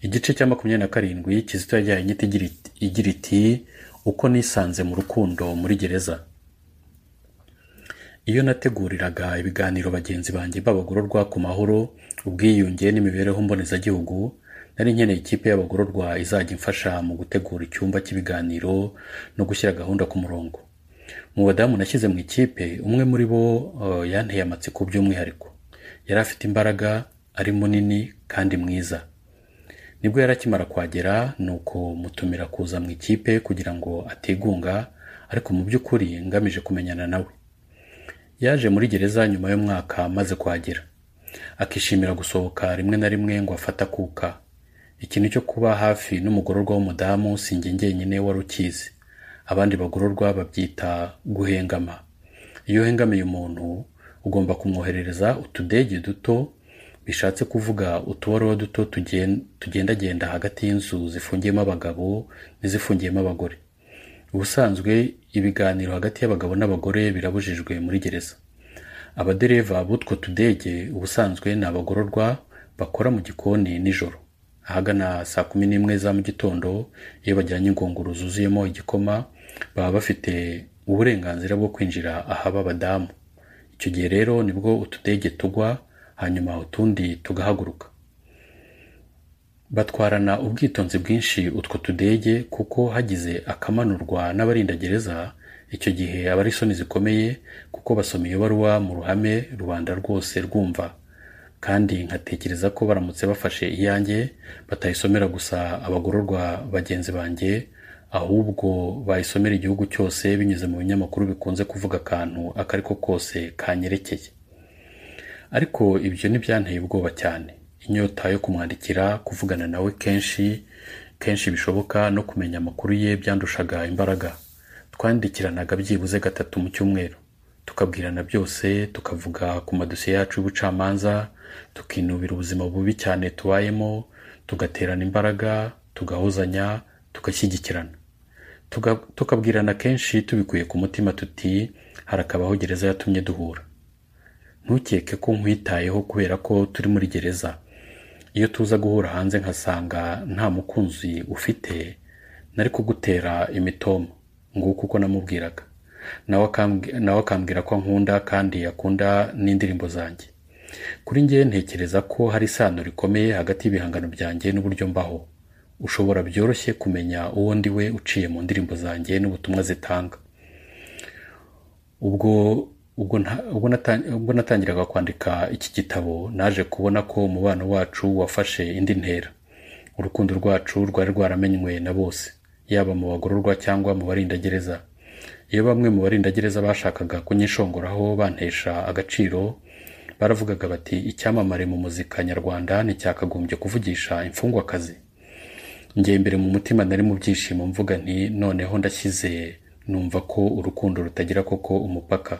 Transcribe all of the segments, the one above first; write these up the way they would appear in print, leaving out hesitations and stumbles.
Igice cya 27 Kizito yajyanye inyito igira iti uko nisanze mu rukundo muri gereza. Iyo nateguriraga ibiganiro bagenzi banjye b'abagororwa ku mahoro, ubwiyunge n'imibereho mbonezagihugu, nari nkeneye ikipe y'abagororwa izajya imfasha mu gutegura icyumba cy'ibiganiro no gushyira gahunda ku murongo. Mu badamu nashyize mu ikipe, umwe muri bo yanteye amatsiko by'umwihariko. Yari afite imbaraga, ari munini kandi mwiza. Nibwo yarakimara kwagera, nuko mutumira kuza mu ikipe kugira ngo atigunga, ariko mu by'ukuri ngamije kumenyana nawe. Yaje muri gereza nyuma y'umwaka maze kuhagera. Akishimira gusohoka rimwe na rimwe ngo afata akuka. Ikintu cyo kuba hafi n'umugororwa w'umudamu sinjye njyenyine wari ukizi. Abandi bagororwa babyita guhengama. Iyo uhengamiye umuntu, ugomba kumwoherereza utudege duto, bishatse kuvuga utubaruwa duto tugendagenda hagati y'inzu zifungiyemo abagabo n'izifungiyemo abagore. Ubusanzwe ibiganiro hagati y'abagabo n'abagore birabujijwe muri gereza. Abadereva b'utwo tudege ubusanzwe ni abagororwa bakora mu gikoni nijoro. Ahagana saa 11 za mu gitondo, iyo bajyanye ingunguru zuzuyemo igikoma, baba bafite uburenganzira bwo kwinjira ahaba abadamu. Icyo gihe rero nibwo utudege tugwa, hanyuma utundi tugahaguruka. Batwarana ubwitonzi bwinshi utwo tudege, kuko hagize akamanurwa n'abarinda gereza, icyo gihe aba ari isoni zikomeye, kuko basoma iyo baruwa mu ruhame rubanda rwose rwumva. Kandi nkatekereza ko baramutse bafashe iyanjye, batayisomera gusa abagororwa bagenzi banjye, ahubwo bayisomera igihugu cyose binyuze mu binyamakuru bikunze kuvuga akantu akariko kose kanyerekeye. Ariko ibyo ntibyanteye ubwoba cyane. Inyota yo kumwandikira, kuvugana nawe kenshi bishoboka no kumenya amakuru ye byandushaga imbaraga. Twandikiranaga byibuze 3 mu cyumweru. Tukabwirana byose, tukavuga ku madosiye yacu y'ubucamanza, tukinubira ubuzima bubi cyane tubayemo, tugaterana imbaraga, tugahozanya, tugashyigikirana. Tukabwirana kenshi tubikuye ku mutima tuti harakabaho gereza yatumye duhura. Ntukeke ko nkwitayeho kubera ko turi muri gereza. Iyo tuza guhura hanze nkasanga nta mukunzi ufite, nari kugutera imitoma, nguko uko namubwiraga. Nawe akambwira ko nkunda kandi akunda n'indirimbo zanjye. Kuri njye ntekereza ko hari isano rikomeye hagati y'ibihangano byanjye n'uburyo mbaho. Ushobora byoroshye kumenya uwo ndi we uciye mu ndirimbo zanjye n'ubutumwa zitanga. Ubwo natangiraga kwandika iki gitabo, naje kubona ko umubano wacu wafashe indi ntera. Urukundo rwacu rwari rwaramenywe na bose, yaba mu bagororwa cyangwa mu barinda gereza. Iyo bamwe mu barinda gereza bashakaga kunyishongoraho bantesha agaciro, baravugaga bati icyamamare mu muzika nyarwanda nticyakagombye kuvugisha imfungwakazi. Njye imbere mu mutima nari mu byishimo mvuga nti noneho ndashyize, numva ko urukundo rutagira koko umupaka.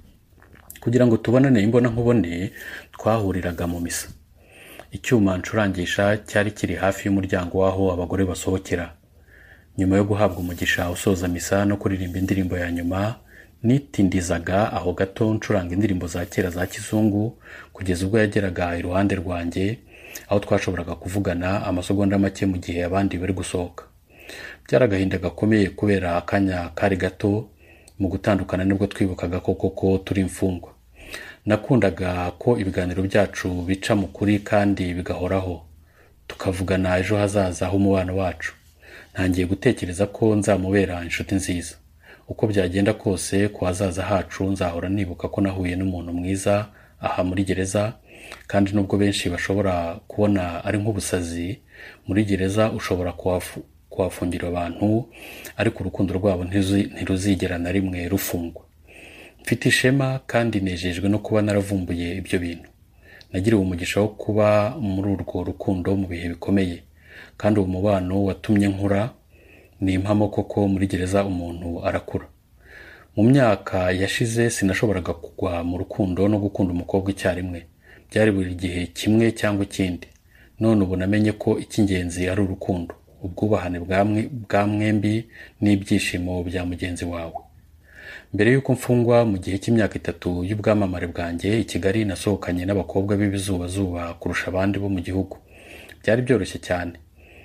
Kugira ngo tubonane imbona nkubone, twahuriraga mu misa. Icyuma ncurangisha cyari kiri hafi y'umuryango w'aho abagore basohokera. Nyuma yo guhabwa umugisha usoza misa no kuririmba indirimbo ya nyuma, nitindizaga aho gato ncuranga indirimbo za kera za kizungu, kugeza ubwo yageraga iruhande rwanjye, aho twashoboraga kuvugana amasegonda make mu gihe abandi bari gusohoka. Byaragahinda gakomeye kubera akanya kari gato, mu gutandukana nibwo twibukaga koko turi imfungwa. Nakundaga ko ibiganiro byacu bica mu kuri kandi bigahoraho, tukavugana ejo hazaza h'umubano wacu. Ntangiye gutekereza ko nzamubera inshuti nziza. Uko byagenda kose ku hazaza hacu, nzahora nibuka ko nahuye n'umuntu mwiza aha muri gereza, kandi nubwo benshi bashobora kubona ari nk'ubusazi, muri gereza ushobora kuhafungira abantu, ariko urukundo rwabo ntiruzigera na rimwe rufungwa. Mfite ishema kandi nejejwe no kuba naravumbuye ibyo bintu. Nagiriwe umugisha wo kuba muri urwo rukundo mu bihe bikomeye, kandi uwo mubano watumye nkura. Ni impamo koko muri gereza umuntu arakura. Mu myaka yashize sinashoboraga kugwa mu rukundo no gukunda umukobwa icyarimwe. Byari buri gihe kimwe cyangwa ikindi. None ubu namenye ko icy'ingenzi ari urukundo, ubwubahane bwa mwembi n'ibyishimo bya mugenzi wawe. Mbere y'uko mfungwa mu gihe cy'imyaka 3 y'ubwamamare bwanjye i Kigali, nasohokanye n'abakobwa b'ibizubazuba kurusha abandi bo mu gihugu. Byari byoroshye cyane.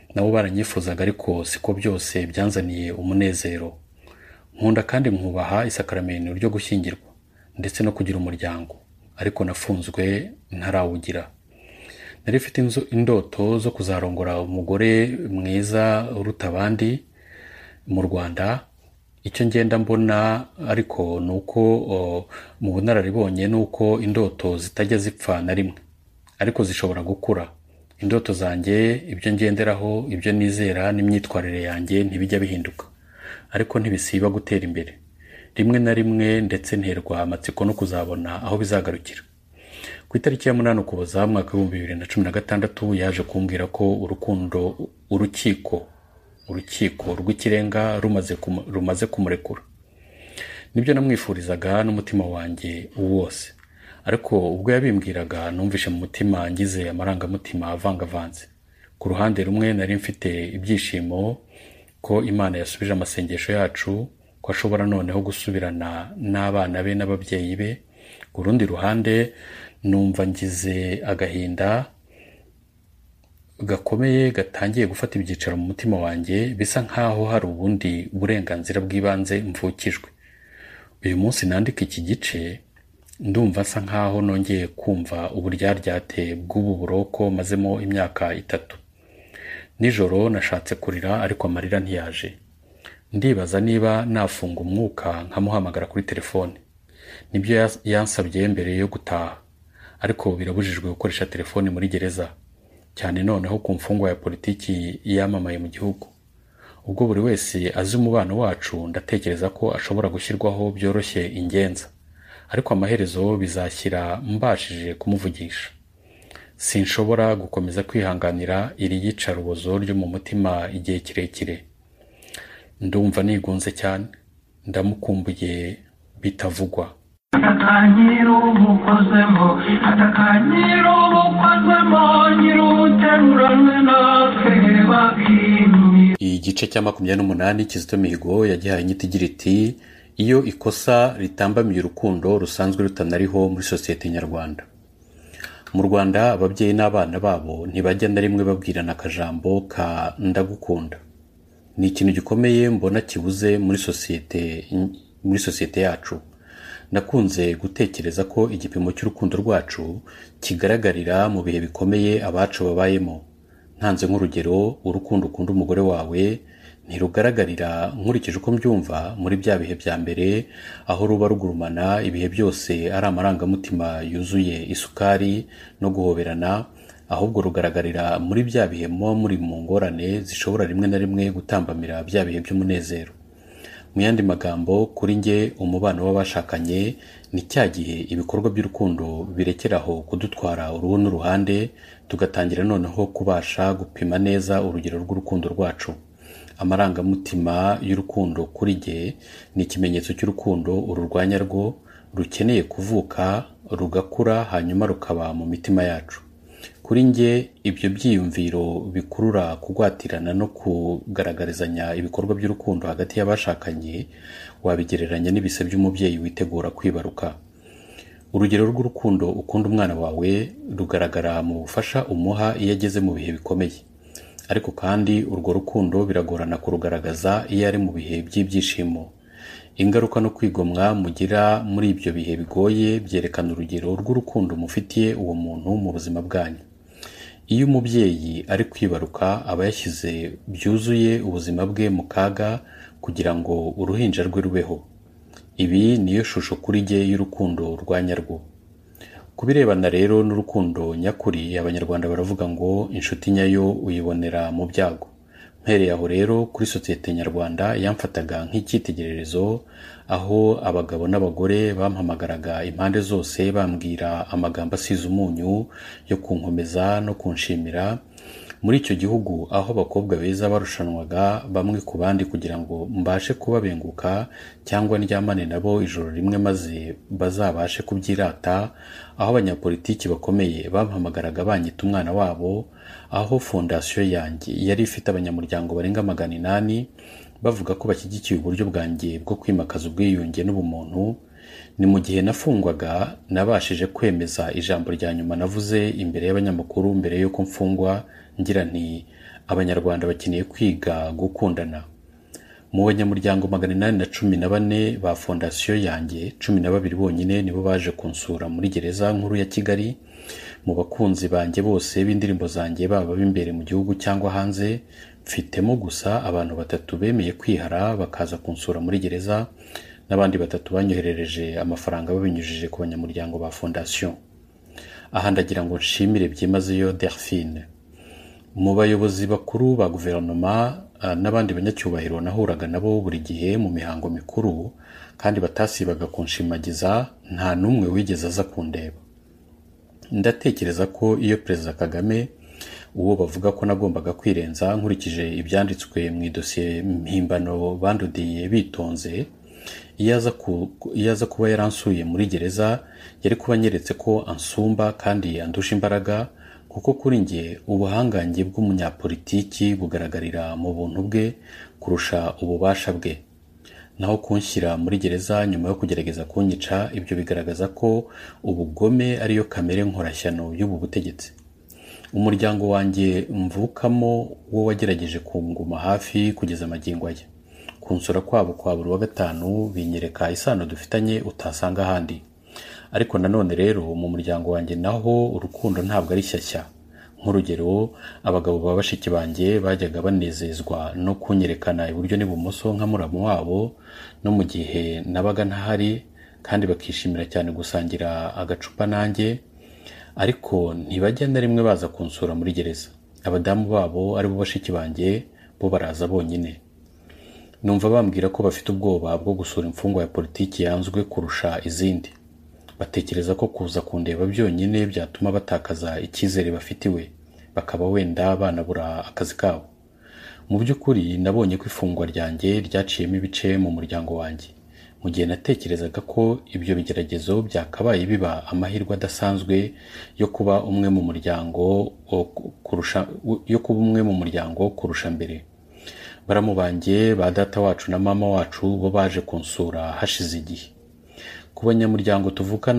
nabo baranyifuzaga, ariko siko byose byanzaniye umunezero. Nkunda kandi mwubaha isakaramentu ryo gushyingirwa ndetse no kugira umuryango, ariko nafunzwe ntarawugira. Nari mfite indoto zo kuzarongora umugore mwiza uruta abandi mu Rwanda. Icyo ngenda mbona ariko nuko mu bunararibonye nuko indoto zitajya zipfa na rimwe, ariko zishobora gukura. Indoto zanjye, ibyo ngenderaho, ibyo nizera n'imyitwarire yanjye ntibijya bihinduka, ariko ntibisiba gutera imbere. Rimwe na rimwe ndetse nterwa amatsiko no kuzabona aho bizagarukira. Ku itariki ya 8 Ukuboza mwaka wa 2016 yaje kumbwira ko urukiko rw'ikirenga rumaze kumurekura. Nibyo namwifurizaga n'umutima wanjye wose, ariko ubwo yabimbwiraga numvishe mu mutima ngize amarangamutima avangavanze. Ku ruhande rumwe nari mfite ibyishimo ko Imana yasubije amasengesho yacu, ko ashobora noneho gusubirana n'abana be n'ababyeyi be. Ku rundi ruhande numva ngize agahinda gakomeye gatangiye gufata ibyicaro mu mutima wanjye, bisa nkaho hari ubundi burenganzira bw'ibanze mvukijwe. Uyu munsi nandika iki gice, ndumva nsa nkaho nongeye kumva uburyaryate bw'ubu buroko mazemo imyaka 3. Nijoro nashatse kurira, ariko amarira ntiyaje. Ndibaza niba nafunga umwuka nkamuhamagara kuri telefone. Nibyo yansabye mbere yo gutaha, ariko birabujijwe gukoresha telefone muri gereza, cyane noneho ku mfungwa ya politiki yamamaye mu gihugu. Ubwo buri wese azi umubano wacu, ndatekereza ko ashobora gushyirwaho byoroshye ingenza, ariko amaherezo bizashyira mbashije kumuvugisha. Sinshobora gukomeza kwihanganira iri yicarubozo ryo mu mutima igihe kirekire. Ndumva nigunze cyane, ndamukumbuye bitavugwa. Igice cya 28 Kizito Mihigo yagihaye inyito igira iti iyo ikosa ritambamiye urukundo rusanzwe rutanariho muri sosiyete nyarwanda. Mu Rwanda ababyeyi n'abana babo ntibajya na rimwe babwirana akajambo ka ndagukunda. Ni ikintu gikomeye mbona kibuze muri sosiyete yacu. Nakunze gutekereza ko igipimo cy'urukundo rwacu kigaragarira mu bihe bikomeye abacu babayemo. Ntanze nk'urugero, urukundo ukunda umugore wawe ntirugaragarira nkurikije uko mbyumva muri bya bihe bya mbere, aho ruba rugurumana ibihe byose ari amarangamutima yuzuye isukari no guhoberana, ahubwo rugaragarira muri bya bihe muba muri mu ngorane zishobora rimwe na rimwe gutambamira bya bihe by'umunezero. Mu yandi magambo, kuri nge umubano w'abashakanye ni cya gihe ibikorwa by'urukundo birekeraho kudutwara uruhu n'uruhande, tugatangira noneho kubasha gupima neza urugero rw'urukundo rwacu. Amarangamutima y'urukundo kuri nge ni ikimenyetso cy'urukundo ururwanya rwo rukeneye kuvuka, rugakura, hanyuma rukaba mu mitima yacu. Kuri nge ibyo byiyumviro bikurura kugwatirana no kugaragarizanya ibikorwa by'urukundo hagati y'abashakanye wabigereranya n'ibise by'umubyeyi witegura kwibaruka. Urugero rw'urukundo ukunda umwana wawe rugaragara mu bufasha umuha iyo ageze mu bihe bikomeye, ariko kandi urwo rukundo biragorana kurugaragaza iyo ari mu bihe by'ibyishimo. Ingaruka no kwigomwa mugira muri ibyo bihe bigoye byerekana urugero rw'urukundo mufitiye uwo muntu mu buzima bwanyu. Iyo umubyeyi ari kwibaruka aba yashyize byuzuye ubuzima bwe mu kaga kugira ngo uruhinja rwe rubeho. Ibi niyo shusho kuri nge y'urukundo rwa nyarwo. Kubirebana rero n'urukundo nyakuri, abanyarwanda baravuga ngo inshuti nyayo uyibonera mu byago. Mpereye aho rero kuri sosiyete nyarwanda yamfataga nk'icyitegererezo, aho abagabo n'abagore bampamagaraga impande zose bambwira amagambo asize umunyu yo kunkomeza no kunshimira. Muri icyo gihugu aho abakobwa beza barushanwaga bamwe ku bandi kugira ngo mbashe kubabenguka cyangwa ndyamane nabo ijoro rimwe maze bazabashe kubyirata, aho abanyapolitiki bakomeye bampamagaraga banyita umwana wabo, aho fondasiyo yanjye yari ifite abanyamuryango barenga 800 bavuga ko bashyigikiye uburyo bwanjye bwo kwimakaza ubwiyunge n'ubumuntu. Ni mu gihe nafungwaga nabashije kwemeza ijambo rya nyuma navuze imbere y'abanyamakuru mbere yuko mfungwa, ngira nti abanyarwanda bakeneye kwiga gukundana. Mu banyamuryango 814 ba fondasiyo yanjye 12 bonyine nibo baje kunsura muri gereza nkuru ya Kigali. Mu bakunzi banjye bose b'indirimbo zanjye baba b'imbere mu gihugu cyangwa hanze, mfitemo gusa abantu 3 bemeye kwihara bakaza kunsura muri gereza, n'abandi 3 banyoherereje amafaranga babinyujije ku banyamuryango ba fondasiyo. Aha ndagira ngo nshimire byimazeyo Delphine. Mu bayobozi bakuru ba guverinoma n'abandi banyacyubahiro nahuraga nabo buri gihe mu mihango mikuru kandi batasibaga kunshimagiza, nta n'umwe wigeze aza kundeba. Ndatekereza ko iyo Perezida Kagame, uwo bavuga ko nagombaga kwirenza nkurikije ibyanditswe mu idosiye mpimbano bandudiye bitonze, iyo aza kuba yaransuye muri gereza yari kuba anyeretse ko ansumba kandi andusha imbaraga, kuko kuri njye ubuhangange bw'umunyapolitiki bugaragarira mu buntu bwe kurusha ububasha bwe. Naho kunshyira muri gereza nyuma yo kugerageza kunyica, ibyo bigaragaza ko ubugome ariyo kamere nkorashyano y'ubu butegetsi. Umuryango wanjye mvukamo wo wagerageje kunguma hafi kugeza magingo aya. Kunsura kwabo kwa buri wa gatanu binyereka isano dufitanye utasanga ahandi. Ariko nanone rero mu muryango wanjye naho urukundo ntabwo ari shyashya. Nk'urugero, abagabo ba bashiki banjye bajyaga banezezwa no kunyerekana iburyo n'ibumoso nka muramu wabo, no mu gihe nabaga ntahari, kandi bakishimira cyane gusangira agacupa nanjye. Ariko ntibajya na rimwe baza kunsura muri gereza. Abadamu babo ari bo bashiki banjye bo baraza bonyine. Numva bambwira ko bafite ubwoba bwo gusura imfungwa ya politiki yanzwe kurusha izindi. Batekereza ko kuza kundeba byonyine byatuma batakaza icyizere bafitiwe, bakaba wenda banabura akazi kabo. Mu by'ukuri nabonye ko ifungwa ryanjye ryaciyemo ibice mu muryango wanjye, mu gihe natekerezaga ko ibyo bigeragezo byakabaye biba amahirwe adasanzwe yo kuba umwe mu muryango kurusha mbere. Baramu banjye ba data wacu na mama wacu bo baje kunsura hashize igihe. Ku banyamuryango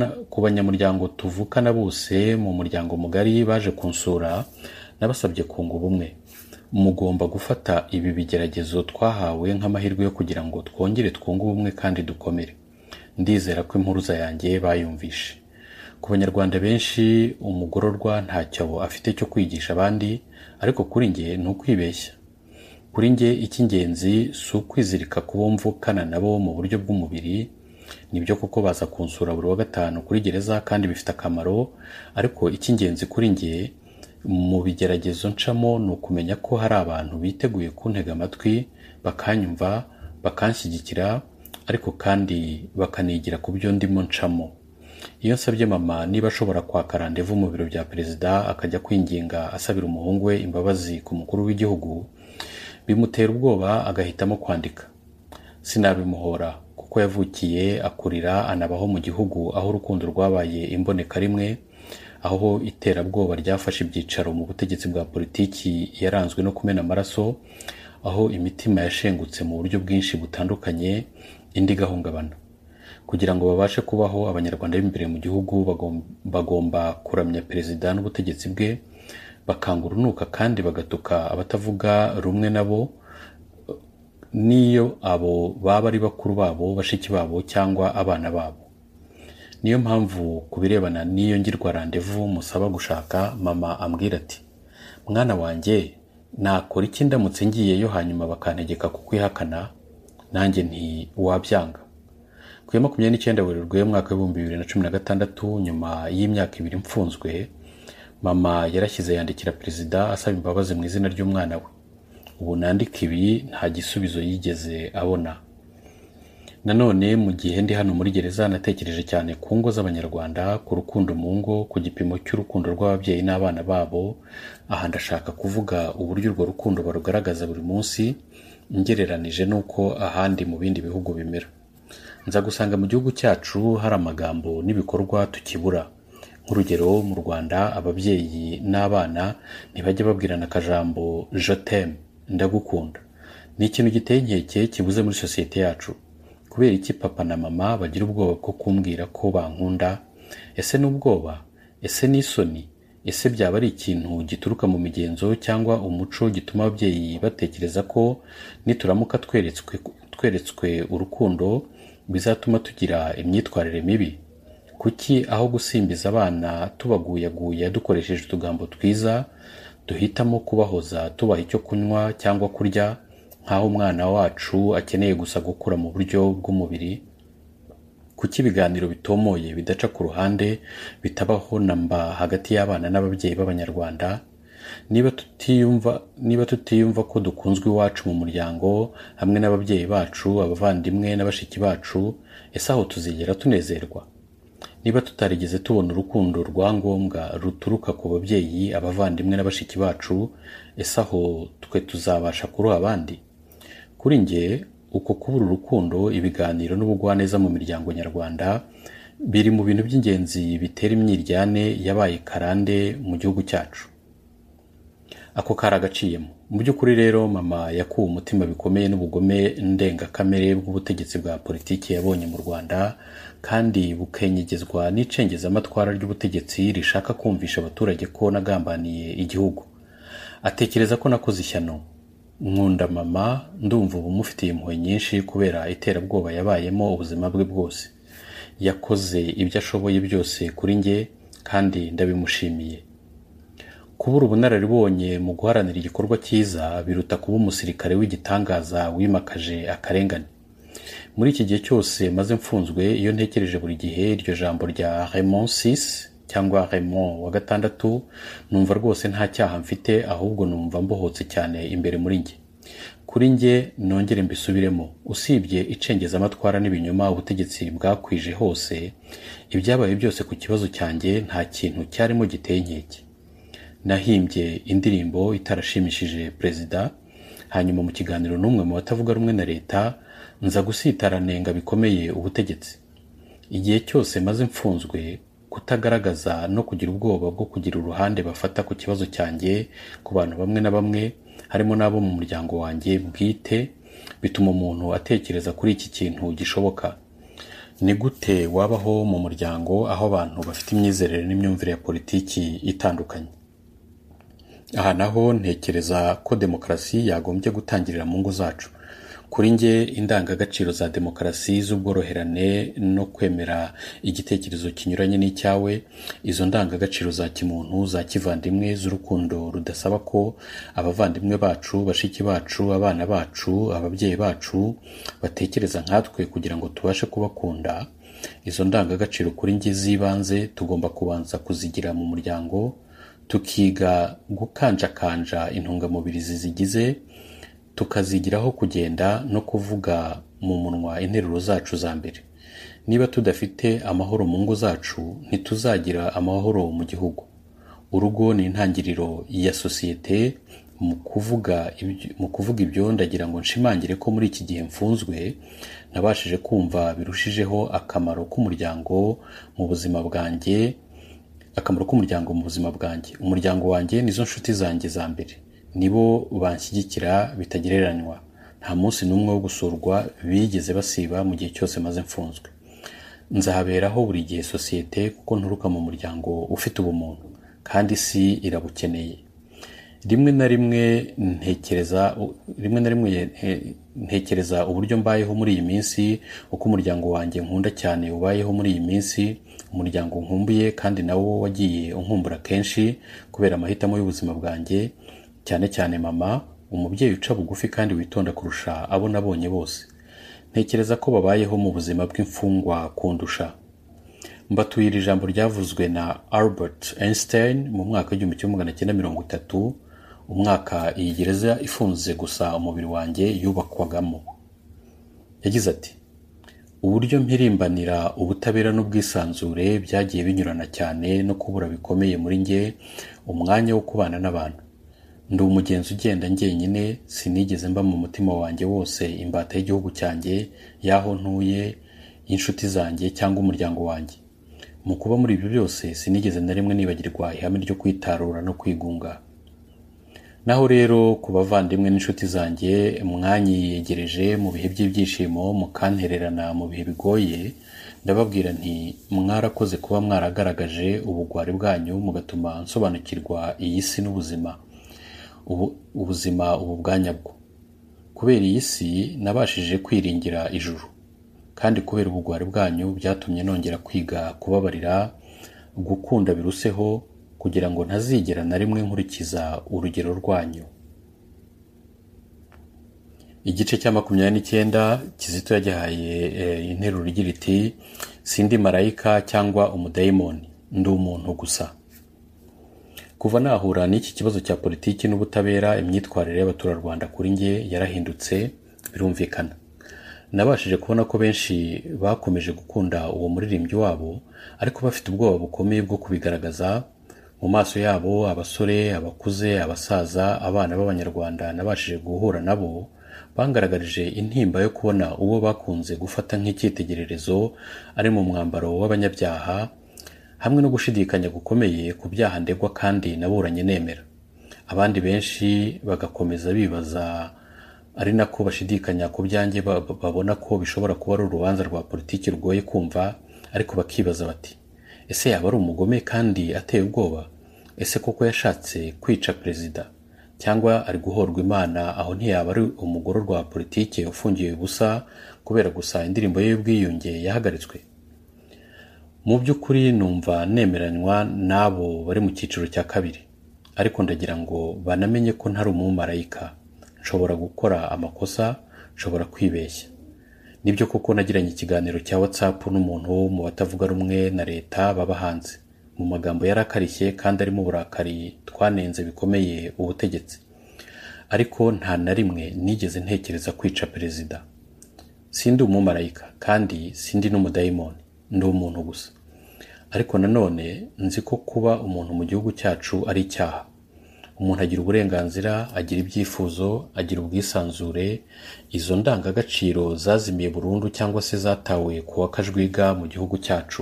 tuvukana bose mu muryango mugari baje kunsura, nabasabye kunga ubumwe. Mugomba gufata ibi bigeragezo twahawe nk'amahirwe yo kugira ngo twongere twunge ubumwe kandi dukomere. Ndizera ko impuruza yanjye bayumvishe. Ku banyarwanda benshi umugororwa ntacyo afite cyo kwigisha abandi, ariko kuri njye ni ukwibeshya. Kuri njye icy'ingenzi si ukwizirika kubo mvukana nabo mu buryo bw'umubiri. Nibyo kuko baza kunsura buri wa gatanu kuri gereza kandi bifite akamaro, ariko icy'ingenzi kuri njye mu bigeragezo ncamo ni ukumenya ko hari abantu biteguye kuntega amatwi, bakanyumva, bakanshyigikira, ariko kandi bakanigira ku byo ndimo ncamo. Iyo nsabye mama niba ashobora kwaka randevu mu biro bya perezida akajya kwinginga asabira umuhungu we imbabazi ku mukuru w'igihugu, bimutera ubwoba agahitamo kwandika. Sinabimuhora kuko yavukiye akurira anabaho mu gihugu aho urukundo rwabaye imboneka rimwe, aho iterabwoba ryafashe ibyicaro mu butegetsi bwa politiki yaranzwe no kumena amaraso, aho imitima yashengutse mu buryo bwinshi butandukanye, indi gahungabana. Kugira ngo babashe kubaho, abanyarwanda b'imbere mu gihugu bagomba kuramya perezida n'ubutegetsi bwe, bakanga urunuka kandi bagatuka abatavuga rumwe nabo, niyo abo baba ari bakuru babo, bashiki babo cyangwa abana babo. Niyo mpamvu kubirebana n'iyo ngirwa randevu musaba gushaka, mama ambwira ati, mwana wanjye nakora iki ndamutse ngiyeyo hanyuma bakantegeka kukwihakana? Nanjye nti wabyanga. Ku ya 29 Werurwe mwaka wa 2016, nyuma y'imyaka 2 mfunzwe, mama yarashyize yandikira perezida asaba imbabazi mu izina ry'umwana we. Ubu nandika ibi nta gisubizo yigeze abona. Nanone mu gihe ndi hano muri gereza natekereje cyane ku ngo z'abanyarwanda, ku rukundo mu ngo, ku gipimo cy'urukundo rw'ababyeyi n'abana babo. Aha ndashaka kuvuga uburyo urwo rukundo barugaragaza buri munsi ngereranije n'uko ahandi mu bindi bihugu bimera. Nza gusanga mu gihugu cyacu hari amagambo n'ibikorwa tukibura. Nk'urugero, mu Rwanda ababyeyi n'abana ntibajya babwirana akajambo je t'aime, ndagukunda. Ni ikintu giteye inkeke kibuze muri sosiyete yacu. Kubera iki papa na mama bagira ubwoba bwo kumbwira ko bankunda? Ese n'ubwoba? Ese n'isoni? ese byaba ari ikintu gituruka mu migenzo cyangwa umuco gituma ababyeyi batekereza ko nituramuka tweretswe urukundo bizatuma tugira imyitwarire mibi? Kuki aho gusimbiza abana tubaguyaguya dukoresheje utugambo twiza duhitamo kubahoza tubaha icyo kunywa cyangwa kurya nk'aho umwana wacu akeneye gusa gukura mu buryo bw'umubiri? Kuki ibiganiro bitomoye bidaca ku ruhande bitabaho namba hagati y'abana n'ababyeyi b'Abanyarwanda? Niba tutiyumva ko dukunzwe iwacu mu muryango hamwe n'ababyeyi bacu, abavandimwe na bashiki bacu, ese aho tuzigera tunezerwa? Niba tutarigeze tubona urukundo rwa ngombwa ruturuka ku babyeyi, abavandimwe na bashiki bacu, ese aho twe tuzabasha kuruha abandi? Kuri njye, uko kubura urukundo, ibiganiro n'ubugwaneza mu miryango nyarwanda biri mu bintu by'ingenzi bitera imyiryane yabaye karande mu gihugu cyacu. Ako kari agaciyemo. Mu by'ukuri rero mama yakuwe umutima bikomeye n'ubugome ndengakamere bw'ubutegetsi bwa politiki yabonye mu Rwanda, kandi bukenyegezwa n'icengezamatwara ry'ubutegetsi rishaka kumvisha abaturage ko nagambaniye igihugu. Atekereza ko nakoze ishyano. Nkunda mama, ndumva ubu mufitiye impuhwe nyinshi kubera iterabwoba yabayemo ubuzima bwe bwose. Yakoze ibyo ashoboye byose kuri njye kandi ndabimushimiye. Kubura ubunararibonye mu guharanira igikorwa cyiza biruta kuba umusirikare w'igitangaza wimakaje akarengane. Muri iki gihe cyose maze mfunzwe, iyo ntekereje buri gihe iryo jambo rya Raymond VI cyangwa Raymond wa gatandatu, numva rwose nta cyaha mfite, ahubwo numva mbohotse cyane imbere muri njye. Kuri njye nongere mbisubiremo, usibye icengezamatwara n'ibinyoma ubutegetsi bwakwije hose, ibyabaye byose ku kibazo cyanjye nta kintu cyarimo giteye inkeke. Nahimbye indirimbo itarashimishije perezida, hanyuma mu kiganiro n'umwe mu batavuga rumwe na leta nza gusitaranenga bikomeye ubutegetsi. Igihe cyose maze mfunzwe, kutagaragaza no kugira ubwoba bwo kugira uruhande bafata ku kibazo cyanjye ku bantu bamwe na bamwe, harimo n'abo mu muryango wanjye bwite, bituma umuntu atekereza kuri iki kintu gishoboka. Ni gute wabaho mu muryango aho abantu bafite imyizerere n'imyumvire ya politiki itandukanye? Aha naho ntekereza ko demokarasi yagombye gutangirira mu ngo zacu. Kuri njye indangagaciro za demokarasi z'ubworoherane no kwemera igitekerezo kinyuranye n'icyawe, izo ndangagaciro za kimuntu, za kivandimwe, z'urukundo rudasaba ko abavandimwe bacu, bashiki bacu, abana bacu, ababyeyi bacu batekereza nkatwe kugira ngo tubashe kubakunda, izo ndangagaciro kuri njye z'ibanze tugomba kubanza kuzigira mu muryango, tukiga gukanjakanja intungamubiri zizigize, tukazigiraho kugenda no kuvuga mu munwa interuro zacu za mbere. Niba tudafite amahoro mu ngo zacu, ntituzagira amahoro mu gihugu. Urugo ni intangiriro ya sosiyete. Mu kuvuga ibyo ndagira ngo nshimangire ko muri iki gihe mfunzwe nabashije kumva birushijeho akamaro k'umuryango mu buzima bwanjye. Umuryango wanjye nizo nshuti zanjye za mbere, nibo banshyigikira bitagereranywa. Nta munsi n'umwe wo gusurwa bigeze basiba mu gihe cyose maze mfunzwe. Nzahaberaho buri gihe sosiyete kuko nturuka mu muryango ufite ubumuntu, kandi isi irabukeneye. Rimwe na rimwe ntekereza uburyo mbayeho muri iyi minsi, uko umuryango wanjye nkunda cyane ubayeho muri iyi minsi, umuryango nkumbuye kandi nawo wagiye unkumbura kenshi kubera amahitamo y'ubuzima bwanjye, cyane cyane mama, umubyeyi uca bugufi kandi witonda kurusha abo nabonye bose. Ntekereza ko babayeho mu buzima bw'imfungwa kundusha. Mbatuye iri jambo ryavuzwe na Albert Einstein mu mwaka w'1930, umwaka iyi gereza ifunze gusa umubiri wanjye yubakwagamo. Yagize ati: uburyo mpirimbanira ubutabera n'ubwisanzure byagiye binyurana cyane no kubura bikomeye muri njye umwanya wo kubana n'abantu. Ndi umugenzi ugenda njyenyine, sinigeze mba mu mutima wanjye wose imbata y'igihugu cyanjye, yaho ntuye, y'inshuti zanjye cyangwa umuryango wanjye. Mu kuba muri ibyo byose sinigeze na rimwe nibagirwa ihame ryo kwitarura no kwigunga. Naho rero ku bavandimwe n'inshuti zanjye mwanyiyegereje mu bihe by'ibyishimo, mukantererana mu bihe bigoye, ndababwira nti mwarakoze kuba mwaragaragaje ubugwari bwanyu mugatuma nsobanukirwa iyi si n'ubuzima ubuzima ubu bwanyabwo. Kubera iyi si nabashije kwiringira ijuru, kandi kubera ubugwari bwanyu byatumye nongera kwiga kubabarira, gukunda biruseho, kugira ngo ntazigera na rimwe nkurikiza urugero rwanyu. Igice cya 29 Kizito yagihaye interuro igira iti sindi marayika cyangwa umudayimoni, ndi umuntu gusa. Kuva nahura n'iki kibazo cya politiki n'ubutabera, imyitwarire y'abaturarwanda kuri nge yarahindutse birumvikana. Nabashije kubona ko benshi bakomeje gukunda uwo muririmbyi wabo, ariko bafite ubwoba bukomeye bwo kubigaragaza mu maso yabo. Abasore, abakuze, abasaza, abana b'abanyarwanda nabashije guhura nabo bangaragarije intimba yo kubona uwo bakunze gufata nk'icyitegererezo ari mu mwambaro w'abanyabyaha, hamwe no gushidikanya gukomeye ku byaha ndegwa kandi naburanye nemera. Abandi benshi bagakomeza bibaza, ari nako bashidikanya ku byanjye, babona ko bishobora kuba ari urubanza rwa politiki rugoye kumva, ariko bakibaza bati ese yaba ari umugome kandi ateye ubwoba? Ese koko yashatse kwica perezida? Cyangwa ari guhorwa Imana? Aho ntiyaba ari umugororwa wa politiki ufungiye ubusa kubera gusa indirimbo ye y'ubwiyunge yahagaritswe? Mu by'ukuri numva nemeranywa n'abo bari mu cyiciro cya kabiri, ariko ndagira ngo banamenye ko ntari umumarayika. Nshobora gukora amakosa, nshobora kwibeshya. Nibyo koko nagiranye ikiganiro cya WhatsApp n'umuntu wo mu batavuga rumwe na leta baba hanze. Mu magambo yarakarishye kandi arimo uburakari, twanenze bikomeye ubutegetsi. Ariko nta na rimwe nigeze ntekereza kwica perezida. Sindi umumarayika kandi sindi n'umudayimoni, ndi umuntu gusa. Ariko nanone nzi ko kuba umuntu mu gihugu cyacu ari icyaha. Umuntu agira uburenganzira, agira ibyifuzo, agira ubwisanzure. Izo ndangagaciro zazimiye burundu cyangwa se zatawe kuwa kajwiga mu gihugu cyacu.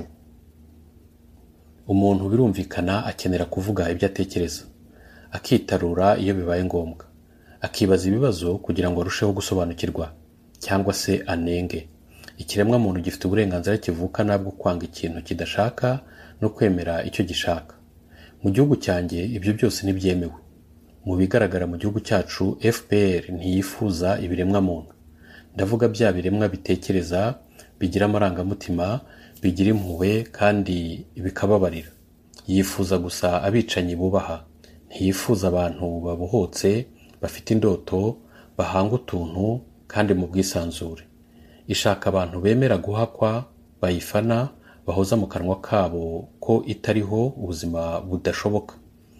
Umuntu birumvikana akenera kuvuga ibyo atekereza, akitarura iyo bibaye ngombwa, akibaza ibibazo kugira ngo arusheho gusobanukirwa cyangwa se anenge. Ikiremwa muntu gifite uburenganzira kivukana bwo kwanga ikintu kidashaka no kwemera icyo gishaka. Mu gihugu cyanjye ibyo byose ntibyemewe. Mu bigaragara mu gihugu cyacu, FPR ntiyifuza ibiremwa muntu. Ndavuga bya biremwa bitekereza, bigira amarangamutima, bigira impuhwe kandi bikababarira. Yifuza gusa abicanyi bubaha. Ntiyifuza abantu babohotse, bafite indoto, bahanga utuntu kandi mu bwisanzure. Ishaka abantu bemera guhakwa, bayifana, bahoza mu kanwa kabo ko itariho ubuzima budashoboka.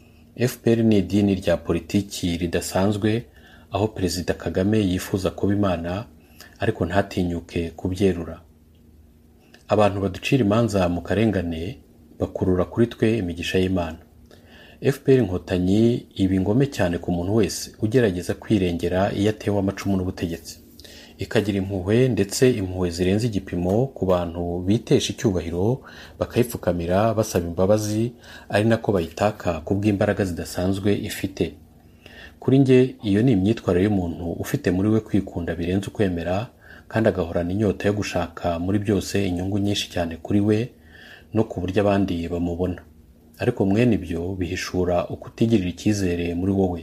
FPR ni idini rya politiki ridasanzwe, aho Perezida Kagame yifuza kuba Imana ariko ntatinyuke kubyerura. Abantu baducira imanza mu karengane bakurura kuri twe imigisha y'Imana. FPR Inkotanyi iba ingome cyane ku muntu wese ugerageza kwirengera iyo atewe amacumu n'ubutegetsi. Ikagira impuhwe, ndetse impuhwe zirenze igipimo ku bantu bitesha icyubahiro, bakayipfukamira basaba imbabazi, ari nako bayitaka kubw'imbaraga zidasanzwe ifite. Kuri nge iyo ni imyitwarire y'umuntu ufite muri we kwikunda birenze ukwemera, kandi agahorana inyota yo gushaka muri byose inyungu nyinshi cyane kuri we no ku buryo abandi bamubona. Ariko mwene ibyo bihishura ukutigirira icyizere muri wowe.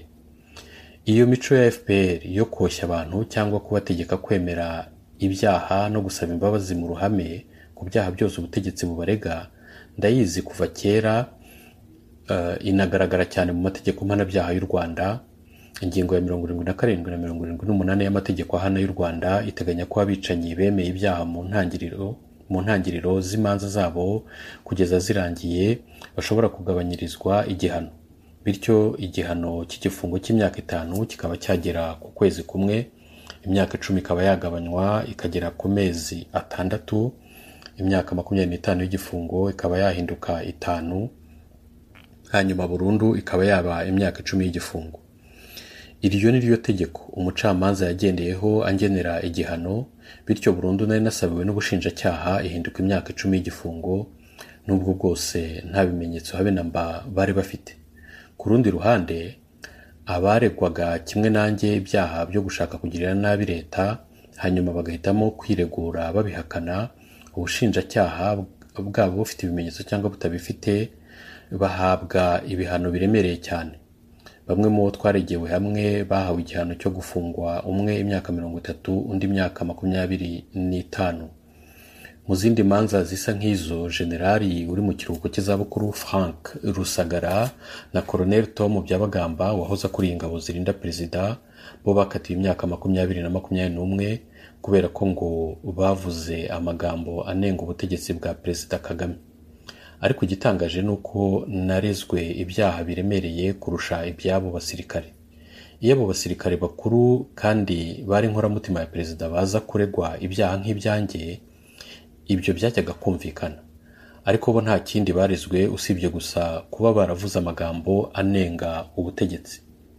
Iyo mico ya FPR yo koshya abantu cyangwa kubategeka kwemera ibyaha no gusaba imbabazi mu ruhame ku byaha byose ubutegetsi bubarega, ndayizi kuva kera. Inagaragara cyane mu mategeko mpanabyaha y'u Rwanda. Ingingo ya 77 na 78 y'amategeko ahana y'u Rwanda iteganya ko abicanyi bemeye ibyaha mu ntangiriro z'imanza zabo kugeza zirangiye bashobora kugabanyirizwa igihano. Bityo igihano cy'igifungo cy'imyaka 5 kikaba cyagera ku kwezi kumwe, imyaka 10 ikaba yagabanywa ikagera ku mezi 6, imyaka 25 y'igifungo ikaba yahinduka 5, hanyuma burundu ikaba yaba imyaka 10 y'igifungo. Iryo ni ryo tegeko umucamanza yagendeyeho angenera igihano, bityo burundu nari nasabiwe n'ubushinjacyaha ihinduka imyaka 10 y'igifungo, nubwo bwose nta bimenyetso habe namba bari bafite. Ku rundi ruhande, abaregwaga kimwe nanjye ibyaha byo gushaka kugirira nabi leta hanyuma bagahitamo kwiregura babihakana, ubushinjacyaha bwaba bufite ibimenyetso cyangwa butabifite bahabwa ibihano biremereye cyane. Bamwe mu bo twaregewe hamwe bahawe igihano cyo gufungwa, umwe imyaka 30 undi imyaka 25. Mu zindi manza zisa nk'izo, generali uri mu kiruhuko cy'izabukuru Frank Rusagara na Colonel Tom Byabagamba wahoze akuriye ingabo zirinda perezida bo bakatiwe imyaka 20 na 21 kubera ko ngo bavuze amagambo anenga ubutegetsi bwa Perezida Kagame. Ariko igitangaje nuko narezwe ibyaha biremereye kurusha ibyabo basirikare. Iyo abo basirikare bakuru kandi bari inkoramutima ya perezida baza kuregwa ibyaha nk'ibyanjye, ibyo byajyaga kumvikana. Ariko bo nta kindi barezwe usibye gusa kuba baravuze amagambo anenga ubutegetsi.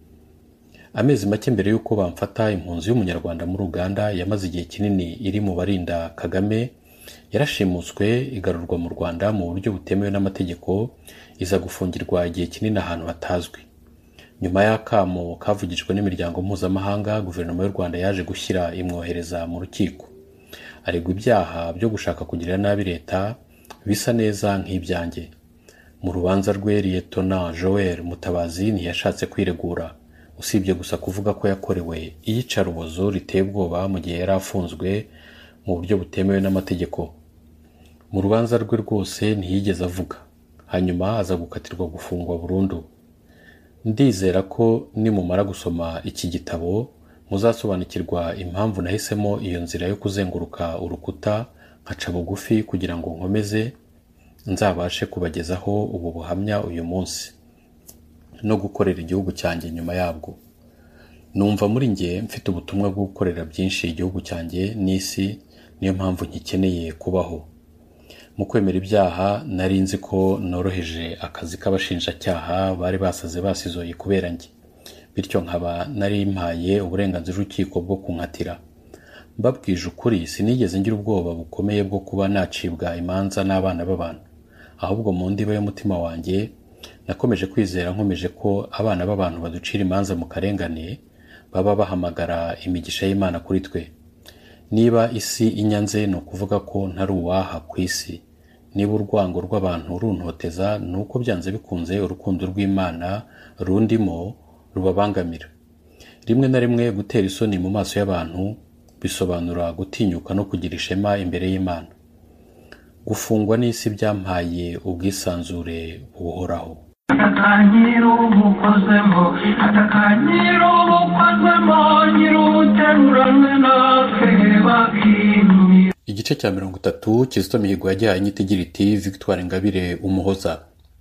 Amezi make mbere y'uko bamfata, impunzi y'umunyarwanda muri Uganda yamaze igihe kinini iri mu barinda Kagame yarashimuswe igarurwa mu Rwanda mu buryo butemewe n'amategeko, iza gufungirwa igihe kinini ahantu hatazwi. Nyuma y'akamo kavugijwe n'imiryango mpuzamahanga, guverinoma y'u Rwanda yaje gushyira imwohereza mu rukiko. Aregwa ibyaha byo gushaka kugirira nabi leta bisa neza nk'ibyanjye. Mu rubanza rwe, Lieutenant Joel Mutabazi ntiyashatse kwiregura, usibye gusa kuvuga ko yakorewe iyicarubozo riteye ubwoba mu gihe yari afunzwe mu buryo butemewe n'amategeko. Mu rubanza rwe rwose ntiyigeze avuga. Hanyuma aza gukatirwa gufungwa burundu. Ndizera ko nimumara gusoma iki gitabo muzasobanukirwa impamvu nahisemo iyo nzira yo kuzenguruka urukuta nkaca bugufi kugira ngo nkomeze nzabashe kubagezaho ubu buhamya uyu munsi no gukorera igihugu cyanjye nyuma yabwo. Numva muri nge mfite ubutumwa bwo gukorera byinshi igihugu cyanjye n'isi, niyo mpamvu nkikeneye kubaho. Mu kwemera ibyaha nari nzi ko noroheje akazi k'abashinjacyaha bari basaze basizoye kubera nge, bityo nkaba nari mpaye uburenganzira urukiko bwo kunkatira. Mbabwije ukuri, sinigeze ngira ubwoba bukomeye bwo kuba nacibwa imanza n'abana b'abantu, ahubwo mu ndiba y'umutima wanjye nakomeje kwizera nkomeje ko abana b'abantu baducira imanza mu karengane baba bahamagara imigisha y'Imana kuri twe. Niba isi inyanze ni ukuvuga ko ntari uwaha ku isi. Niba urwango rw'abantu runtoteza, ni uko byanze bikunze urukundo rw'Imana rundimo rubabangamira. Rimwe na rimwe gutera isoni mu maso y'abantu bisobanura gutinyuka no kugira ishema imbere y'Imana. Gufungwa n'isi byampaye ubwisanzure buhoraho. Atakanyiro bukozemo, atakanyiro bukozemo, nyiruteruranwe natwe bakimye. Igice cya 30 Kizito Mihigo yagihaye inyito igira iti Victoire Ingabire Umuhoza.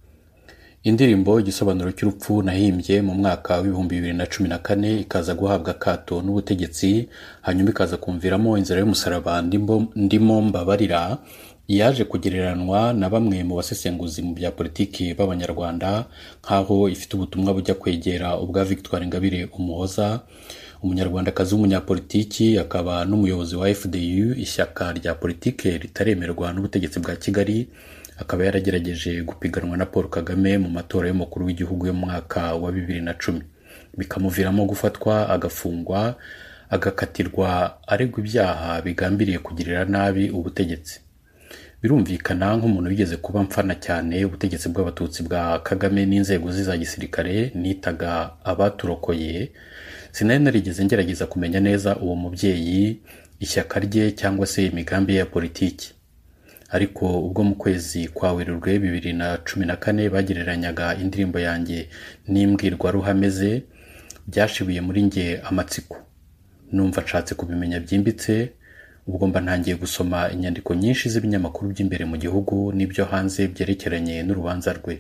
Indirimbo igisobanuro cy'urupfu nahimbye mu mwaka wa 2014 ikaza guhabwa akato n'ubutegetsi, hanyuma ikaza kumviramo inzira y'umusaraba ndimo mbabarira, yaje kugereranwa na bamwe mu basesenguzi mu bya politiki b'abanyarwanda nkaho ifite ubutumwa bujya kwegera ubwa Victoire Ingabire Umuhoza, umunyarwandakazi w'umunyapolitiki akaba n'umuyobozi wa FDU, ishyaka rya politiki ritaremerwa n'ubutegetsi bwa Kigali. Akaba yaragerageje gupiganwa na Paul Kagame mu matora y'umukuru w'igihugu yo mu mwaka wa 2010, bikamuviramo gufatwa, agafungwa, agakatirwa aregwa ibyaha bigambiriye kugirira nabi ubutegetsi. Birumvikana nk'umuntu wigeze kuba mfana cyane ubutegetsi bw'abatutsi bwa Kagame n'inzego za gisirikare nitaga abaturokoye, sinari narigeze ngerageza kumenya neza uwo mubyeyi, ishyaka rye cyangwa se imigambi ya politiki. Ariko ubwo mu kwezi kwa Werurwe 2014 bagereranyaga indirimbo yanjye n'imbwirwaruhame ze, byashibuye muri nge amatsiko. Numva nshatse kubimenya byimbitse, ubwo mba ntangiye gusoma inyandiko nyinshi z'ibinyamakuru by'imbere mu gihugu n'ibyo hanze byerekeranye n'urubanza rwe.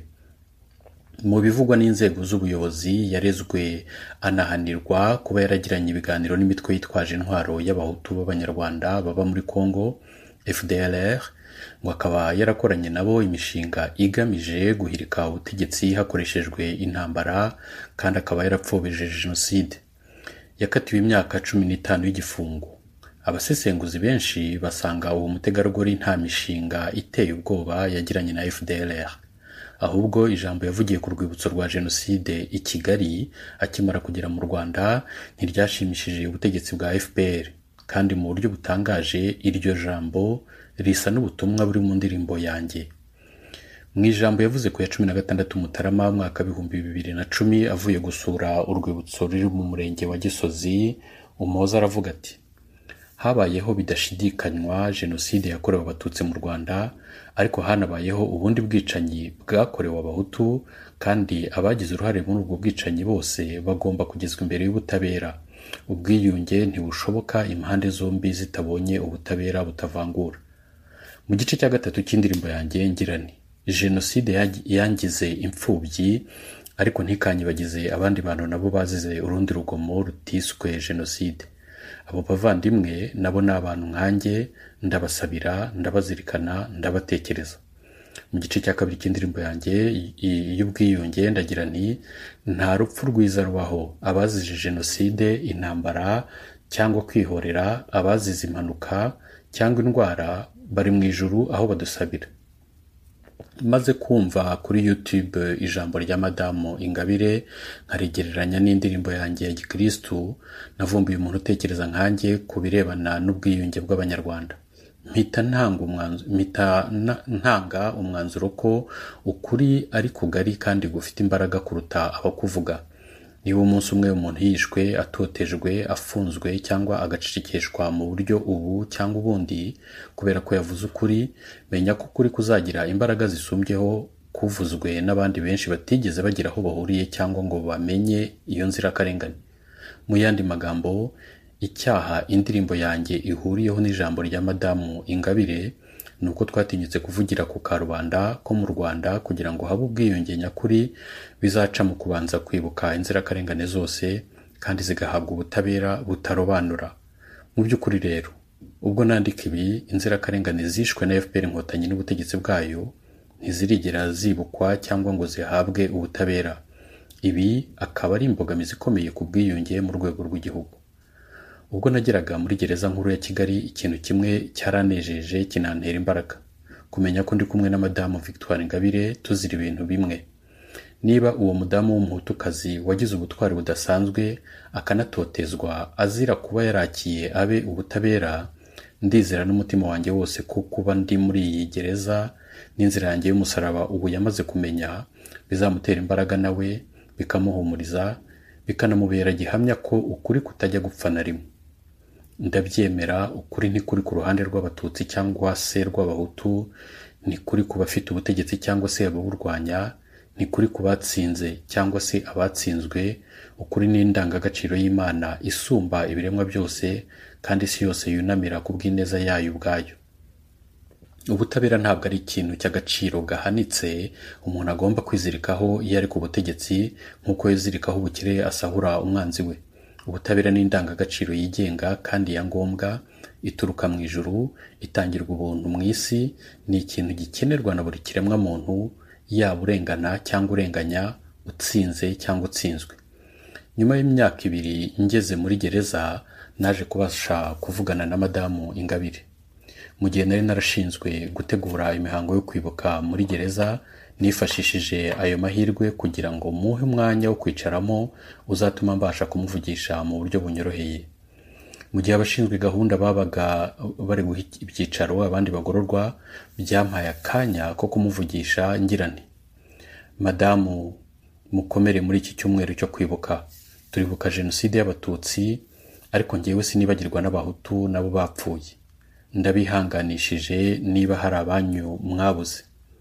Mu bivugwa n'inzego z'ubuyobozi, yarezwe anahanirwa kuba yaragiranye ibiganiro n'imitwe yitwaje intwaro y'abahutu b'abanyarwanda baba muri Congo, FDLR, ngo akaba yarakoranye nabo imishinga igamije guhirika ubutegetsi hakoreshejwe intambara, kandi akaba yarapfobeje jenoside. Yakatiwe imyaka 15 y'igifungo. Abasesenguzi benshi basanga uwo mutegarugori nta mishinga iteye ubwoba yagiranye na FDLR, ahubwo ijambo yavugiye ku rwibutso rwa jenoside i Kigali akimara kugera mu Rwanda ntiryashimishije ubutegetsi bwa FPR, kandi mu buryo butangaje iryo jambo risa n'ubutumwa buri mu ndirimbo yanjye. Mu ijambo yavuze ku ya 16 Mutarama mwaka 2010 avuye gusura urwibutso ruri mu murenge wa Gisozi, Umuhoza aravuga ati: habayeho bidashidikanywa jenoside yakorewe abatutsi mu Rwanda, ariko hanabayeho ubundi bwicanyi bwakorewe abahutu, kandi abagize uruhare muri ubwo bwicanyi bose bagomba kugezwa imbere y'ubutabera. Ubwiyunge ntibushoboka impande zombi zitabonye ubutabera butavangura. Mu gice cya gatatu cy'indirimbo yanjye ngira nti: jenoside yangize imfubyi, ariko ntikanyibagize abandi bantu nabo bazize urundi rugomo rutiswe jenoside. Abo bavandimwe nabo ni abantu nkanjye, ndabasabira, ndabazirikana, ndabatekereza. Mu gice cya kabiri cy'indirimbo yanjye y'ubwiyunge ndagira nti: nta rupfu rwiza rubaho, abazize jenoside, intambara cyangwa kwihorera, abazize impanuka cyangwa indwara bari mu ijuru aho badusabira. Maze kumva kuri YouTube ijambo rya Madamu Ingabire nkarigereranya n'indirimbo yanjye ya gikristu, navumbuye umuntu utekereza nkanjye ku birebana n'ubwiyunge bw'abanyarwanda. Mpita ntanga umwanzuro ko ukuri ari kugari kandi gufite imbaraga kuruta abakuvuga. Niba umunsi umwe umuntu yishwe, atotejwe, afunzwe cyangwa agacecekeshwa mu buryo ubu cyangwa ubundi kubera ko yavuze ukuri, menya ko ukuri kuzagira imbaraga zisumbyeho kuvuzwe n'abandi benshi batigeze bagira aho bahuriye cyangwa ngo bamenye iyo nzirakarengane. Mu yandi magambo, icyaha indirimbo yanjye ihuriyeho n'ijambo rya Madamu Ingabire ni uko twatinyutse kuvugira ku karubanda ko mu Rwanda kugira ngo habe ubwiyunge nyakuri bizaca mu kubanza kwibuka inzirakarengane zose kandi zigahabwa ubutabera butarobanura. Mu by'ukuri rero, ubwo nandika ibi, inzirakarengane zishwe na FPR Inkotanyi n'ubutegetsi bwayo ntizirigera zibukwa cyangwa ngo zihabwe ubutabera. Ibi akaba ari imbogamizi ikomeye ku bwiyunge mu rwego rw'igihugu. Ubwo nageraga muri gereza nkuru ya Kigali, ikintu kimwe cyaranejeje kinantera imbaraga: kumenya ko ndi kumwe na Madamu Victoire Ingabire tuzira ibintu bimwe. Niba uwo mudamu w'umuhutukazi wagize ubutwari budasanzwe akanatotezwa azira kuba yarakiye abe ubutabera, ndizera n'umutima wanjye wose ko kuba ndi muri iyi gereza n'inzira yanjye y'umusaraba ubu yamaze kumenya bizamutera imbaraga, nawe bikamuhumuriza, bikanamubera gihamya ko ukuri kutajya gupfa na rimwe. Ndabyemera, ukuri ntikuri ku ruhande rw'abatutsi cyangwa se rw'abahutu, ntikuri ku bafite ubutegetsi cyangwa se ababurwanya, ntikuri ku batsinze cyangwa se abatsinzwe. Ukuri ni indangagaciro y'Imana isumba ibiremwa byose, kandi isi yose yunamira ku bw'ineza yayo ubwayo. Ubutabera ntabwo ari ikintu cy'agaciro gahanitse umuntu agomba kwizirikaho iyo ari ku butegetsi nk'uko yizirikaho ubukire asahura umwanzi we. Ubutabera ni indangagaciro yigenga kandi ya ngombwa, ituruka mu ijuru, itangirwa ubuntu mu isi, ni ikintu gikenerwa na buri kiremwa muntu, yaba urengana cyangwa urenganya, utsinze cyangwa utsinzwe. Nyuma y'imyaka 2 ngeze muri gereza, naje kubasha kuvugana na Madamu Ingabire. Mu gihe nari narashinzwe gutegura imihango yo kwibuka muri gereza, nifashishije ayo mahirwe kugira ngo muhe umwanya wo kwicaramo uzatuma mbasha kumuvugisha mu buryo bunyoroheye. Mu gihe abashinzwe gahunda babaga bari guha ibyicaro abandi bagororwa, byampaye akanya ko kumuvugisha ngira nti: Madamu, mukomere muri iki cyumweru cyo kwibuka. Turibuka jenoside y'abatutsi, ariko ngewe sinibagirwa n'abahutu nabo bapfuye. Ndabihanganishije niba hari abanyu mwabuze.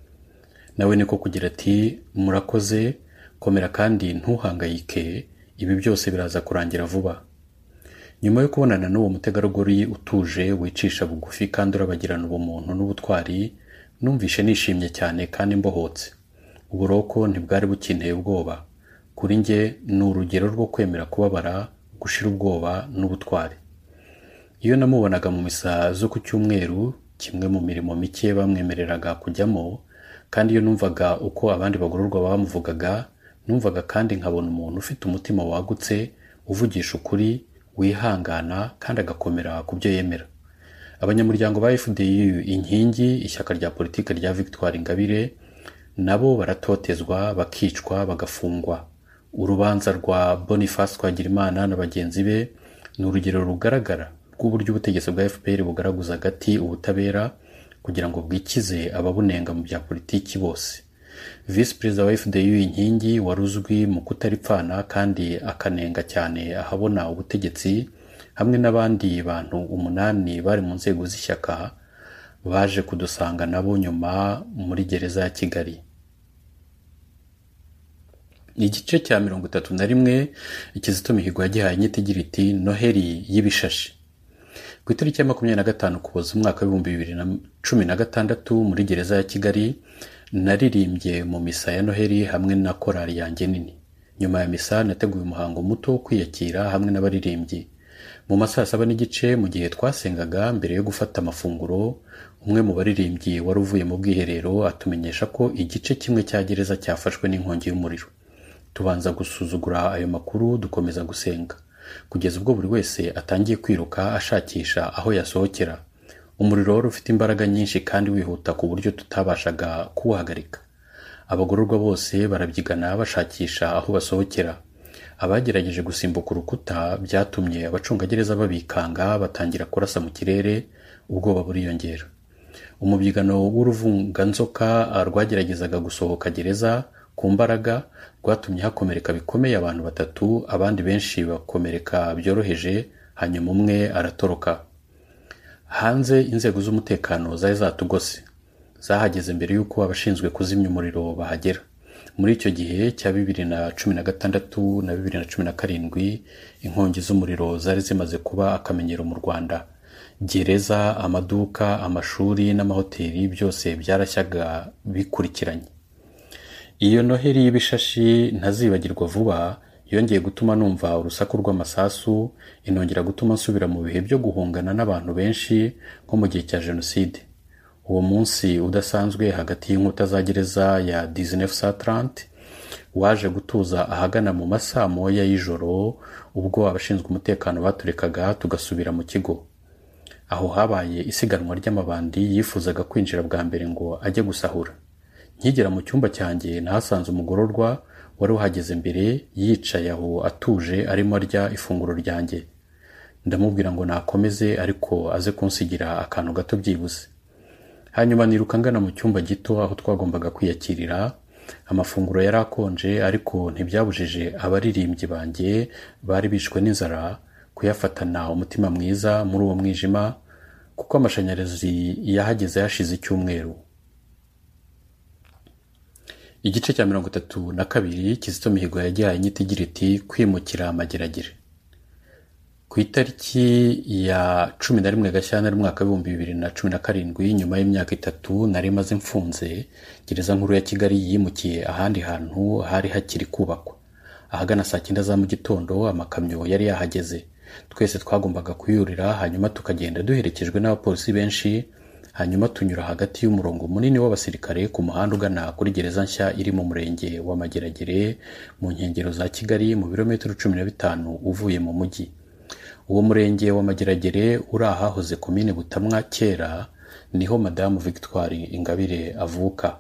Nawe niko kugira ati: murakoze, komera kandi ntuhangayike, ibi byose biraza kurangira vuba. Nyuma yo kubonana n'uwo mutegarugori utuje, wicisha bugufi kandi urabagirana ubumuntu n'ubutwari, numvishe nishimye cyane kandi mbohotse. Uburoko ntibwari bukinteye ubwoba. Kuri nge ni urugero rwo kwemera kubabara, gushira ubwoba n'ubutwari. Iyo namubonaga mu misa zo ku cyumweru, kimwe mu mirimo mike bamwemereraga kujyamo, kandi iyo numvaga uko abandi bagororwa bamuvugaga, numvaga kandi nkabona umuntu ufite umutima wagutse, uvugisha ukuri, wihangana kandi agakomera ku byo yemera. Abanyamuryango ba FDU inkingi, ishyaka rya politike rya Victoire Ingabire, nabo baratotezwa, bakicwa, bagafungwa. Urubanza rwa Boniface Twagirimana na bagenzi be ni urugero rugaragara rw'uburyo ubutegetsi bwa FPR bugaragaza gati ubutabera kugira ngo bwikize ababunenga mu bya politiki bose. Visi Perezida wa FDU Inkingi wari uzwi mu kutaripfana kandi akanenga cyane ahabona ubutegetsi, hamwe n'abandi bantu 8 bari mu nzego z'ishyaka baje kudusanga nabo nyuma muri gereza ya Kigali. Igice cya 31 Kizito Mihigo yagihaye inyito igira iti Noheli y'ibishashi. Ku itariki ya 25 Ukuboza umwaka wa 2016 muri gereza ya Kigali naririmbye mu misa ya Noheli hamwe na korali yanjye nini. Nyuma ya misa nateguye umuhango muto wo kwiyakira hamwe n'abaririmbyi. Mu masaha 7:30 mu gihe twasengaga mbere yo gufata amafunguro, umwe mu baririmbyi wari uvuye mu bwiherero atumenyesha ko igice kimwe cya gereza cyafashwe n'inkongi y'umuriro. Tubanza gusuzugura ayo makuru, dukomeza gusenga kugeza ubwo buri wese atangiye kwiruka ashakisha aho yasohokera. Umuriro wari ufite imbaraga nyinshi kandi wihuta ku buryo tutabashaga kuwuhagarika. Abagororwa bose barabyigana bashakisha aho basohokera. Abagerageje gusimbuka urukuta byatumye abacungagereza babikanga, batangira kurasa mu kirere, ubwoba buriyongera. Umubyigano w'uruvunganzoka rwageragezaga gusohoka gereza ku mbaraga rwatumye hakomereka bikomeye abantu 3, abandi benshi bakomereka byoroheje, hanyuma umwe aratoroka. Hanze inzego z'umutekano zari zatugose, zahageze mbere yuko abashinzwe kuzimya umuriro bahagera. Muri icyo gihe cya 2016 na 2017 inkongi z'umuriro zari zimaze kuba akamenyero mu Rwanda. Gereza, amaduka, amashuri n'amahoteli byose byarashyaga bikurikiranye. Iyo Noheli y'ibishashi ntazibagirwa vuba, yongeye gutuma numva urusaku rw'amasasu, inongera gutuma nsubira mu bihe byo guhungana n'abantu benshi nko mu gihe cya Jenoside. Uwo munsi udasanzwe hagati y'inkuta za gereza ya 1930 waje gutuza ahagana mu masaa 1 y'ijoro, ubwo abashinzwe umutekano baturekaga tugasubira mu kigo. Aho habaye isiganwa ry'amabandi yifuzaga kwinjira bwa mbere ngo ajye gusahura. Nkigera mu cyumba cyanjye nahasanze umugororwa wari uhageze mbere, yicaye aho atuje arimo arya ifunguro ryanjye. Ndamubwira ngo nakomeze ariko aze kunsigira akantu gato byibuze. Hanyuma niruka ngana mu cyumba gito aho twagombaga kwiyakirira. Amafunguro yari akonje ariko ntibyabujije abaririmbyi banjye bari bishwe n'inzara kuyafatana umutima mwiza muri uwo mwijima, kuko amashanyarazi yahageze hashize icyumweru. Igice cya 32 Kizito Mihigo yagihaye inyito igira iti kwimukira amageragere. Ku itariki ya 11 Gashyantare umwaka wa 2017, nyuma y'imyaka 3 nari maze mfunze, gereza nkuru ya Kigali yimukiye ahandi hantu hari hakiri kubakwa. Ahagana saa 9 za mu gitondo amakamyo yari yahageze. Twese twagombaga kuyurira, hanyuma tukagenda duherekejwe n'abapolisi benshi, hanyuma tunyura hagati y'umurongo munini w'abasirikare ku muhanda ugana kuri gereza nshya iri mu murenge wa Mageragere mu nkengero za Kigali mu birometero 15 uvuye mu mujyi. Uwo murenge wa Mageragere uri ahahoze komine Butamwa kera, niho Madamu Victoire Ingabire avuka.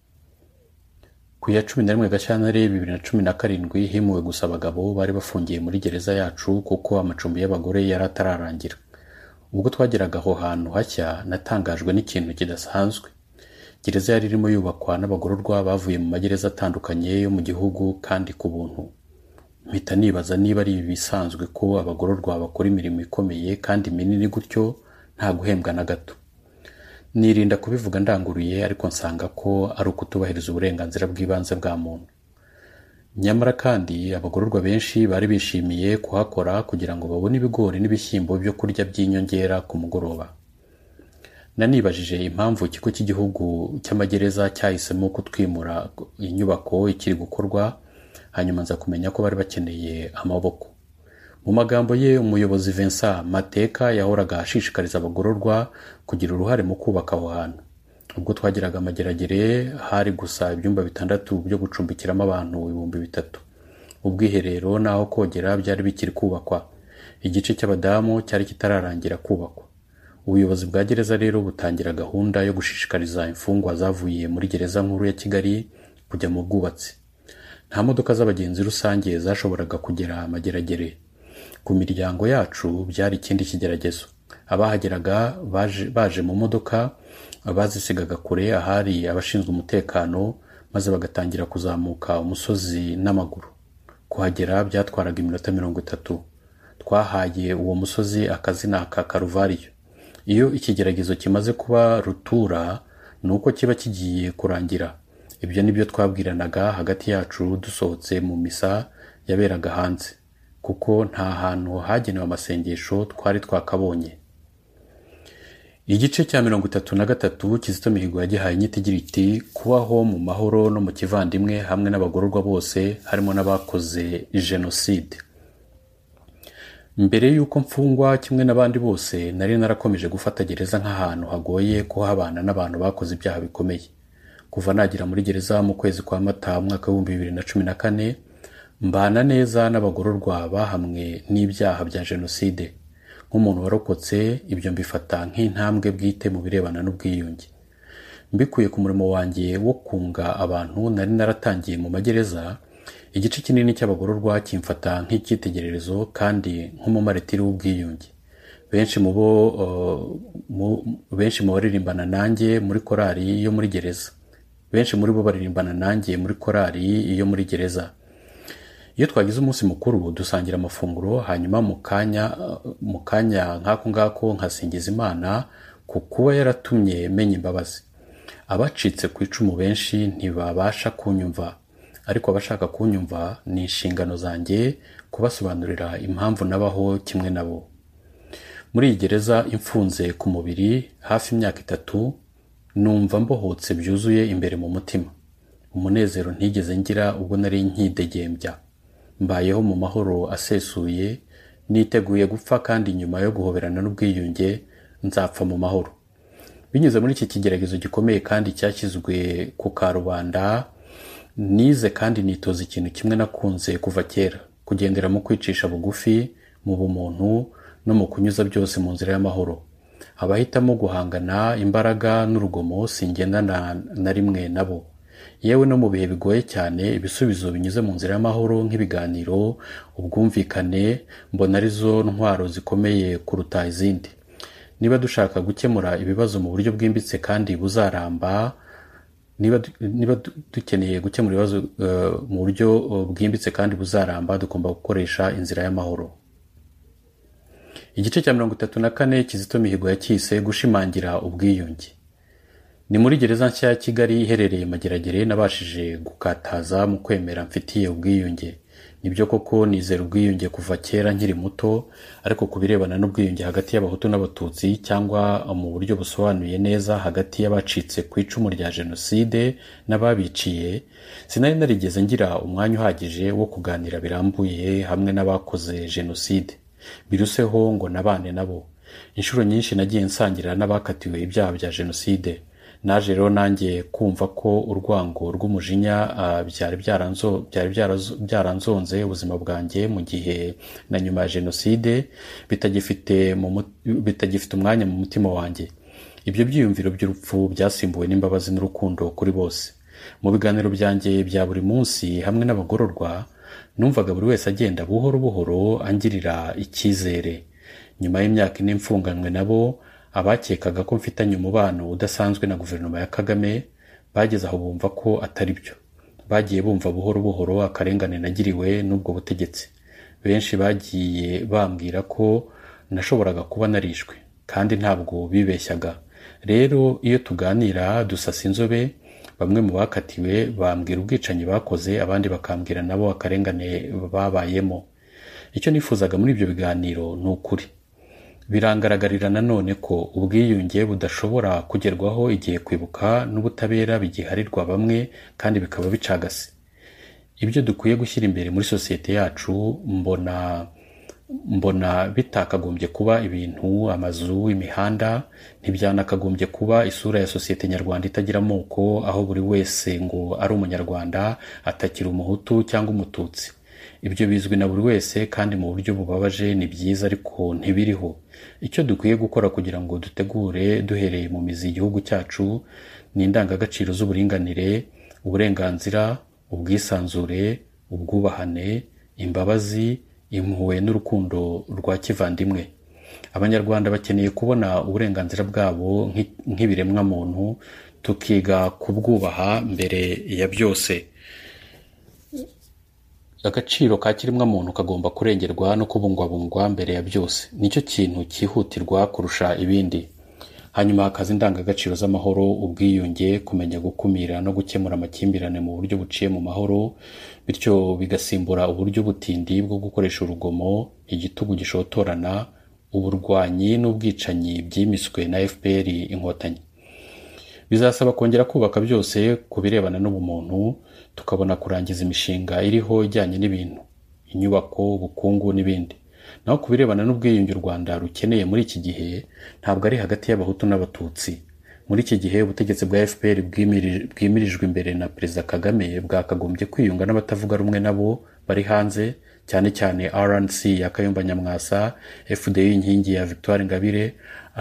Ku ya 11 Gashyantare 2017 himuwe gusa abagabo bari bafungiye muri gereza yacu kuko amacumbi y'abagore yari atararangira. Ubwo twageraga aho hantu hashya natangajwe n'ikintu kidasanzwe. Gereza yari irimo yubakwa n'abagororwa bavuye mu magereza atandukanye yo mu gihugu kandi ku buntu. Mpita nibaza niba ari bisanzwe ko abagororwa bakora imirimo ikomeye kandi minini gutyo nta guhembwa na gato. Nirinda kubivuga ndanguruye, ariko nsanga ko ari ukutubahiriza uburenganzira bw'ibanze bwa muntu. Nyamara kandi abagororwa benshi bari bishimiye kuhakora kugira ngo babone ibigori n'ibishyimbo byo kurya by'inyongera ku mugoroba. Nanibajije impamvu ikigo cy'igihugu cy'amagereza cyahisemo kutwimura inyubako ikiri gukorwa, hanyuma nza kumenya ko bari bakeneye amaboko. Mu magambo ye, umuyobozi Vincent Mateka yahoraga ashishikariza abagororwa kugira uruhare mu kubaka aho hantu. Ubwo twagiraga Mageragere hari gusa ibyumba 6 byo gucumbikiramo abantu 3000. Ubwiherero naho kogera byari bikiri kubakwa. Igice cy'abadamu cyari kitararangira kubakwa. Ubuyobozi bwa gereza rero butangira gahunda yo gushishikariza imfungwa zavuye muri gereza nkuru ya Kigali kujya mu bwubatsi. Nta modoka z'abagenzi rusange zashoboraga kugera Mageragere. Ku miryango yacu byari ikindi kigeragezo. abahageraga baje mu modoka bazisigaga kure ahari abashinzwe umutekano, maze bagatangira kuzamuka umusozi n'amaguru. Kuhagera byatwaraga iminota 30. Twahaye uwo musozi akazina ka Karuvariyo. Iyo ikigeragezo kimaze kuba rutura nuko kiba kigiye kurangira. Ibyo nibyo twabwiranaga hagati yacu dusohotse mu misa yaberaga hanze, kuko nta hantu hagenewe amasengesho twari twakabonye. Igice cya 33 Kizito Mihigo yagihaye inyito igira iti kubaho mu mahoro no mu kivandimwe hamwe n'abagororwa bose harimo n'abakoze jenoside. Mbere y'uko mfungwa kimwe n'abandi bose nari narakomeje gufata gereza nk'ahantu hagoye kuhabana n'abantu bakoze ibyaha bikomeye. Kuva nagira muri gereza mu kwezi kwa Mata mwaka wa 2014 mbana neza n'abagororwa bahamwe n'ibyaha bya jenoside. Nk'umuntu warokotse, ibyo mbifata nk'intambwe bwite mu birebana n'ubwiyunge. Mbikuye ku murimo wanjye wo kunga abantu nari naratangiye mu magereza, igice kinini cy'abagororwa kimfata nk'icyitegererezo kandi nk'umumaritiri w'ubwiyunge. Benshi mu baririmbana nanjye muri korali yo muri gereza. Benshi muri bo baririmbana nanjye muri korali iyo muri gereza. Iyo twagize umunsi mukuru dusangira amafunguro, hanyuma mu kanya nk'ako ngako nkasingiza Imana ku kuba yaratumye menya imbabazi. Abacitse ku icumu benshi ntibabasha kunyumva, ariko abashaka kunyumva ni inshingano zanjye kubasobanurira impamvu nabaho kimwe nabo. Muri iyi gereza imfunze ku mubiri hafi imyaka 3, numva mbohotse byuzuye imbere mu mutima. Umunezero ntigeze ngira ubwo nari nkidegembya. Mbayeho mu mahoro asesuye, niteguye gupfa kandi nyuma yo guhoberana n'ubwiyunge nzapfa mu mahoro. Binyuze muri iki kigeragezo gikomeye kandi cyashyizwe ku karubanda, nize kandi nitoza ikintu kimwe nakunze kuva kera, kugendera mu kwicisha bugufi, mu bumuntu no mu kunyuza byose mu nzira y'amahoro. Abahitamo guhangana imbaraga n'urugomo singendana na rimwe nabo. Yewe no mu bihe bigoye cyane, ibisubizo binyuze mu nzira y'amahoro nk'ibiganiro, ubwumvikane, mbona arizo ntwaro zikomeye kuruta izindi. Niba dushaka gukemura ibibazo mu buryo bwimbitse kandi buzaramba, niba dukeneye gukemura ibibazo mu buryo bwimbitse kandi buzaramba, tugomba gukoresha inzira y'amahoro. Igice cya 34 Kizito Mihigo yakise gushimangira ubwiyunge. Ni muri gereza nshya ya Kigali iherereye Mageragere nabashije gukataza mu kwemera mfitiye ubwiyunge. Nibyo koko nizera ubwiyunge kuva kera nkiri muto, ariko kubirebana n'ubwiyunge hagati y'abahutu n'abatutsi cyangwa mu buryo busobanuye neza hagati y'abacitse ku icumu rya jenoside n'ababiciye, sinari narigeze ngira umwanya uhagije wo kuganira birambuye hamwe n'abakoze jenoside. Biruseho ngo nabane nabo. Inshuro nyinshi nagiye nsangira n'abakatiwe ibyaha bya jenoside. Naje rero nanjye kumva ko urwango rw'umujinya byari byaranzonze ubuzima bwanjye mu gihe na nyuma ya jenoside bitagifite umwanya mu mutima wanjye. Ibyo byiyumviro by'urupfu byasimbuwe n'imbabazi n'urukundo kuri bose. Mu biganiro byanjye bya buri munsi hamwe n'abagororwa, numvaga buri wese agenda buhoro buhoro angirira icyizere. Nyuma y'imyaka 4 mfunganwe nabo, abakekaga ko mfitanye umubano udasanzwe na guverinoma ya Kagame bageze aho bumva ko atari byo. Bagiye bumva buhoro buhoro akarengane nagiriwe n'ubwo butegetsi. Benshi bagiye bambwira ko nashoboraga kuba narishwe, kandi ntabwo bibeshyaga. Rero iyo tuganira dusasa inzobe, bamwe mu bakatiwe bambwira ubwicanyi bakoze, abandi bakambwira nabo akarengane babayemo. Icyo nifuzaga muri ibyo biganiro ni ukuri. Birangaragarira nanone ko ubwiyunge budashobora kugerwaho igihe kwibuka n'ubutabera bigiharirwa bamwe kandi bikaba bicagase. Ibyo dukwiye gushyira imbere muri sosiyete yacu mbona bitakagombye kuba ibintu, amazu, imihanda, ntibyanakagombye kuba isura ya sosiyete nyarwanda itagira amoko, aho buri wese ngo ari umunyarwanda atakiri umuhutu cyangwa umututsi. Ibyo bizwi na buri wese kandi mu buryo bubabaje, ni byiza ariko ntibiriho. Icyo dukwiye gukora kugira ngo dutegure duhereye mu mizi igihugu cyacu ni indangagaciro z'uburinganire, uburenganzira, ubwisanzure, ubwubahane, imbabazi, impuhwe n'urukundo rwa kivandimwe. Abanyarwanda bakeneye kubona uburenganzira bwabo nk'ibiremwa muntu, tukiga kubwubaha mbere ya byose. Agaciro ka kiremwa muntu kagomba kurengerwa no kubungwabungwa mbere ya byose. Nicyo kintu cyihutirwa kurusha ibindi. Hanyuma hakaza indangagaciro z'amahoro, ubwiyunge, kumenya gukumira no gukemura amakimbirane mu buryo buciye mu mahoro, bityo bigasimbura uburyo butindi bwo gukoresha urugomo, igitugu gishotorana, uburwanyi n'ubwicanyi byimiswe na FPR inkotanyi. Bizasaba kongera kubaka byose ku birebana n'ubumuntu, tukabona kurangiza imishinga iriho ijyanye n'ibintu, inyubako, ubukungu n'ibindi. Naho ku birebana n'ubwiyunge u Rwanda rukeneye muri iki gihe, ntabwo ari hagati y'abahutu n'abatutsi. Muri iki gihe ubutegetsi bwa FPR bwimirijwe imbere na Perezida Kagame bwakagombye kwiyunga n'abatavuga rumwe nabo bari hanze, cyane cyane RNC ya Kayumba Nyamwasa, FDU inkingi ya Victoire Ingabire,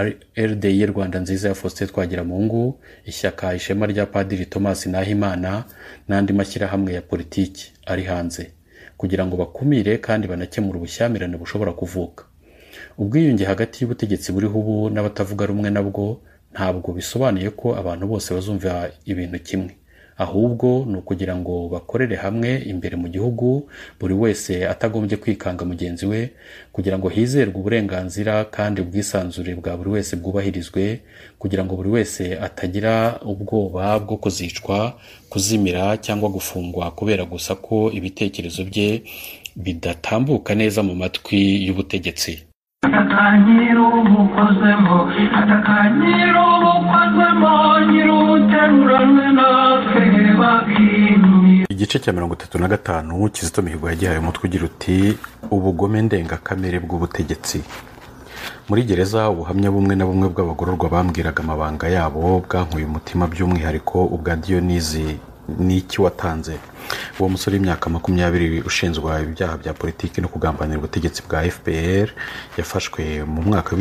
RDI Rwanda nziza ya Faustin Twagiramungu, ishyaka Ishema rya Padiri Thomas Nahimana n'andi mashyirahamwe ya politiki ari hanze, kugira ngo bakumire kandi banakemura ubushyamirane bushobora kuvuka. Ubwiyunge hagati y'ubutegetsi buriho ubu n'abatavuga rumwe nabwo ntabwo bisobanuye ko abantu bose bazumva ibintu kimwe, ahubwo ni ukugira ngo bakorere hamwe imbere mu gihugu, buri wese atagombye kwikanga mugenzi we, kugira ngo hizerwe uburenganzira kandi ubwisanzure bwa buri wese bwubahirizwe, kugira ngo buri wese atagira ubwoba bwo kuzicwa, kuzimira cyangwa gufungwa kubera gusa ko ibitekerezo bye bidatambuka neza mu matwi y'ubutegetsi. Atakanyiro umukozemo, atakanyiro umukozemo, nyiruteruranwe natwe bakimye. Igice cya 35 Kizito Mihigo yagihaye umutwe ugira uti ubugome ndengakamere bw'ubutegetsi. Muri gereza ubuhamya bumwe na bumwe bw'abagororwa bambwiraga amabanga yabo bwankuye umutima, by'umwihariko ubwa Dionisi Niki watanze. Uwo musore w'imyaka 20 ushinzwa ibyaha bya politiki no kugambanira ubutegetsi bwa FPR yafashwe mu mwaka wa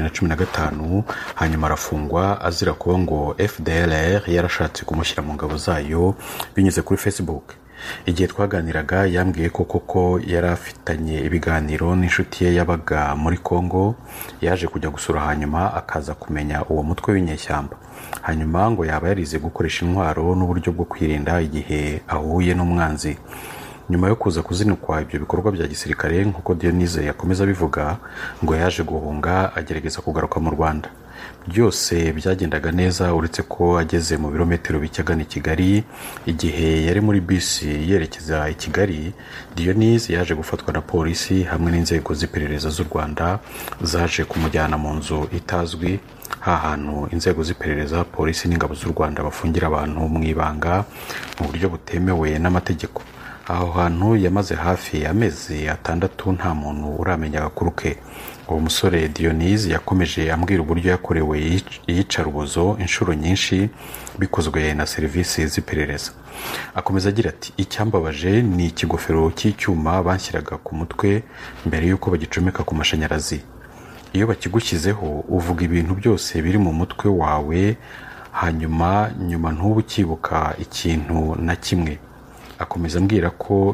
2015, hanyuma arafungwa azira kuba ngo FDLR yarashatse kumushyira mu ngabo zayo binyuze kuri Facebook. Igihe twaganiraga yambwiye ko koko yarafitanye ibiganiro n'inshuti ye yabaga muri Kongo, yaje kujya gusura hanyuma akaza kumenya uwo mutwe w'inyeshyamba. Hanyuma ngo yaba yarize gukoresha intwaro n'uburyo bwo kwirinda igihe ahuye n'umwanzi. Nyuma yo kuza kuzinukwa ibyo bikorwa bya gisirikare nk'uko Dionise yakomeza bivuga, ngo yaje guhunga agerageza kugaruka mu Rwanda. Byose byagendaga neza uretse ko ageze mu birometero bicagana i Kigali. Igihe yari muri bisi yerekeza i Kigali, Dionise yaje gufatwa na polisi hamwe n'inzego z'iperereza z'u Rwanda, zaje kumujyana mu nzu itazwi, hahantu inzego z'iperereza, polisi n'ingabo z'u Rwanda bafungira abantu mu ibanga mu buryo butemewe n'amategeko. Aho hantu yamaze hafi amezi 6 nta muntu uramenya agakuru ke. Uwo musore Dionise yakomeje ambwira uburyo yakorewe iyicarubozo inshuro nyinshi bikozwe na serivisi z'iperereza. Akomeza agira ati icyambabaje ni ikigofero cy'icyuma banshyiraga ku mutwe mbere yuko bagicomeka ku mashanyarazi. Iyo bakigushyizeho uvuga ibintu byose biri mu mutwe wawe, hanyuma ntubu ukibuka ikintu na kimwe. Akomeza ambwira ko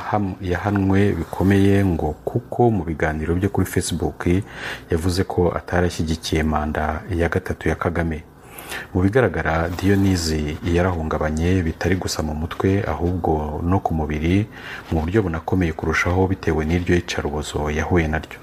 yahanwe bikomeye ngo kuko mu biganiro bye kuri Facebook yavuze ko atarashyigikiye manda ya 3 ya Kagame. Mu bigaragara Dionise yarahungabanye bitari gusa mu mutwe ahubwo no ku mubiri mu buryo bunakomeye kurushaho bitewe n'iryo yicarubozo yahuye naryo.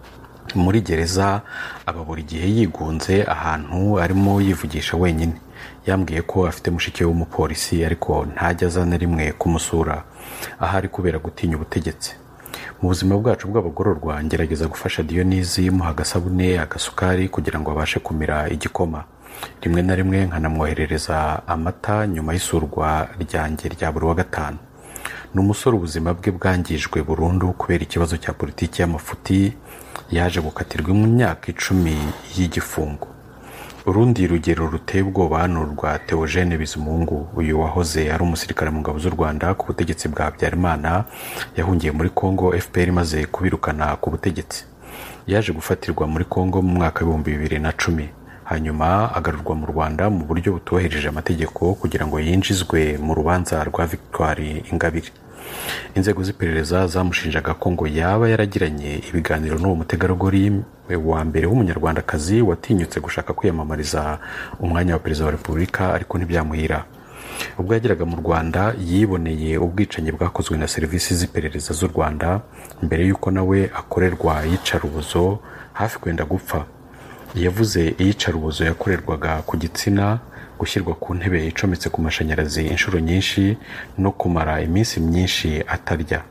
Muri gereza aba buri gihe yigunze ahantu arimo yivugisha wenyine. Yambwiye ko afite mushiki w'umupolisi ariko ntajya azana rimwe kumusura, ahari kubera gutinya ubutegetsi. Mu buzima bwacu bw'abagororwa ngerageza gufasha Dionise muha agasabune, agasukari kugira ngo abashe kumira igikoma. Rimwe na rimwe nkanamwoherereza amata nyuma y'isurwa ryanjye rya buri wa gatanu. Ni umusore ubuzima bwe bwangijwe burundu kubera ikibazo cya politiki y'amafuti, yaje gukatirwa mu myaka 10 y'igifungo. Urundi rugero ruteye ubwoba ni urwa Theogene Bizimungu. Uyu wahoze ari umusirikare mu ngabo z'u Rwanda ku butegetsi bwa Habyarimana, yahungiye muri Kongo FPR imaze kubirukana ku butegetsi. Yaje gufatirwa muri Kongo mu mwaka wa 2010, hanyuma agarurwa mu Rwanda mu buryo butohereje amategeko kugira ngo yinjizwe mu rubanza rwa Victoire Ingabire. inzego z'iperereza zamushinjaga ko ngo yaba yaragiranye ibiganiro n'uwo mutegarugori wa mbere w'umunyarwandakazi watinyutse gushaka kwiyamamariza umwanya wa perezida wa repubulika ariko ntibyamuhira. ubwo yageraga mu Rwanda yiboneye ubwicanyi bwakozwe na serivisi z'iperereza z'u Rwanda mbere y'uko nawe akorerwa iyicarubozo hafi kwenda gupfa. yavuze iyicarubozo yakorerwaga ku gitsina, gushyirwa ku ntebe icometse ku mashanyarazi inshuro nyinshi no kumara iminsi myinshi atarya.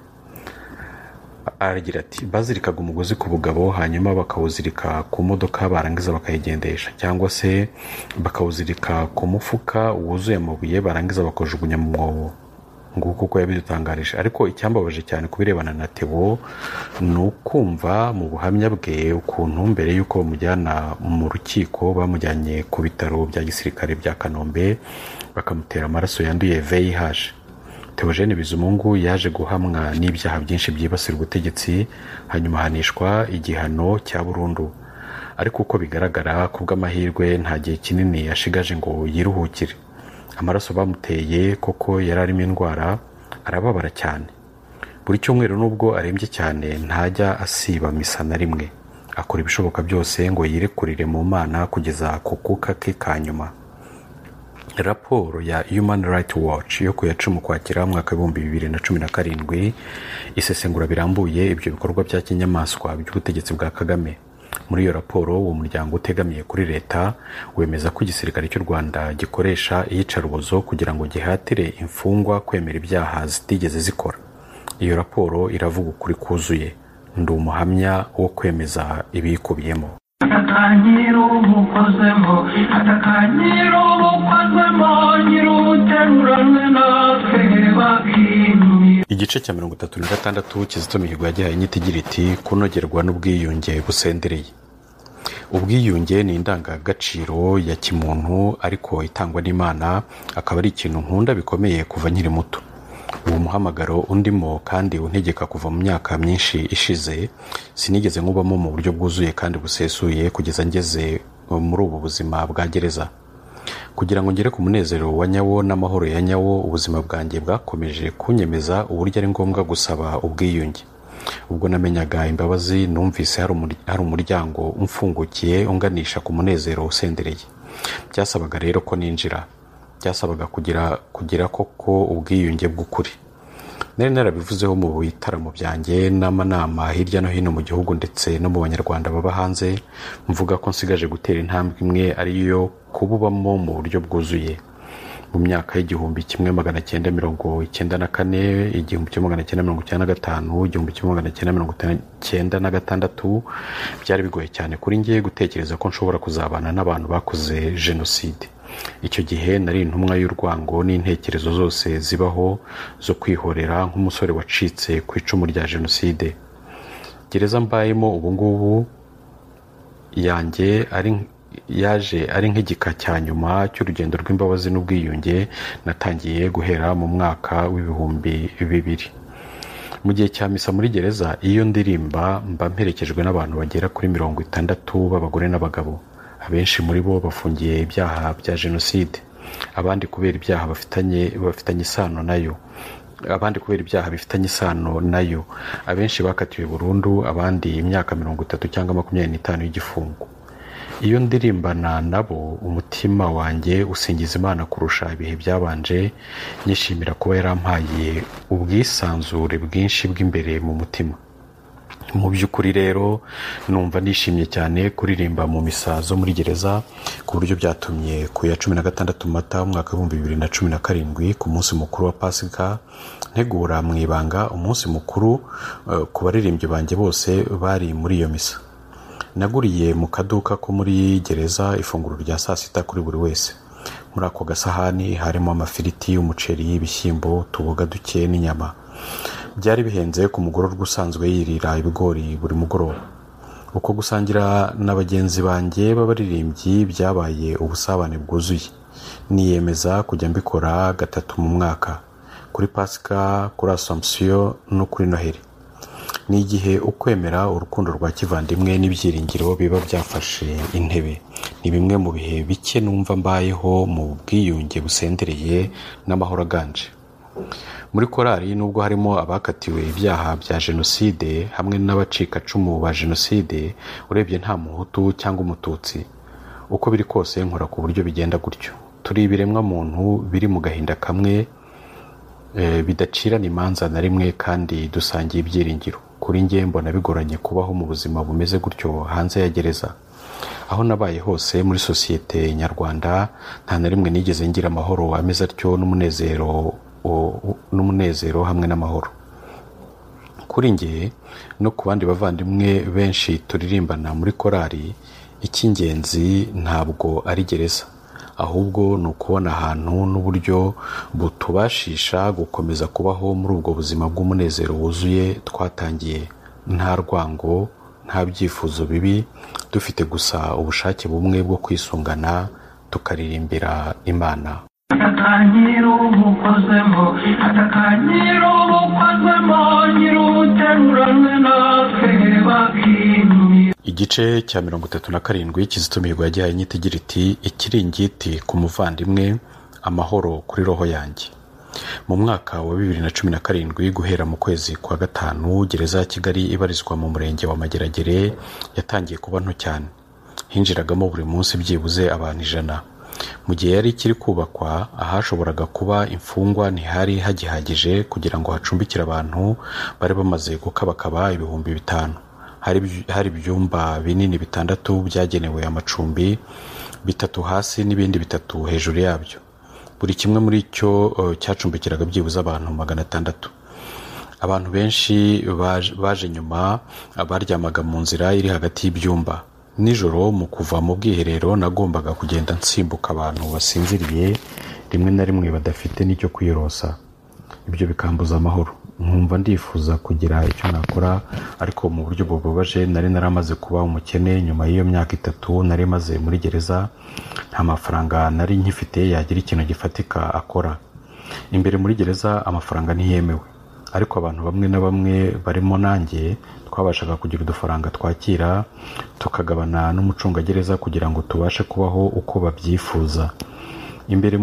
aragira ati bazirikaga umugozi ku bugabo hanyuma bakawuzirika ku modoka barangiza bakayigendesha, cyangwa se bakawuzirika ku mufuka wuzuye amabuye barangiza bakajugunya mu mwobo. nguko uko yabidutangarije. ariko icyambabaje cyane kubirebana na Theo ni ukumva mu buhamya bwe ukuntu mbere y'uko bamujyana mu rukiko bamujyanye ku bitaro bya gisirikare bya Kanombe bakamutera amaraso yanduye VIH. Theogene Bizimungu yaje guhamwa n'ibyaha byinshi byibasira ubutegetsi hanyuma ahanishwa igihano cya burundu. ariko uko bigaragara ku bw'amahirwe nta gihe kinini yashigaje ngo yiruhukire. amaraso bamuteye koko yari arimo indwara, arababara cyane. buri cyumweru nubwo arembye cyane ntajya asiba misa na rimwe. akora ibishoboka byose ngo yirekurire mu Mana kugeza ku kuka ke ka nyuma. raporo ya Human Rights Watch yo ku ya 10 Ukwakira mwaka 2017 isesengura birambuye ibyo bikorwa bya kinyamaswa by'ubutegetsi bwa Kagame. muri iyo raporo uwo muryango utegamiye kuri leta wemeza ko igisirikare cy'u Rwanda gikoresha iyicarubozo kugira ngo gihatire imfungwa kwemera ibyaha zitigeze zikora. iyo raporo iravuga ukuri kuzuye. ndi umuhamya wo kwemeza ibiyikubiyemo. atakanyiro umukozemo atakanyiro umukozemo nyiruteruranwe natwe bakimye. igice cya 36 Kizito Mihigo yagihaye inyito igira iti kunogerwa n'ubwiyunge busendereye. ubwiyunge ni indangagaciro ya kimuntu ariko itangwa n'Imana, akaba ari ikintu nkunda bikomeye kuva nkiri muto. uwo muhamagaro undimo kandi untegeka kuva mu myaka myinshi ishize sinigeze nkubamo mu buryo bwuzuye kandi busesuye kugeza ngeze muri ubu buzima bwa gereza. kugira ngo ngere ku munezero wa nyawo n'amahoro ya nyawo, ubuzima bwanjye bwakomeje kunyemeza uburyo ari ngombwa gusaba ubwiyunge. ubwo namenyaga imbabazi numvise hari umuryango umfungukiye unganisha ku munezero usendereye. byasabaga rero ko ninjira. byasabaga kugira koko ubwiyunge bw'ukuri. nari narabivuzeho mu bitaramo byanjye n'amanama hirya no hino mu gihugu ndetse no mu banyarwanda baba hanze, mvuga ko nsigaje gutera intambwe imwe, ariyo kububamo mu buryo bwuzuye. mu myaka y'igihumbi 1994, 1995, 1996 byari bigoye cyane kuri njye gutekereza ko nshobora kuzabana n'abantu bakoze jenoside. icyo gihe nari intumwa y'urwango n'intekerezo zose zibaho zo kwihorera nk'umusore wacitse ku icumu rya jenoside. gereza mbayemo ubu ngubu yaje ari nk'igika cya nyuma cy'urugendo rw'imbabazi n'ubwiyunge natangiye guhera mu mwaka w'2000. mu gihe cya misa muri gereza iyo ndirimba mba mperekejwe n'abantu bagera kuri 60 b'abagore n'abagabo. abenshi muri bo bafungiye ibyaha bya jenoside, abandi kubera ibyaha bafitanye isano nayo. abenshi bakatiwe burundu, abandi imyaka 30 cyangwa 25 y'igifungo. iyo ndirimbana nabo umutima wanjye usingiza Imana kurusha ibihe byabanje, nyishimira kuba yarampaye ubwisanzure bwinshi bw'imbere mu mutima. mu by'ukuri rero numva nishimye cyane kuririmba mu misa zo muri gereza, ku buryo byatumye ku ya 16 Mata umwaka 2017 ku munsi mukuru wa Pasika ntegura mu ibanga umunsi mukuru ku baririmbyi banjye bose bari muri iyo misa. naguriye mu kaduka ko muri gereza ifunguro rya saa sita kuri buri wese. muri ako gasahani harimo amafiriti, umuceri, ibishyimbo, utuboga duke n'inyama. byari bihenze ku mugororwa usanzwe yirira ibigori buri mugoroba. uko gusangira na bagenzi banjye b'abaririmbyi byabaye ubusabane bwuzuye. niyemeza kujya mbikora 3 mu mwaka, kuri Pasika, kuri Assumption no kuri Noheli. ni igihe ukwemera urukundo rwa kivandimwe n'ibyiringiro biba byafashe intebe. ni bimwe mu bihe bike numva mbayeho mu bwiyunge busendereye n'amahoro aganje. muri korali nubwo harimo abakatiwe ibyaha bya jenoside hamwe n'abacikacumu ba jenoside, urebye nta muhutu cyangwa umututsi. Uko biri kose nkora ku buryo bigenda gutyo. Turi ibiremwa muntu biri mu gahinda kamwe, bidacirana imanza na rimwe kandi dusangiye ibyiringiro. Kuri njye mbona bigoranye kubaho mu buzima bumeze gutyo hanze ya gereza. Aho nabaye hose muri sosiyete nyarwanda nta na rimwe nigeze ngira amahoro ameze atyo n'umunezero hamwe n'amahoro. Kuri njye no ku bandi bavandimwe benshi turirimbana muri korali, icy'ingenzi ntabwo ari gereza, ahubwo ni ukubona ahantu n'uburyo butubashisha gukomeza kubaho muri ubwo buzima bw'umunezero wuzuye twatangiye, nta rwango, nta byifuzo bibi, dufite gusa ubushake bumwe bwo kwisungana tukaririmbira Imana. atakanyiro umukozemo, atakanyiro umukozemo, nyiruteruranwe natwe bakimye. Igice cya 37 Kizito Mihigo yagihaye inyito igira iti ikiringiti ku muvandimwe, amahoro kuri roho yanjye. Mu mwaka wa 2017 guhera mu kwezi kwa gatanu, gereza ya Kigali ibarizwa mu murenge wa Mageragere yatangiye kuba nto cyane. Hinjiragamo buri munsi byibuze abantu 100. Mu gihe yari ikiri kubakwa, ahashoboraga kuba imfungwa ntihari hagihagije kugira ngo hacumbikire abantu bari bamaze gukabakaba 5,000. Hari ibyumba binini 6 byagenewe amacumbi, 3 hasi n'ibindi 3 hejuru yabyo. Buri kimwe muri cyo cyacumbikiraga byibuze abantu 600. Abantu benshi baje nyuma baryamaga mu nzira iri hagati y'ibyumba. Nijoro mu kuva mu bwiherero nagombaga kugenda nsimbuka abantu basinziriye, rimwe na rimwe badafite n'icyo kwiyorosa. Ibyo bikambuza amahoro. Nkumva ndifuza kugira icyo nakora, ariko mu buryo bubabaje nari naramaze kuba umukene. Nyuma y'iyo myaka 3 nari maze muri gereza, nta mafaranga nari nkifite yagira ikintu gifatika akora. Imbere muri gereza amafaranga ntiyemewe, ariko abantu bamwe na bamwe barimo nanjye twabashaga kugira udufaranga twakira, tukagabana n'umucungagereza kugira ngo tubashe kubaho uko babyifuza. Imbere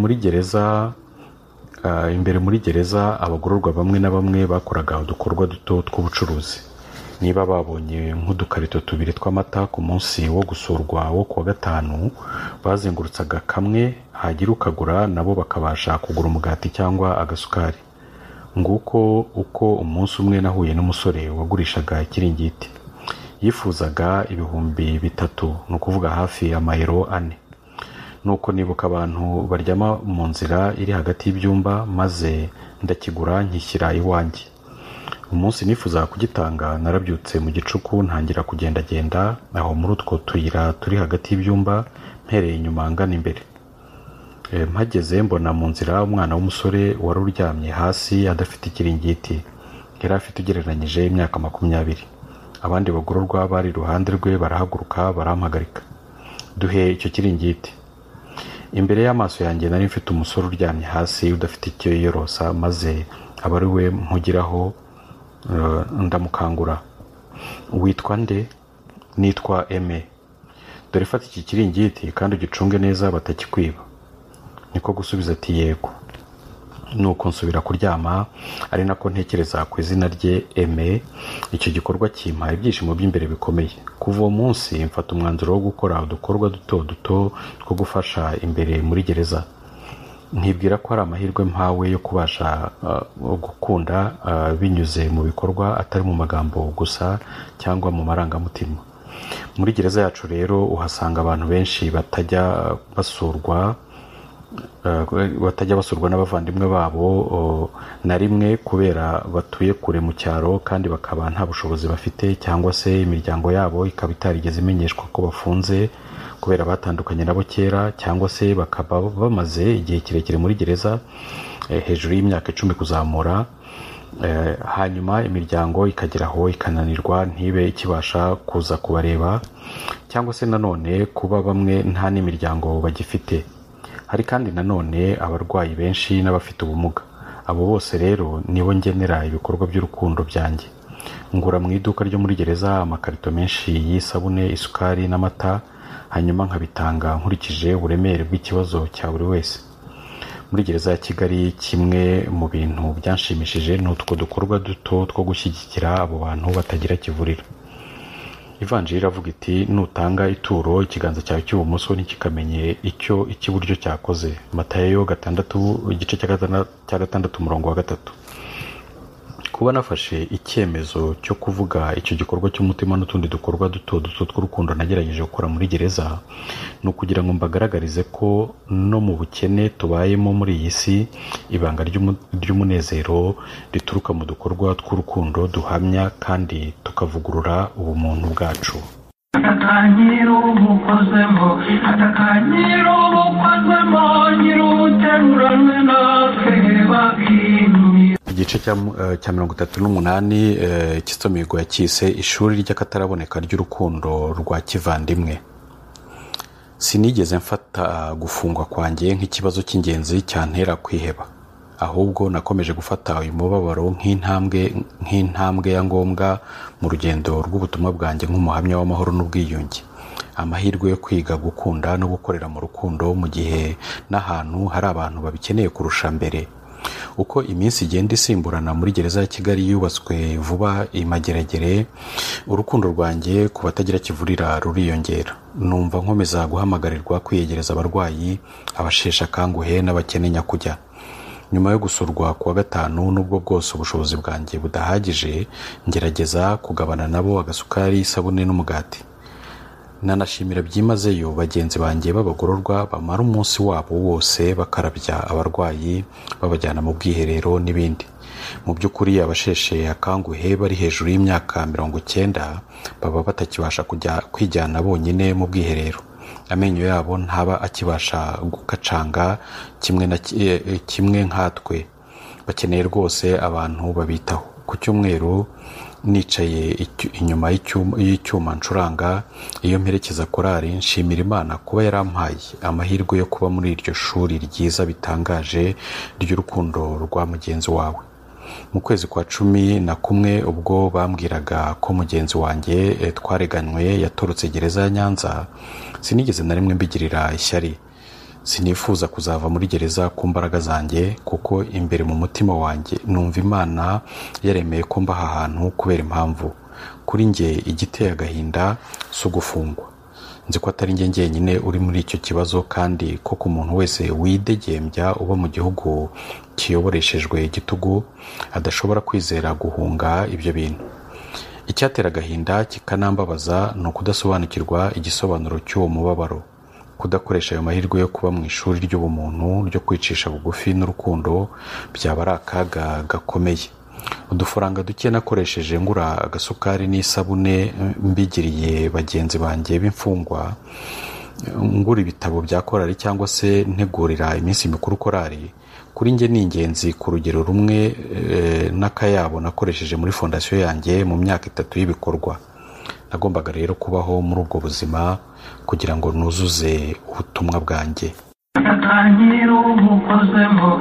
muri gereza abagororwa bamwe na bamwe bakoraga udukorwa duto tw'ubucuruzi. Niba babonye nk'udukarito 2 tw'amata ku munsi wo gusurwa wo kuwa gatanu, bazengurutsaga kamwe, hagira ukagura nabo bakabasha kugura umugati cyangwa agasukari. Nguko uko umunsi umwe nahuye n'umusore wagurishaga ikiringiti. Yifuzaga 3,000, ni ukuvuga hafi amayero 4. Nuko nibuka abantu baryama mu nzira iri hagati y'ibyumba, maze ndakigura nkishyira iwanjye. Umunsi nifuza kugitanga narabyutse mu gicuku ntangira kugendagenda aho muri utwo tuyira turi hagati y'ibyumba, mpereye inyuma ngana imbere. Mpageze mbona mu nzira umwana w'umusore wari uryamye hasi adafite ikiringiti. Yari afite ugereranyije imyaka 20. Abandi bagororwa bari iruhande rwe barahaguruka barampagarika. Duhe icyo kiringiti. Imbere y'amaso yanjye nari mfite umusore uryamye hasi udafite icyo yiyorosa, maze abari we mpugiraho ndamukangura. Witwa nde? Nitwa Aime. Dore fata iki kiringiti kandi ugicunge neza batakikwiba. Niko gusubiza ati yego. Nuko nsubira kuryama, ari nako ntekereza ku izina rye Aime. Icyo gikorwa kimpa ibyishimo by'imbere bikomeye. Kuva uwo munsi mfata umwanzuro wo gukora udukorwa duto duto two gufasha imbere muri gereza. Ntibwira ko ari amahirwe mpawe yo kubasha gukunda binyuze mu bikorwa atari mu magambo gusa cyangwa mu marangamutima. Muri gereza yacu rero uhasanga abantu benshi batajya basurwa n'abavandimwe babo na rimwe kubera batuye kure mu cyaro kandi bakaba nta bushobozi bafite, cyangwa se imiryango yabo ikaba itarigeze imenyeshwa ko bafunze kubera batandukanye nabo kera, cyangwa se bakaba bamaze igihe kirekire muri gereza hejuru y'imyaka 10 kuzamura. Hanyuma imiryango ikageraho ikananirwa ntibe ikibasha kuza kubareba, cyangwa se nanone kuba bamwe nta n'imiryango bagifite. Hari kandi nanone abarwayi benshi n'abafite ubumuga. Abo bose rero nibo ngenera ibikorwa by'urukundo byanjye. Ngura mu iduka ryo muri gereza amakarito menshi y'isabune, isukari n'amata, hanyuma nkabitanga nkurikije uburemere bw'ikibazo cya buri wese. muri gereza ya Kigali. Kimwe mu bintu byanshimishije ni utwo dukorwa duto two gushyigikira abo bantu batagira kivurira. Ivanjiri iravuga iti nutanga ituro ikiganza cyawe cy'ibumoso ntikikamenye icyo icy'iburyo cyakoze. Matayo 6:6 kuba nafashe icyemezo cyo kuvuga icyo gikorwa cy'umutima n'utundi dukorwa duto duto tw'urukundo nagerageje gukora muri gereza ni ukugira ngo mbagaragarize ko no mu bukene tubayemo muri iyi si ibanga ry'umunezero rituruka mu dukorwa tw'urukundo duhamya kandi tukavugurura ubumuntu bwacu. atakanyiro umukozemo nyiruteruranwe natwe bakimye. Igice cya 38 Kizito Mihigo yakise ishuri ry'akataraboneka ry'urukundo rwa kivandimwe. Sinigeze mfata gufungwa kwanjye nk'ikibazo cy'ingenzi cyantera kwiheba, ahubwo nakomeje gufata uyu mubabaro nk'intambwe ya ngombwa mu rugendo rw'ubutumwa bwanjye nk'umuhamya w'amahoro n'ubwiyunge. Amahirwe yo kwiga gukunda no gukorera mu rukundo mu gihe n'ahantu hari abantu babikeneye kurusha mbere. Uko iminsi igenda isimburana muri gereza ya Kigali yubatswe vuba imageragere, urukundo rwanjye ku batagira kivurira ruriyongera. Numva nkomeza guhamagarirwa kwiyegereza abarwayi, abashesha kanguhe n'abakene nyakujya. Nyuma yo gusurwa kuwa gatanu, nubwo bwose ubushobozi bwanjye budahagije, ngerageza kugabana nabo agasukari, isabune n'umugati. Nanashimira byimazeyo bagenzi banjye b'abagororwa bamara umunsi wabo wose bakarabya abarwayi, babajyana mu bwiherero n'ibindi. Mu by'ukuri abasheshe akanguhe bari hejuru y'imyaka 90 baba batakibasha kwijyana bonyine mu bwiherero. Amenyo yabo ntaba akibasha gukacanga kimwe nkatwe. Bakeneye rwose abantu babitaho. Ku cyumweru nicaye inyuma y'icyuma ncuranga, iyo mperekeza korari, nshimira Imana kuba yarampaye amahirwe yo kuba muri iryo shuri ryiza bitangaje ry'urukundo rwa mugenzi wawe. Mu kwezi kwa 11 ubwo bambwiraga ko mugenzi wanjye twareganywe yatorotse gereza ya Nyanza, sinigeze na rimwe mbigirira ishyari. Sinifuza kuzava muri gereza ku mbaraga zanjye, kuko imbere mu mutima wanjye numva Imana yaremeye ko mba aha hantu kubera impamvu. Kuri njye igiteye agahinda so gufungwa. Nzi ko atari njye njyenyine uri muri icyo kibazo, kandi ko ku muntu wese widegembya uba mu gihugu kiyoboreshejwe igitugu adashobora kwizera guhunga ibyo bintu. Icyatera agahinda kikanambabaza ni ukudasobanukirwa igisobanuro cy'uwo mubabaro. Kudakoresha ayo mahirwe yo kuba mu ishuri ry'ubumuntu ryo kwicisha bugufi n'urukundo byaba ari akaga gakomeye. Udufaranga duke nakoresheje ngura agasukari n'isabune mbigiriye bagenzi banjye b'imfungwa, ngura ibitabo bya korari cyangwa se ntegurira iminsi mikuru korari, kuri njye ni ingenzi ku rugero rumwe n'akayabo nakoresheje muri fondasiyo yanjye mu myaka 3 y'ibikorwa. Nagombaga rero kubaho muri ubwo buzima kugira ngo nuzuze ubutumwa bwanjye. atakanyiro umukozemo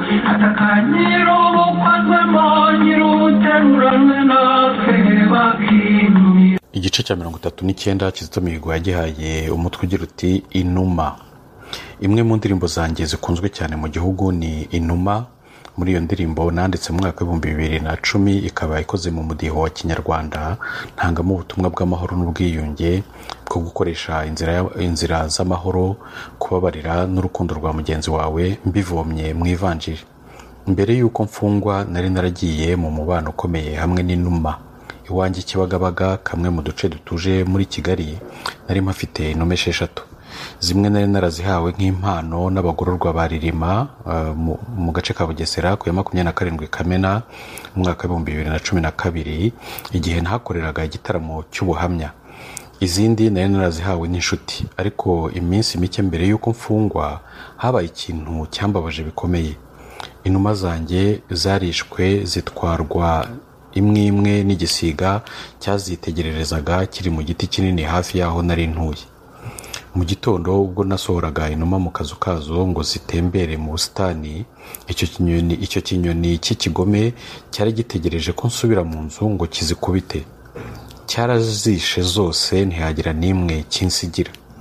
nyiruteruranwe natwe bakimye. Igice cya 39 Kizito Mihigo yagihaye umutwe ugira uti Inuma. Imwe mu ndirimbo zanjye zikunzwe cyane mu gihugu ni Inuma. Muri iyo ndirimbo nanditse mu mwaka 2010, ikaba ikoze mu mudiho wa Kinyarwanda, ntangamo ubutumwa bw'amahoro n'ubwiyunge bwo gukoresha inzira z'amahoro, kubabarira n'urukundo rwa mugenzi wawe, mbivomye mu Ivanjiri. Mbere y'uko mfungwa nari naragiye mu mubano ukomeye hamwe n'Inuma. Iwanjye Kibagabaga, kamwe mu duce dutuje muri Kigali, nari mpafite inuma 6. Zimwe nari narazihawe nk'impano n'abagororwa baririma mu gace ka Bugesera ku ya 27 Kamena mu mwaka 2012, igihe nahakoreraga igitaramo cy'ubuhamya. Izindi nari narazihawe n'inshuti, ariko iminsi mike mbere y'uko mfungwa habaye ikintu cyambabaje bikomeye. Inuma zanjye zarishwe zitwarwa imwe n'igisiga cyazitegererezaga kiri mu giti kinini hafi y'aho nari ntuye. Mu gitondo ubwo nasohoraga inuma mu kazu kazo ngo zitembere mu busitani, icyo kinyoni cy'ikigome cyari gitegereje ko nsubira mu nzu ngo kizikubite. Cyarazishe zose, ntihagira n'imwe kinsigira.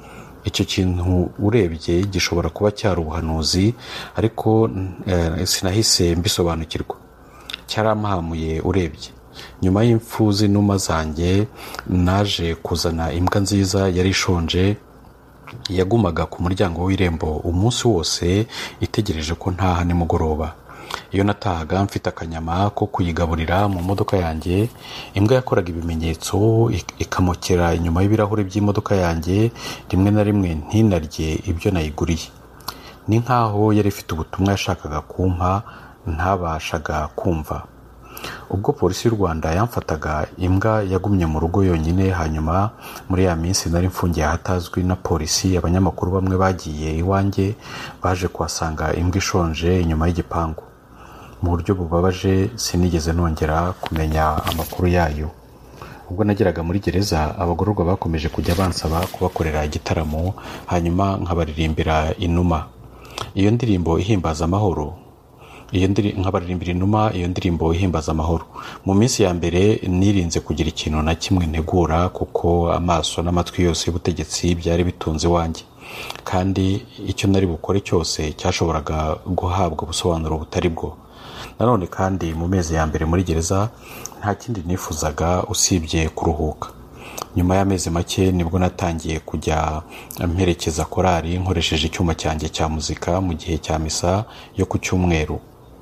icyo kintu urebye gishobora kuba cyari ubuhanuzi, ariko sinahise mbisobanukirwa. Cyarampahamuye urebye. Nyuma y'impfu z'inuma zanjye naje kuzana imbwa nziza yari ishonje, yagumaga ku muryango w'irembo umunsi wose itegereje ko ntaha nimugoroba. Iyo natahaga mfite akanyama ko kuyigaburira mu modoka yanjye, imbwa yakoraga ibimenyetso ikamokera inyuma y'ibirahuri by'imodoka yanjye, rimwe na rimwe ntinarye ibyo nayiguriye. Ni nk'aho yari ifite ubutumwa yashakaga kumpa ntabashaga kumva. Ubwo polisi y'u Rwanda yamfataga, imbwa yagumye mu rugo yonyine. Hanyuma muri ya minsi nari mfungiye ahatazwi na polisi, abanyamakuru bamwe bagiye iwanjye baje kuhasanga imbwa ishonje inyuma y'igipangu. Mu buryo bubabaje sinigeze nongera kumenya amakuru yayo. Ubwo nageraga muri gereza, abagororwa bakomeje kujya bansaba kubakorera igitaramo, hanyuma nkabaririmbira inuma. Iyo ndirimbo ihimbaza amahoro. Nkabaririmbira inuma iyo ndirimbo ihimbaza amahoro. Mu minsi ya mbere nirinze kugira ikintu na kimwe ntegura, kuko amaso n'amatwi yose y'ubutegetsi byari bitunze iwanjye, kandi icyo nari bukore cyose cyashoboraga guhabwa ubusobanuro butari bwo. Nanone kandi mu mezi ya mbere muri gereza nta kindi nifuzaga usibye kuruhuka. Nyuma y'amezi make nibwo natangiye kujya mperekeza korari nkoresheje icyuma cyanjye cya muzika mu gihe cya misa yo ku cyumweru.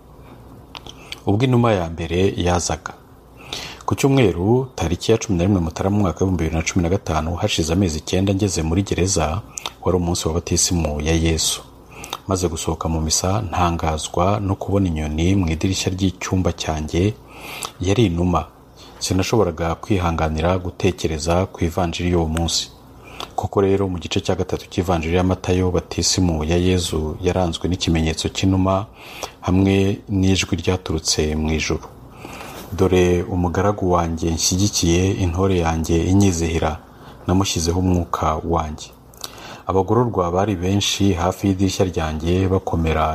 Ubwo inuma ya mbere yazaga ku cyumweru tariki ya 11 Mutarama mwaka wa 2015, hashize amezi 9 ngeze muri gereza, wari umunsi wa batisimu ya Yesu. Maze gusohoka mu misa ntangazwa no kubona inyoni mu idirishya ry'icyumba cyanjye. Yari inuma. Sinashoboraga kwihanganira gutekereza ku ivanjiri y'uwo munsi. Koko rero mu gice cya 3 cy'ivanjiri ya Matayo, batisimu ya Yesu yaranzwe n'ikimenyetso cy'inuma hamwe n'ijwi ryaturutse mu ijuru. Dore umugaragu wanjye nshyigikiye, intore yanjye inyizihira, namushyizeho umwuka wanjye. Abagororwa bari benshi hafi y'idirishya ryanjye bakomera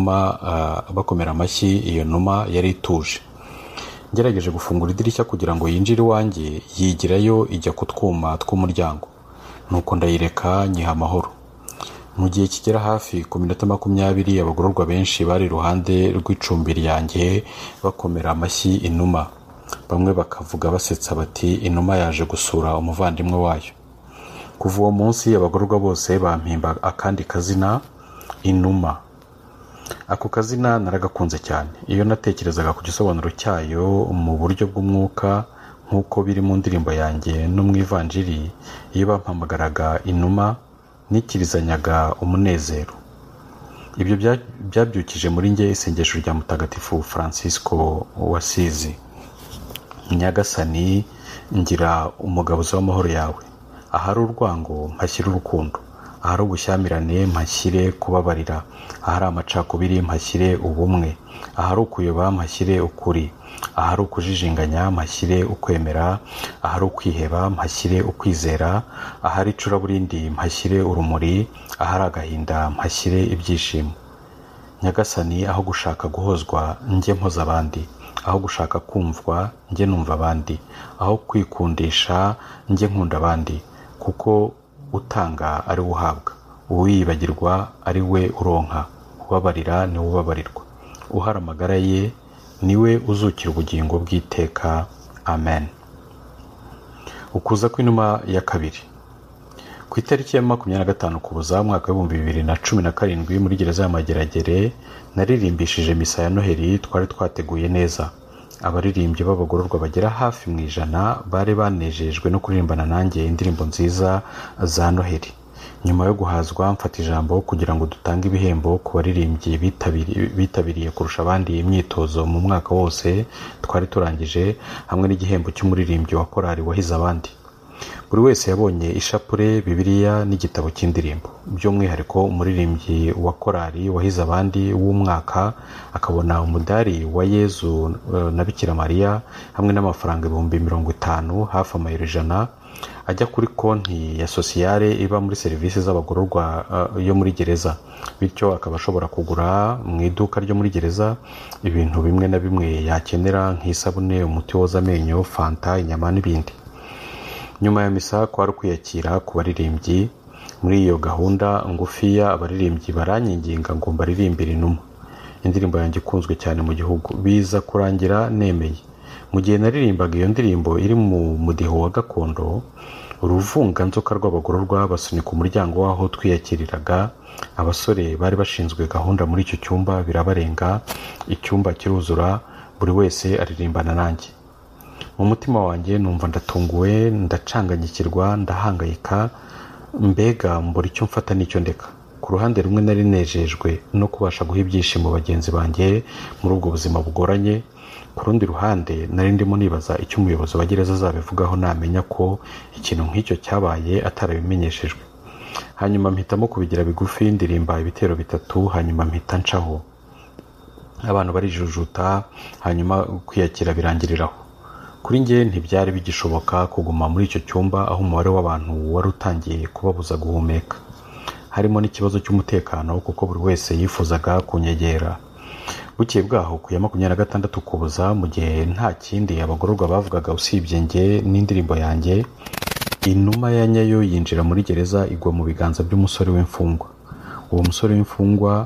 amashyi. Iyo numa yari ituje. Ngerageje gufungura idirishya kugira ngo yinjire iwanjye, yigirayo ijya ku twuma tw'umuryango. Nuko ndayireka nyiha amahoro. Mu gihe kigera hafi ku minota 20, abagororwa benshi bari iruhande rw'icumbi ryanjye bakomera amashyi inuma. Bamwe bakavuga basetsa bati, inuma yaje gusura umuvandimwe wayo. Kuva uwo munsi abagororwa bose bampimba akandi kazina, inuma. Ako kazina naragakunze cyane. Iyo natekerezaga ku gisobanuro cyayo mu buryo bw'umwuka, nk'uko biri mu ndirimbo yanjye no mu ivanjiri, iyo bampamagaraga inuma nikirizanyaga umunezero. Ibyo byabyukije muri njye isengesho rya Mutagatifu Francisco w'Asizi. Nyagasani, ngira umugabuzi w'amahoro yawe. Ahari urwango mpashyire urukundo, ahari ubushyamirane mpashyire kubabarira, ahari amacakubiri mpashyire ubumwe, ahari ukuyoba mpashyire ukuri, ahari ukujijinganya mpashyire ukwemera, ahari ukwiheba mpashyire ukwizera, ahari icuraburindi mpashyire urumuri, ahari agahinda mpashyire ibyishimo. Nyagasani, aho gushaka guhozwa njye mpoza abandi, aho gushaka kumvwa njye numva abandi, aho kwikundisha njye nkunda abandi, kuko utanga ari uhabwa, uwiyibagirwa ari we uronka, ubabarira ni ubabarirwa, uhara amagara ye niwe uzukira ubugingo bw'iteka. Amen. Ukuza kw'inuma ya kabiri. Ku itariki ya 25 Ukuboza mwaka wa 2017 muri gereza ya Mageragere naririmbishije misa ya Noheli twari twateguye neza. Abaririmbyi b'abagororwa bagera hafi mu 100 bari banejejwe no kuririmbana nanjye indirimbo nziza za Noheli. Nyuma yo guhazwa mfata ijambo kugira ngo dutange ibihembo ku baririmbyi bitabiriye kurusha abandi imyitozo mu mwaka wose twari turangije, hamwe n'igihembo cy'umuririmbyi wa korali wahize abandi. Buri wese yabonye ishapure, Bibiliya n'igitabo cy'indirimbo. By'umwihariko umuririmbyi wa korali wahize abandi w'umwaka akabona umudari wa Yezu na Bikira Mariya hamwe n'amafaranga 50,000, hafi amayero 100, ajya kuri konti ya sosiyale iba muri serivisi z'abagororwa yo muri gereza. Bityo akaba ashobora kugura mu iduka ryo muri gereza ibintu bimwe na bimwe yakenera nk'isabune, umuti woza amenyo, fanta, inyama n'ibindi. Nyuma ya misa kwari kwiyakira ku baririmbyi. muri iyo gahunda ngufiya abaririmbyi baranyinginga ngo mbaririmbire inuma, indirimbo yanjye ikunzwe cyane mu gihugu. Biza kurangira nemeye. Mu gihe naririmbaga iyo ndirimbo iri mu mudiho wa gakondo, uruvunganzoka rw'abagororwa basunika umuryango w'aho twiyakiriraga. Abasore bari bashinzwe gahunda muri icyo cyumba birabarenga, icyumba kiruzura, buri wese aririmbana nanjye. Mu mutima wanjye numva ndatunguwe, ndacanganyikirwa, ndahangayika, mbega mbura icyo mfata n'icyo ndeka. Ku ruhande rumwe nari nejejwe no kubasha guha ibyishimo bagenzi banjye muri ubwo buzima bugoranye. Ku rundi ruhande nari ndimo nibaza icyo umuyobozi wa gereza azabivugaho namenya ko ikintu nk'icyo cyabaye atarabimenyeshejwe. Hanyuma mpitamo kubigira bigufi, ndirimba ibitero 3, hanyuma mpita ncaho. Abantu barijujuta, hanyuma kwiyakira birangiriraho. Kuri njye ntibyari bigishoboka kuguma muri icyo cyumba aho umubare w'abantu wari utangiye kubabuza guhumeka. Harimo n'ikibazo cy'umutekano kuko buri wese yifuzaga kunyegera. Bukeye bwaho ku ya 26 Ukuboza, mu gihe nta kindi abagororwa bavugaga usibye njye n'indirimbo yanjye, inuma ya nyayo yinjira muri gereza igwa mu biganza by'umusore w'imfungwa. Uwo musore w'imfungwa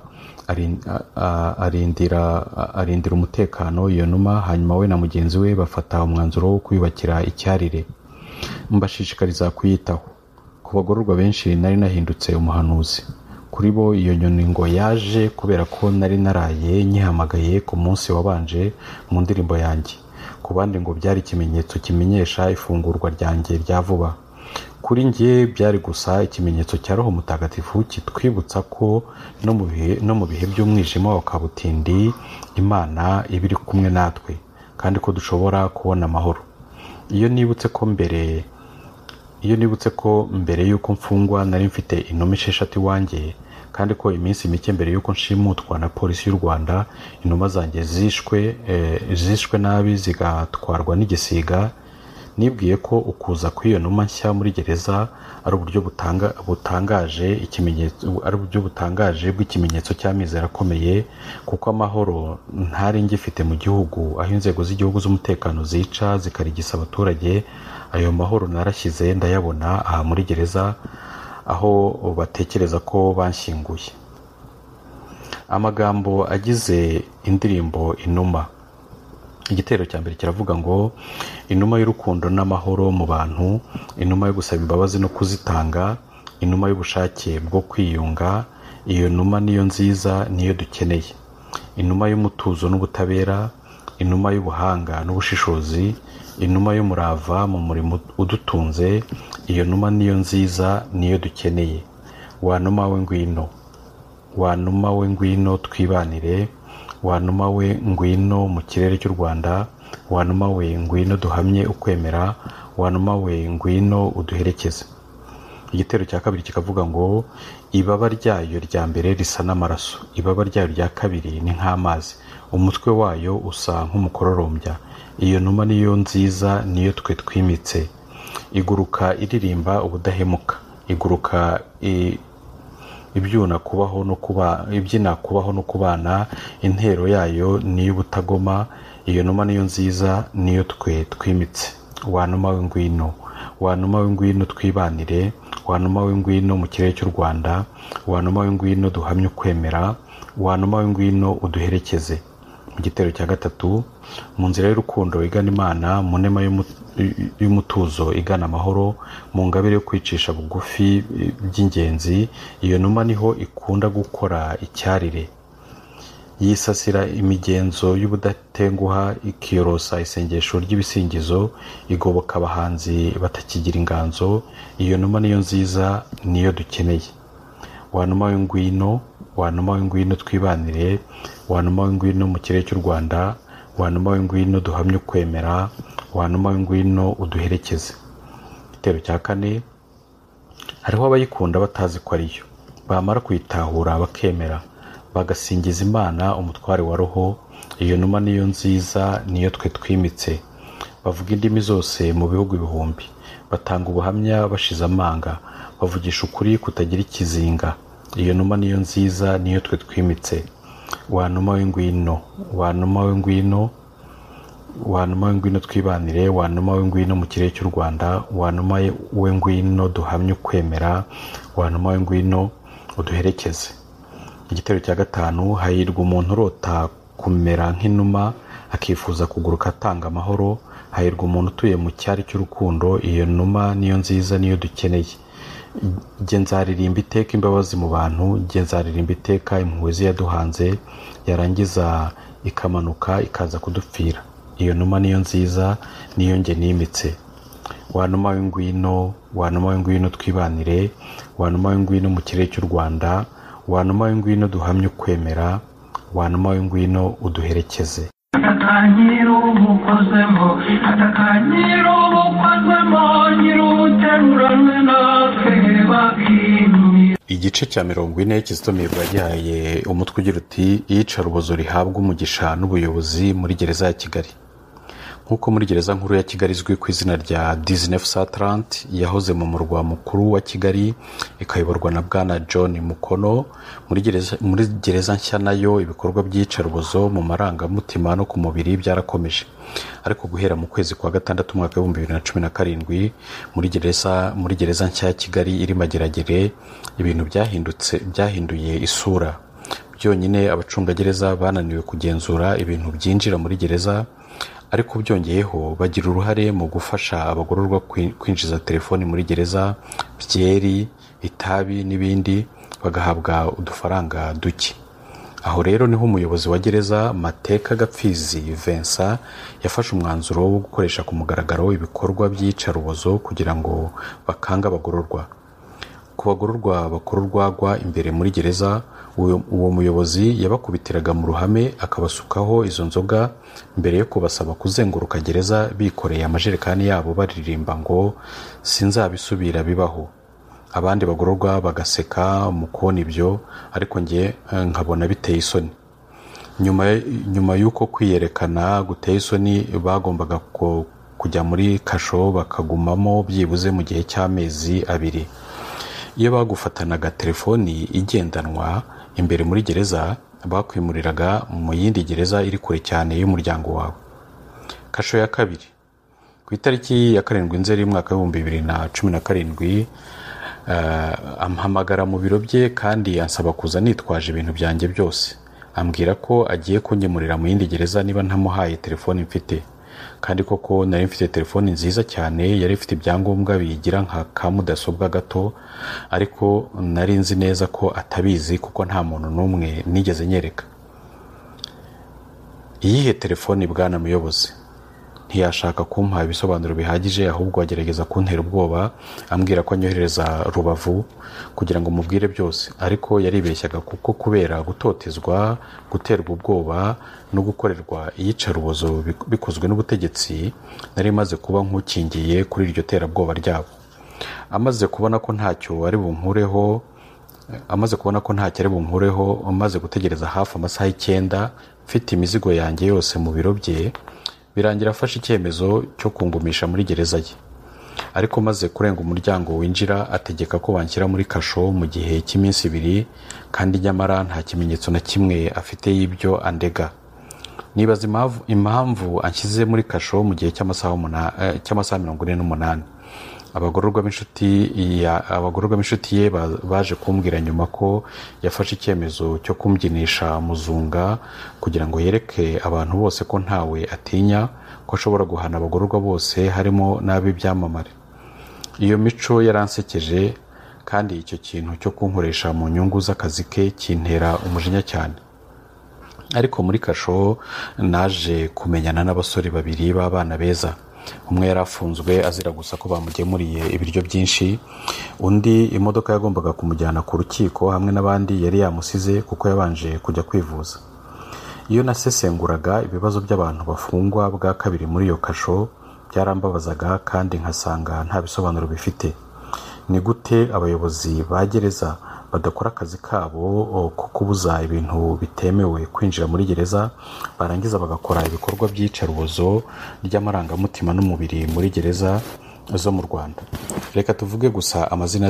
arindira umutekano iyo numa, hanyuma we na mugenzi we bafata umwanzuro wo kuyubakira icyarire. Mbashishikariza kuyitaho. Ku bagororwa benshi nari nahindutse umuhanuzi. Kuri bo iyo nyoni ngo yaje kubera ko nari naraye nyihamagaye ku munsi wabanje mu ndirimbo yanjye. Ku bandi ngo byari ikimenyetso kimenyesha ifungurwa ryanjye rya vuba. Kuri njye byari gusa ikimenyetso cya Roho Mutagatifu kitwibutsa ko no mu bihe by'umwijima wa kabutindi Imana iba iri kumwe natwe kandi ko dushobora kubona amahoro. Iyo nibutse ko mbere y'uko mfungwa nari mfite inuma 6 iwanjye, kandi ko iminsi mike mbere y'uko nshimutwa na polisi y'u Rwanda inuma zanjye zishwe nabi zigatwarwa n'igisiga, nibwiye ko ukuza kw'iyo numa nshya muri gereza ari uburyo butangaje bw'ikimenyetso cy'amizero akomeye, kuko amahoro ntari ngifite mu gihugu aho inzego z'igihugu z'umutekano zica zikarigisa abaturage. Ayo mahoro narashyize ndayabona aha muri gereza aho batekereza ko banshyinguye. Amagambo agize indirimbo Inuma. Igitero cya mbere kiravuga ngo inuma y'urukundo n'amahoro mu bantu, inuma yo gusaba imbabazi no kuzitanga, inuma y'ubushake bwo kwiyunga. Iyo numa niyo nziza, niyo dukeneye. Inuma y'umutuzo n'ubutabera, inuma y'ubuhanga n'ubushishozi, inuma y'umurava mu murimo udutunze. Iyo numa niyo nziza, niyo dukeneye. Wa numa we ngwino, wa numa we ngwino twibanire, wa numa we ngwino mu kirere cy'u Rwanda, wa numa we ngwino duhamye ukwemera, wa numa we ngwino uduherekeze. Igitero cya kabiri kikavuga ngo ibaba ryayo rya mbere risa n'amaraso, ibaba ryayo rya kabiri ni nk'amazi, umutwe wayo usa nk'umukororombya. Iyo numa niyo nziza, niyo twe twimitse. Iguruka iririmba ubudahemuka, iguruka ibyina kubaho no kubana, intero yayo niyo ubutagoma. Iyo numa niyo nziza, niyo twe twimitse. Wa numa we ngwino, wa numa we ngwino twibanire, wa numa we ngwino mu kirere cy'u Rwanda, wa numa we ngwino duhamye ukwemera, wa numa we ngwino uduherekeze. Mu gitero cya gatatu, mu nzira y'urukundo igana Imana, mu nema y'umutuzo igana amahoro, mu ngabire yo kwicisha bugufi by'ingenzi. Iyo numa niho ikunda gukora icyarire, yisasira imigenzo y'ubudatenguha, ikiyorosa isengesho ry'ibisingizo, igoboka abahanzi batakigira inganzo. Iyo numa niyo nziza, niyo dukeneye. Wa numa we ngwino, wa numa we ngwino twibanire, wa numa we ngwino mu kirere cy'u Rwanda, wa numa we ngwino duhamye ukwemera, wa numa we ngwino uduherekeze. Igitero cya kane, hariho abayikunda batazi ko ariyo, bamara kuyitahura bakemera, bagasingiza Imana umutware wa roho. Iyo numa niyo nziza, niyo twe twimitse. Bavuga indimi zose mu bihugu ibihumbi, batanga ubuhamya bashize amanga, bavugisha ukuri kutagira ikizinga. Iyo numa niyo nziza, niyo twe twimitse. Wa numa we ngwino, wa numa we ngwino wanuma w'ingwino twibanire, wanuma w'ingwino mu kirere cy'u Rwanda, wanuma w'ingwino duhamye ukwemera, wanuma w'ingwino uduherekeze. Igitero cya gatanu, hahirwa umuntu urota kumera nk'inuma akifuza kuguruka atanga amahoro, hahirwa umuntu utuye mu cyari cy'urukundo, iyo numa niyo nziza niyo dukeneye. Jye nzaririmba iteka imbabazi mu bantu, jye nzaririmba iteka impuhwe ze yaduhanze, yarangiza ikamanuka ikaza kudupfira. Iyo numa niyo nziza niyo njye nimitse. Wanuma w'ingwino, wanuma w'ingwino twibanire, wanuma w'ingwino mu kirere cy'u Rwanda, wanuma w'ingwino duhamye ukwemera, wanuma w'ingwino uduherekeze. atakanyira umukozemo, atakanyira umukozemo, nyiruteruranwe natwe bakinumira. Igice cya 40 Kizito Mihigo yagihaye umutwe ugira uti iyicarubozo rihabwa umugisha n'ubuyobozi muri gereza ya Kigali. Nk'uko muri gereza nkuru ya Kigali izwi ku izina rya 1930 yahoze mu murwa mukuru wa Kigali, ikayoborwa na Bwana John Mukono, muri gereza nshya nayo ibikorwa by'iyicarubozo mu marangamutima no ku mubiri byarakomeje. Ariko guhera mu kwezi kwa gatandatu mwaka wa 2017 muri gereza nshya ya Kigali iri Mageragere, ibintu byahinduye isura. Byonyine abacungagereza bananiwe kugenzura ibintu byinjira muri gereza, ariko byongeyeho bagira uruhare mu gufasha abagororwa kwinjiza telefoni muri gereza, byeri, itabi n'ibindi, bagahabwa udufaranga duke. Aho rero niho umuyobozi wa gereza Mateka Gapfizi Vincent yafashe umwanzuro wo gukoresha ku mugaragaro ibikorwa by'iyicarubozo kugira ngo bakanga abagororwa. Ku bagororwa bakora urwagwa imbere muri gereza, uwo muyobozi yabakubitiraga mu ruhame akabasukaho izo nzoga mbere yo kubasaba kuzenguruka gereza bikoreye amajerekani yabo baririmba ngo sinzabisubira bibaho. Abandi bagororwa bagaseka mu kubona ibyo, ariko nge nkabona biteye isoni. Nyuma y'uko kwiyerekana guteye isoni, bagombaga kujya muri kasho bakagumamo byibuze mu gihe cy'amezi 2. Iyo bagufatanaga telefoni igendanwa imbere muri gereza, bakwimuriraga mu yindi gereza iri kure cyane y'umuryango wawe. Kasho ya kabiri, ku itariki ya 7 Nzeri mwaka wa 2017, ampamagara mu biro bye kandi ansaba kuza nitwaje ibintu byanjye byose. Ambwira ko agiye kungemurira mu yindi gereza niba ntamuhaye telefoni mfite. Kandi koko nari mfite telefoni nziza cyane, yari ifite ibyangombwa biyigira nka ka mudasobwa gato, ariko nari nzi neza ko atabizi kuko nta muntu n'umwe nigeze nyereka. Iyihe telefoni bwana muyobozi? Ntiyashaka kumpa ibisobanuro bihagije, ahubwo agerageza kuntera ubwoba, ambwira ko anyohereza Rubavu kugira ngo mubwire byose. Ariko yaribeshyaga kuko kubera gutotezwa, guterwa ubwoba no gukorerwa iyicarubozo bikozwe n'ubutegetsi, nari maze kuba nk'ukingiye kuri iryo terabwoba ryabo. Amaze kubona ko ntacyo ari bunkureho, amaze gutegereza hafi amasaha 9 mfite imizigo yanjye yose mu biro bye, birangira afashe icyemezo cyo kungumisha muri gereza ye. Ariko maze kurenga umuryango winjira, ategeka ko banshyira muri kasho mu gihe cy'iminsi 2, kandi nyamara nta kimenyetso na kimwe afite y'ibyo andega. Nibaza impamvu anshyize muri kasho mu gihe cy'amasaha 48. Abagororwa b'inshuti ye baje kumbwira nyuma ko yafashe icyemezo cyo kumbyinisha muzunga kugira ngo yereke abantu bose ko ntawe atinya, ko ashobora guhana abagororwa bose harimo n'ab'ibyamamare. Iyo mico yaransekeje, kandi icyo kintu cyo kunkoresha mu nyungu z'akazi ke kintera umujinya cyane. Ariko muri kasho naje kumenyana n'abasore 2 b'abana beza. Umwe yari afunzwe azira gusa ko bamugemuriye ibiryo byinshi, undi imodoka yagombaga kumujyana ku rukiko hamwe n'abandi yari yamusize kuko yabanje kujya kwivuza. Iyo nasesenguraga ibibazo by'abantu bafungwa bwa kabiri muri iyo kasho, byarambabazaga kandi nkasanga nta bisobanuro bifite. Ni gute abayobozi ba gereza badakora akazi kabo ko kubuza ibintu bitemewe kwinjira muri gereza, barangiza bagakora ibikorwa by'iyicarubozo ry'amarangamutima n'umubiri muri gereza zo mu Rwanda? Reka tuvuge gusa amazina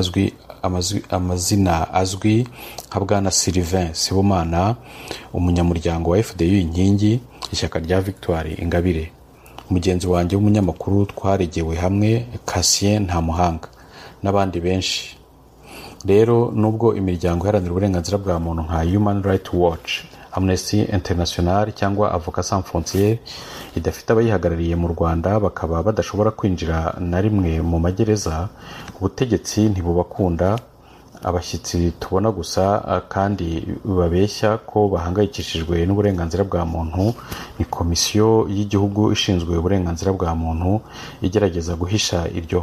azwi nka Bwana Sylvain Sibomana, umunyamuryango wa FDU Inkingi, ishyaka rya Victoire Ingabire. mugenzi wanjye w'umunyamakuru twaregewe hamwe Cassien Ntamuhanga n'abandi benshi. Rero nubwo imiryango iharanira uburenganzira bwa muntu nka Human Rights Watch, Amnesty International cyangwa Avocats Sans Frontières idafite abayihagarariye mu Rwanda bakaba badashobora kwinjira na rimwe mu magereza, ubutegetsi ntibubakunda. Abashyitsi tubona gusa kandi babeshya ko bahangayikishijwe n'uburenganzira bwa muntu ni komisiyo y'igihugu ishinzwe uburenganzira bwa muntu igerageza guhisha iryo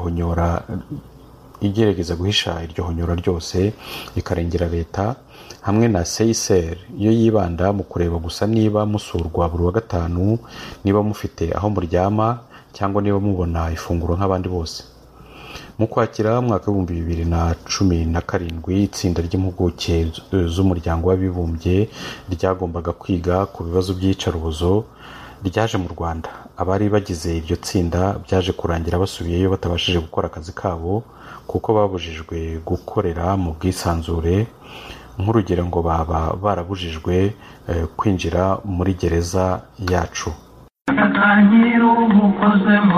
honyora ryose ikarengera leta, hamwe na CICR yo yibanda mu kureba gusa niba musurwa buri wa gatanu, niba mufite aho muryama cyangwa niba mubona ifunguro nk'abandi bose. Mu Kwakira mwaka w'2017 itsinda ry'impuguke z'umuryango w'abibumbye ryagombaga kwiga ku bibazo by'iyicarubozo ryaje mu Rwanda. Abari bagize iryo tsinda byaje kurangira basubiyeyo batabashije gukora akazi kabo kuko babujijwe gukorera mu bwisanzure. Nk'urugero ngo baba barabujijwe kwinjira muri gereza yacu. Atakanyiro bukozemo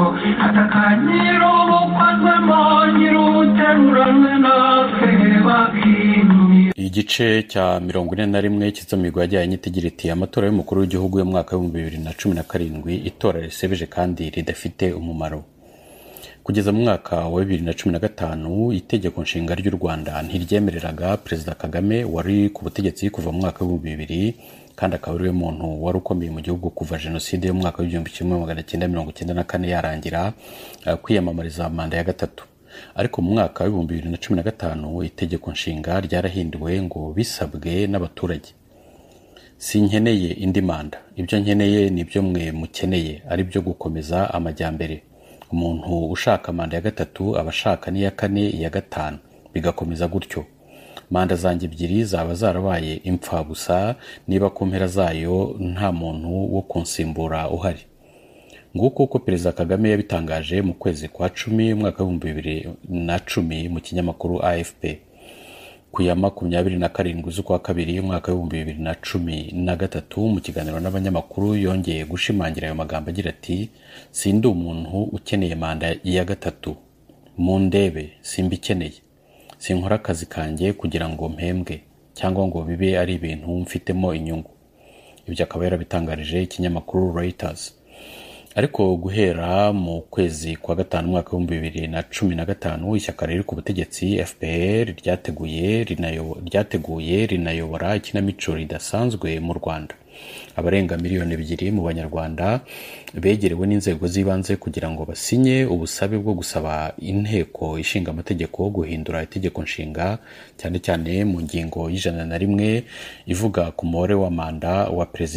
nyiruteruranwe natwe bakimye. Igice cya 41 cy'izamigo yajyanye itigira iti amatora y'umukuru w'igihugu y'umwaka wa 2017 itora risebeje kandi ridafite umumaro. Kugeza mu mwaka wa 2015 itegeko nshinga ry'u Rwanda ntiryemereraga Perezida Kagame wari ku butegetsi kuva mu mwaka wa 2000 kandi akaba ari umuntu wari ukomeye mu gihugu kuva jenoside y'umwaka wa 1994 yarangira kwiyamamariza manda ya gatatu. Ariko mu mwaka wa 2015 itegeko nshinga ryarahinduwe ngo bisabwe n'abaturage. Sinkeneye indi manda, ibyo nkeneye nibyo mwe mukeneye, ari byo gukomeza amajyambere. Umuntu ushaka manda ya gatatu abashaka n'iya kane, iya gatanu, bigakomeza gutyo. Manda zanjye ebyiri zaba zarabaye impfa gusa niba ku mpera zayo nta muntu wo kunsimbura uhari. Nguko uko Perezida Kagame yabitangaje mu kwezi kwa 10 mwaka wa 2010 mu kinyamakuru AFP. Ku ya 27 z'ukwa kabiri mwaka wa 2013 mu kiganiro n'abanyamakuru yongeye gushimangira ayo magambo agira ati sindi umuntu ukeneye manda ya gatatu, mu ndebe simbikeneye, sinkora akazi kanjye kugira ngo mpembwe cyangwa ngo bibe ari ibintu mfitemo inyungu. Ibyo akaba yarabitangarije ikinyamakuru Reuters. Ariko guhera mu kwezi kwa gatanu mwaka wa 2015 ishyaka riri ku butegetsi FPR ryateguye rinayobora ikinamico ridasanzwe mu Rwanda. Abarenga miliyoni 2 mu Banyarwanda begerewe n'inzego z'ibanze kugira ngo basinye ubusabe bwo gusaba inteko ishinga amategeko guhindura itegeko nshinga, cyane cyane mu ngingo y'101 ivuga ku mubare wa manda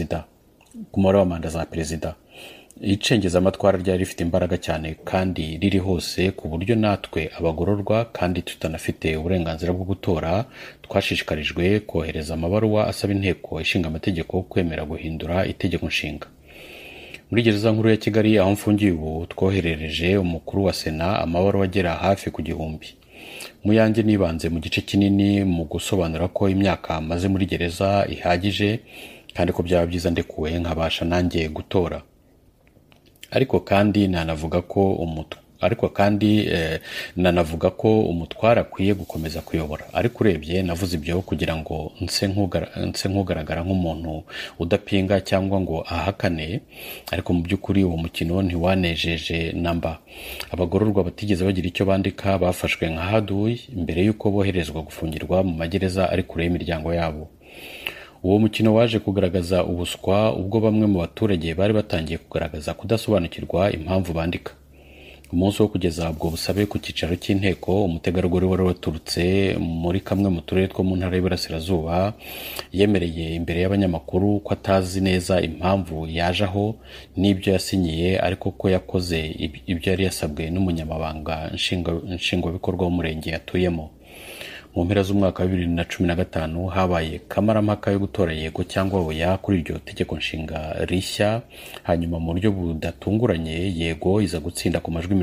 za perezida. Icengeza amatwara ryari rifite imbaraga cyane kandi riri hose ku buryo natwe abagororwa kandi tutanafite uburenganzira bwo gutora twashishikarijwe kohereza amabaruwa asaba inteko ishinga amategeko kwemera guhindura itegeko nshinga. Muri gereza nkuru ya Kigali aho mfungiye ubu twoherereje umukuru wa Sena amabaruwa agera hafi ku 1000. Muyange nibanze mu gice kinini mu gusobanura ko imyaka maze muri gereza ihagije kandi ko byaba byiza ndekuwe nkabasha nanjye gutora. Ariko kandi nanavuga ko umutwara akwiye gukomeza kuyobora. Ariko urebye navuze ibyo kugira ngo nse nk'ugaragara nk'umuntu udapinga cyangwa ngo ahakane, ariko mu by'ukuri uwo mukino ntiwanejeje namba. Abagororwa batigeze bagira icyo bandika bafashwe nka haduyi mbere y'uko boherezwa gufungirwa mu magereza ari kure y'imiryango yabo. Uwo mukino waje kugaragaza ubuswa ubwo bamwe mu baturage bari batangiye kugaragaza kudasobanukirwa impamvu bandika. Umunsi wo kugeza ubwo busabe ku cyicaro cy'inteko, umutegarugori wari waturutse muri kamwe mu turere two mu ntara y'Iburasirazuba yemereye imbere y'abanyamakuru ko atazi neza impamvu yaje aho n'ibyo yasinyiye, ariko ko yakoze ibyo yari yasabwe n'umunyamabanga nshingwabikorwa w'umurenge yatuyemo. mu mpera z'umwaka wa 2015 habaye kamarampaka yo gutora yego cyangwa oya kuri iryo tegeko nshinga rishya. Hanyuma mu buryo budatunguranye yego iza gutsinda ku majwi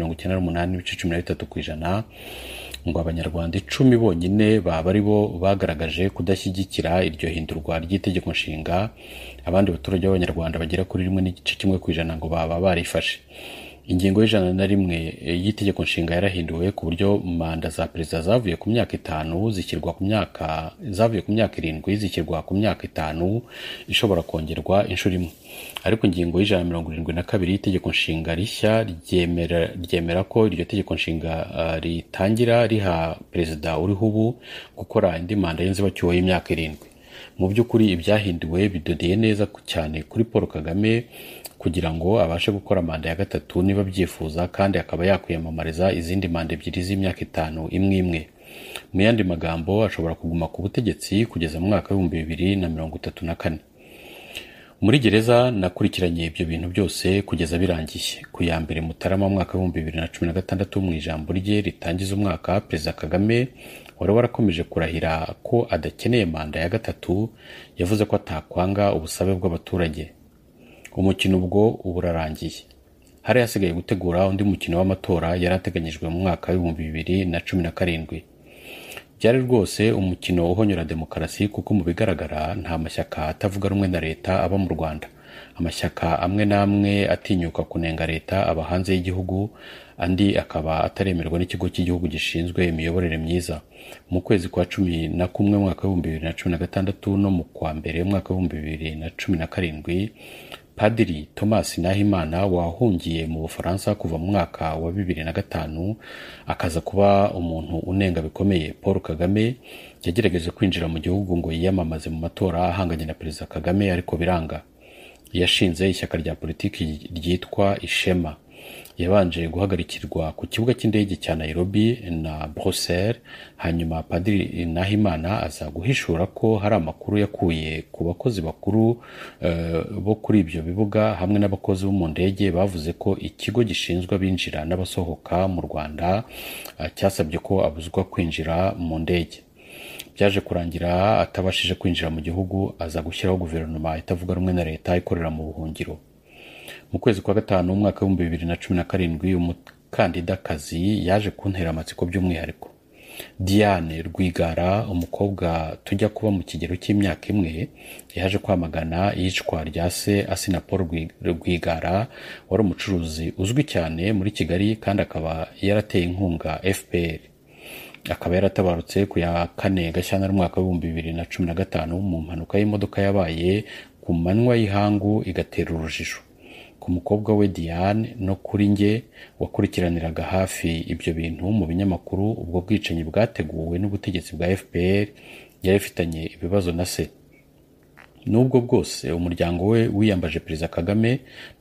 98.13%, ngo abanyarwanda 10 bonyine baba ari bo bagaragaje kudashyigikira iryo hindurwa ry'itegeko nshinga. Abandi baturage b'abanyarwanda bagera kuri 1.1% ngo baba barifashe. Ingingo y'101 y'itegeko nshinga yarahinduwe ku buryo manda za perezida zavuye ku myaka 5 zishyirwa ku myaka 7 zishyirwa ku myaka 5 ishobora kongerwa inshuro imwe. Ariko ingingo y'172 y'itegeko nshinga rishya ryemera ko iryo tegeko nshinga ritangira riha perezida uriho ubu gukora indi manda y'inzibacyuho y'imyaka 7. Mu by'ukuri ibyahinduwe bidodeye neza cyane kuri Paul Kagame kugira ngo abashe gukora manda ya gatatu niba byifuza, kandi akaba yakwiyamamariza izindi manda 2 z'imyaka 5 imwe. Mu yandi magambo ashobora kuguma ku butegetsi kugeza mu mwaka wa 2034. Muri gereza nakurikiranye ibyo bintu byose kugeza birangiye. Ku ya mbere Mutarama mwaka wa 2016 mu ijambo rye ritangiza umwaka, Perezida Kagame wari warakomeje kurahira ko adakeneye manda ya gatatu, yavuze ko atakwanga ubusabe bw'abaturage. Umukino ubwo uburarangiye. Hari hasigaye gutegura undi mukino w'amatora yarateganyijwe mu mwaka wa 2017. Byari rwose umukino uhonyora demokarasi, kuko mu bigaragara nta mashyaka atavuga rumwe na leta aba mu Rwanda. Amashyaka amwe n'amwe atinyuka kunenga leta aba hanze y'igihugu, andi akaba ataremerwa n'ikigo cy'igihugu gishinzwe imiyoborere myiza. Mu kwezi kwa 11 mwaka wa 2016 no mu kwa mbere mwaka wa 2017, Padiri Thomas Nahimana wahungiye mu Bufaransa kuva mu mwaka wa 2005 akaza kuba umuntu unenga bikomeye Paul Kagame, yagerageje kwinjira mu gihugu ngo yiyamamaze mu matora ahanganye na Perezida Kagame, ariko biranga. Yashinze ishyaka rya politiki ryitwa Ishema. Yabanje guhagarikirwa ku kibuga cy'indege cya Nairobi na Bruxelles. Hanyuma Padiri Nahimana aza guhishura ko hari amakuru yakuye ku bakozi bakuru bo kuri ibyo bibuga hamwe n'abakozi bo mu ndege, bavuze ko ikigo gishinzwe abinjira n'abasohoka mu Rwanda cyasabye ko abuzwa kwinjira mu ndege. Byaje kurangira atabashije kwinjira mu gihugu, aza gushyiraho guverinoma itavuga rumwe na leta ikorera mu buhungiro. Mu kwezi kwa 5 umwaka wa 2017 umukandidakazi yaje kuntera amatsiko by'umwihariko. Diane Rwigara, umukobwa tujya kuba mu kigero cy'imyaka imwe, yaje kwamagana iyicwa rya se Asina Paul Rwigara, wari umucuruzi uzwi cyane muri Kigali kandi akaba yarateye inkunga FPR. Akaba yaratabarutse ku ya 4 Gashyantare umwaka wa 2015 mu mpanuka y'imodoka yabaye ku manywa y'ihangu igatera urujijo. Ku mukobwa we Diane no kuri nge wakurikiraniraga hafi ibyo bintu mu binyamakuru, ubwo bwicanyi bwateguwe n'ubutegetsi bwa FPR yarifitanye ibibazo na se. Nubwo bwose umuryango we wiyambaje Perezida Kagame,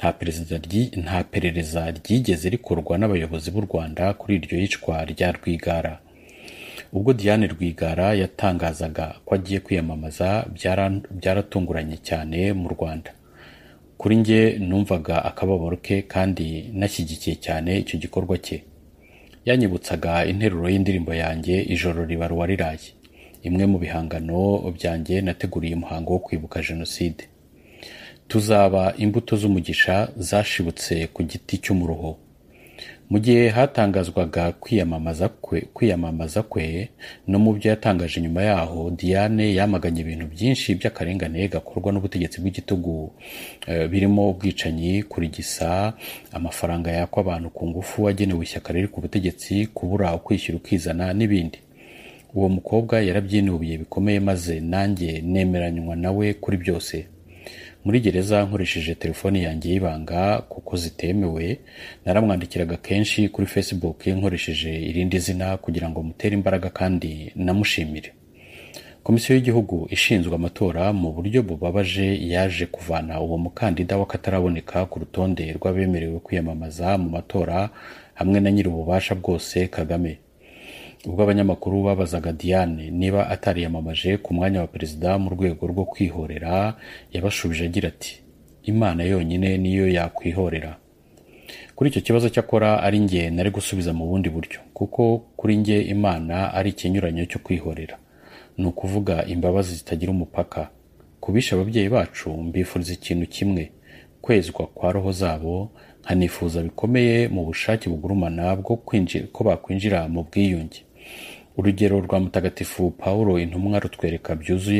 nta perereza ryigeze rikorwa n'abayobozi b'u Rwanda kuri iryo yicwa rya Rwigara. Ubwo Diane Rwigara yatangazaga ko agiye kwiyamamaza, byaratunguranye cyane mu Rwanda. Kuri nge numvaga akababaro ke kandi nashyigikiye cyane icyo gikorwa cye. Yanyibutsaga interuro y'indirimbo yanjye Ijoro riba riraye, imwe mu bihangano byanjye nateguriye umuhango wo kwibuka Jenoside. Tuzaba imbuto z'umugisha zashibutse ku giti cy'umuruho. Mu gihe hatangazwaga kwiyamamaza kwe no mu byo yatangaje nyuma yaho, Diane yamaganye ibintu byinshi by'akarengane gakorwa n'ubutegetsi bw'igitugu, birimo ubwicanyi, kurigisa, amafaranga yakwa abantu ku ngufu agenewe ishyaka riri ku butegetsi, kubura ukwishyura ukizana n'ibindi. Uwo mukobwa yarabyinubiye bikomeye, maze nanjye nemeranywa nawe kuri byose. Muri gereza nkoresheje telefoni yanjye y'ibanga kuko zitemewe, naramwandikiraga kenshi kuri Facebook nkoresheje irindi zina kugira ngo mutere imbaraga kandi namushimire. Komisiyo y'igihugu ishinzwe amatora mu buryo bubabaje yaje kuvana uwo mukandida wakataraboneka ku rutonde rw'abemerewe kwiyamamaza mu matora hamwe na nyir'ububasha bwose Kagame. Ubwo abanyamakuru babazaga Diane niba atariyamamaje ku mwanya wa perezida mu rwego rwo kwihorera, yabashubije agira ati, Imana yonyine niyo yakwihorera. kuri icyo kibazo cyakora ari njye nari gusubiza mu bundi buryo, kuko kuri njye Imana ari ikinyuranyo cyo kwihorera, ni ukuvuga imbabazi zitagira umupaka. Kubisha ababyeyi bacu mbifuriza ikintu kimwe, kwezwa kwa roho zabo, nkanifuza bikomeye mu bushake bugurumana bwo ko bakwinjira mu bwiyunge. Urugero rwa Mutagatifu Pawulo intumwa rutwereka byuzuye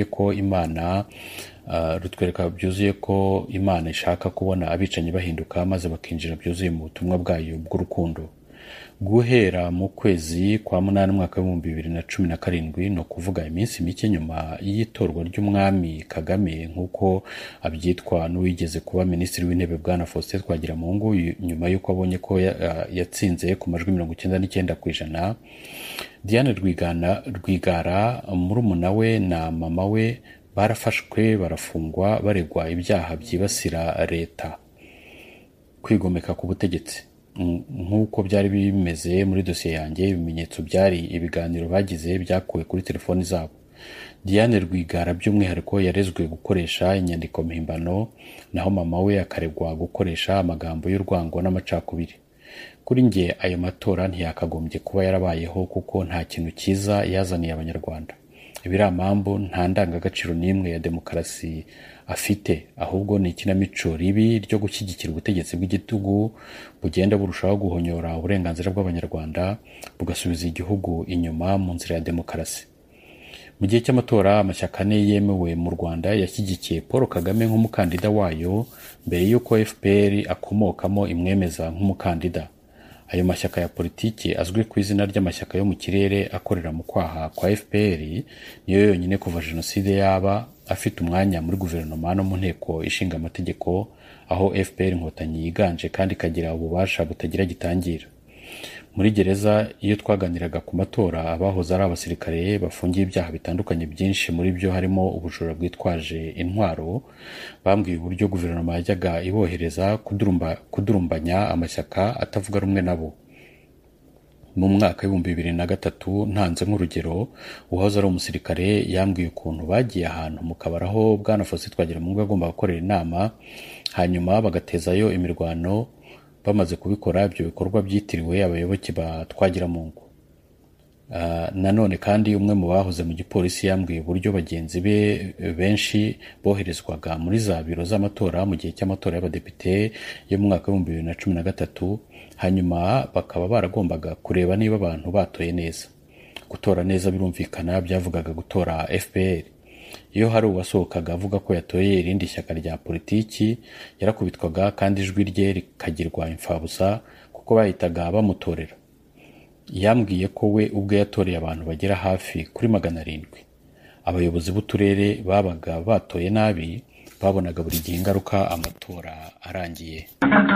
ko Imana ishaka kubona abicanyi bahinduka maze bakinjira byuzuye mu butumwa bwayo bw'urukundo. Guhera mu kwezi kwa munani umwaka w'ibihumbi 2017, ni ukuvuga iminsi mike nyuma y'itorwa ry'umwami Kagame nk'uko abyitwa n'uwigeze kuba minisitiri w'intebe Bwana Faustin Twagiramungu, nyuma y'uko abonye ko yatsinze ku majwi 99%, Diane Rwigara, murumuna we na mama we barafashwe barafungwa baregwa ibyaha byibasira leta, kwigomeka ku butegetsi. Nk'uko byari bimeze muri dosiye yanjye, ibimenyetso byari ibiganiro bagize byakuwe kuri telefoni zabo. Diane Rwigara by'umwihariko yarezwe gukoresha inyandiko mpimbano, naho mama we akaregwa gukoresha amagambo y'urwango n'amacakubiri. Kuri njye ayo matora ntiyakagombye kuba yarabayeho, kuko nta kintu cyiza yazaniye abanyarwanda. Ibiramambu nta ndangagaciro n'imwe ya demokarasi afite, ahubwo ni ikinamico ribi ryo gushyigikira ubutegetsi bw'igitugu bugenda burushaho guhonyora uburenganzira bw'abanyarwanda, bugasubiza igihugu inyuma mu nzira ya demokarasi. Mu gihe cy'amatora, amashyaka ane yemewe mu Rwanda yashyigikiye Paul Kagame nk'umukandida wayo mbere y'uko FPR akomokamo imwemeza nk'umukandida. Ayo mashyaka ya politiki azwi ku izina ry'amashyaka yo mu kirere akorera mu kwaha kwa FPR niyo yonyine kuva jenoside yaba afite umwanya muri guverinoma no mu nteko ishinga amategeko, aho FPR inkotanyi yiganje kandi ikagira ububasha butagira gitangira. Muri gereza iyo twaganiraga ku matora, abahoze ari abasirikare bafungiye ibyaha bitandukanye byinshi, muri byo harimo ubujura bwitwaje intwaro, bambwiye uburyo guverinoma yajyaga ibohereza kudurumbanya amashyaka atavuga rumwe nabo. Mu mwaka w'ibihumbi 2003, ntanze nk'urugero, uwahoze ari umusirikare yambwiye ukuntu bagiye ahantu mu kabari aho Bwana Faustin Twagiramungu agomba gukorera inama, hanyuma bagatezayo imirwano. Bamaze kubikora, ibyo bikorwa byitiriwe abayoboke ba Twagiramungu. Nanone kandi umwe mu bahoze mu gipolisi yambwiye uburyo bagenzi be benshi boherezwaga muri za biro z'amatora mu gihe cy'amatora y'abadepite yo mu mwaka w'ibihumbi 2013, hanyuma bakaba baragombaga kureba niba abantu batoye neza. Gutora neza birumvikana byavugaga gutora FPR. Iyo hari uwasohokaga avuga ko yatoye irindi shyaka rya politiki, yarakubitwaga kandi ijwi rye rikagirwa imfabusa, kuko bahitaga bamutorera. Yambwiye ko we ubwe yatoreye abantu bagera hafi kuri 700. Abayobozi b'uturere babaga batoye nabi babonaga buri gihe ingaruka amatora arangiye.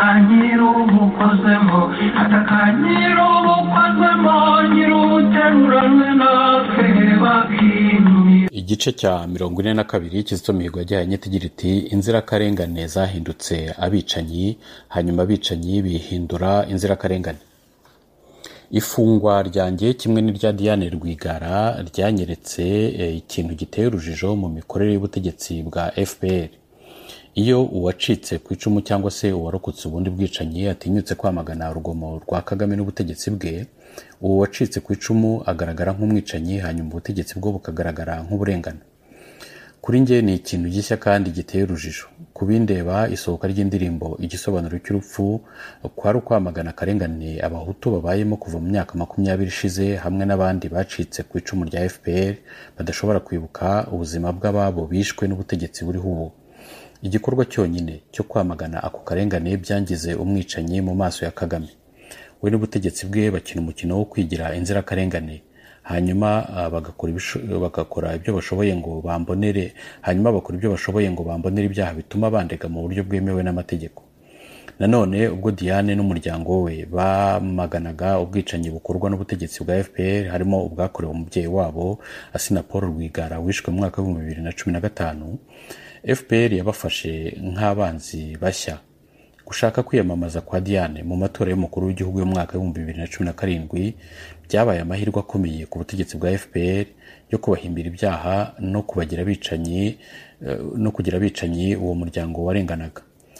Igice cya 42 Kizito Mihigo yajyanye tigira iti inzirakarengane zahindutse abicanyi, hanyuma abicanyi bihindura inzirakarengane. Ifungwa ryanjye kimwe n'irya Diane Rwigara ryanyeretse ikintu giteye urujijo mu mikorere y'ubutegetsi bwa FPR. Iyo uwacitse ku icumu cyangwa se uwarokotse ubundi bwicanyi atinyutse kwamagana urugomo rwa Kagame n'ubutegetsi bwe, uwo wacitse ku icumu agaragara nk'umwicanyi, hanyuma ubutegetsi bwo bukagaragara nk'uburengana. Kuri njye ni ikintu gishya kandi giteye urujijo. Kubindeba, isohoka ry'indirimbo Igisobanuro cy'urupfu kwari ukwamagana akarengane abahutu babayemo kuva mu myaka 20 ishize, hamwe n'abandi bacitse ku icumu rya FPR badashobora kwibuka ubuzima bw'ababo bishwe n'ubutegetsi buriho ubu. Igikorwa cyonyine cyo kwamagana ako karengane byangize umwicanyi mu maso ya Kagame. We n'ubutegetsi bwe bakina umukino wo kwigira inzirakarengane, hanyuma bagakora ibyo bashoboye ngo bambonere ibyaha bituma bandega mu buryo bwemewe n'amategeko. Nanone ubwo Diane n'umuryango we bamaganaga ubwicanyi bukorwa n'ubutegetsi bwa FPR, harimo ubwakorewe umubyeyi wabo Asina Paul Rwigara wishwe mu mwaka wa 2015, FPR yabafashe nk'abanzi bashya. Gushaka kwiyamamaza kwa Diane mu matora y'umukuru w'igihugu yo mu mwaka wa 2017 byabaye amahirwe akomeye ku butegetsi bwa FPR yo kubahimbira ibyaha no kugira abicanyi uwo muryango warenganaga.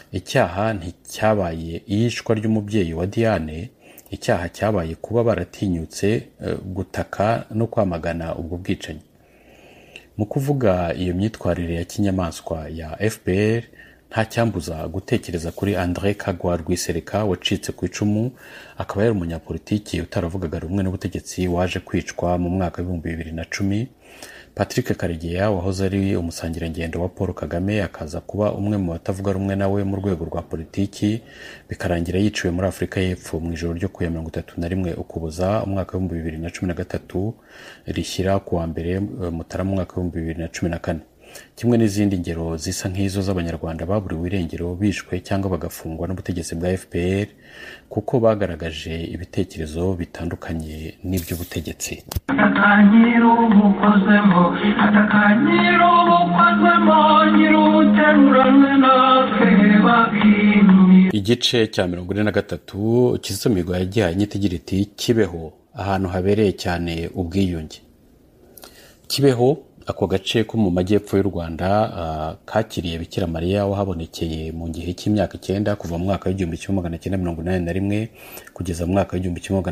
icyaha nticyabaye iyicwa ry'umubyeyi wa Diane, icyaha cyabaye kuba baratinyutse gutaka no kwamagana ubwo bwicanyi. Mu kuvuga iyo myitwarire ya kinyamaswa ya FPR, nta cyambuza gutekereza kuri André Kagwa Rwisereka wacitse ku icumu, akaba yari umunyapolitiki utaravugaga rumwe n'ubutegetsi waje kwicwa mu mwaka wa 2010. Patrick Karegeya wahoze ari umusangirangendo wa Paul Kagame akaza kuba umwe mu batavuga rumwe nawe mu rwego rwa politiki, bikarangira yiciwe muri Afurika y'Epfo mu ijoro ryo ku ya 31 Ukuboza umwaka wa 2013 rishyira ku wa mbere Mutarama umwaka wa 2014. Kimwe n'izindi ngero zisa nk'izo z'abanyarwanda baburiwe irengero, bishwe cyangwa bagafungwa n'ubutegetsi bwa FPR kuko bagaragaje ibitekerezo bitandukanye n'iby'ubutegetsi. Atakanyiro umukozemo, atakanyiro umukozemo, nyiruteruranwe natwe bakimye. Igice cya 43 Kizito Mihigo yagihaye inyito igira iti Kibeho, ahantu habereye cyane ubwiyunge. Kibeho, ako gace ko mu majyepfo y'u Rwanda kakiriye Bikira Mariya wahabonekeye mu gihe cy'imyaka 9 kuva mu mwaka wa 1981 kugeza mu mwaka wa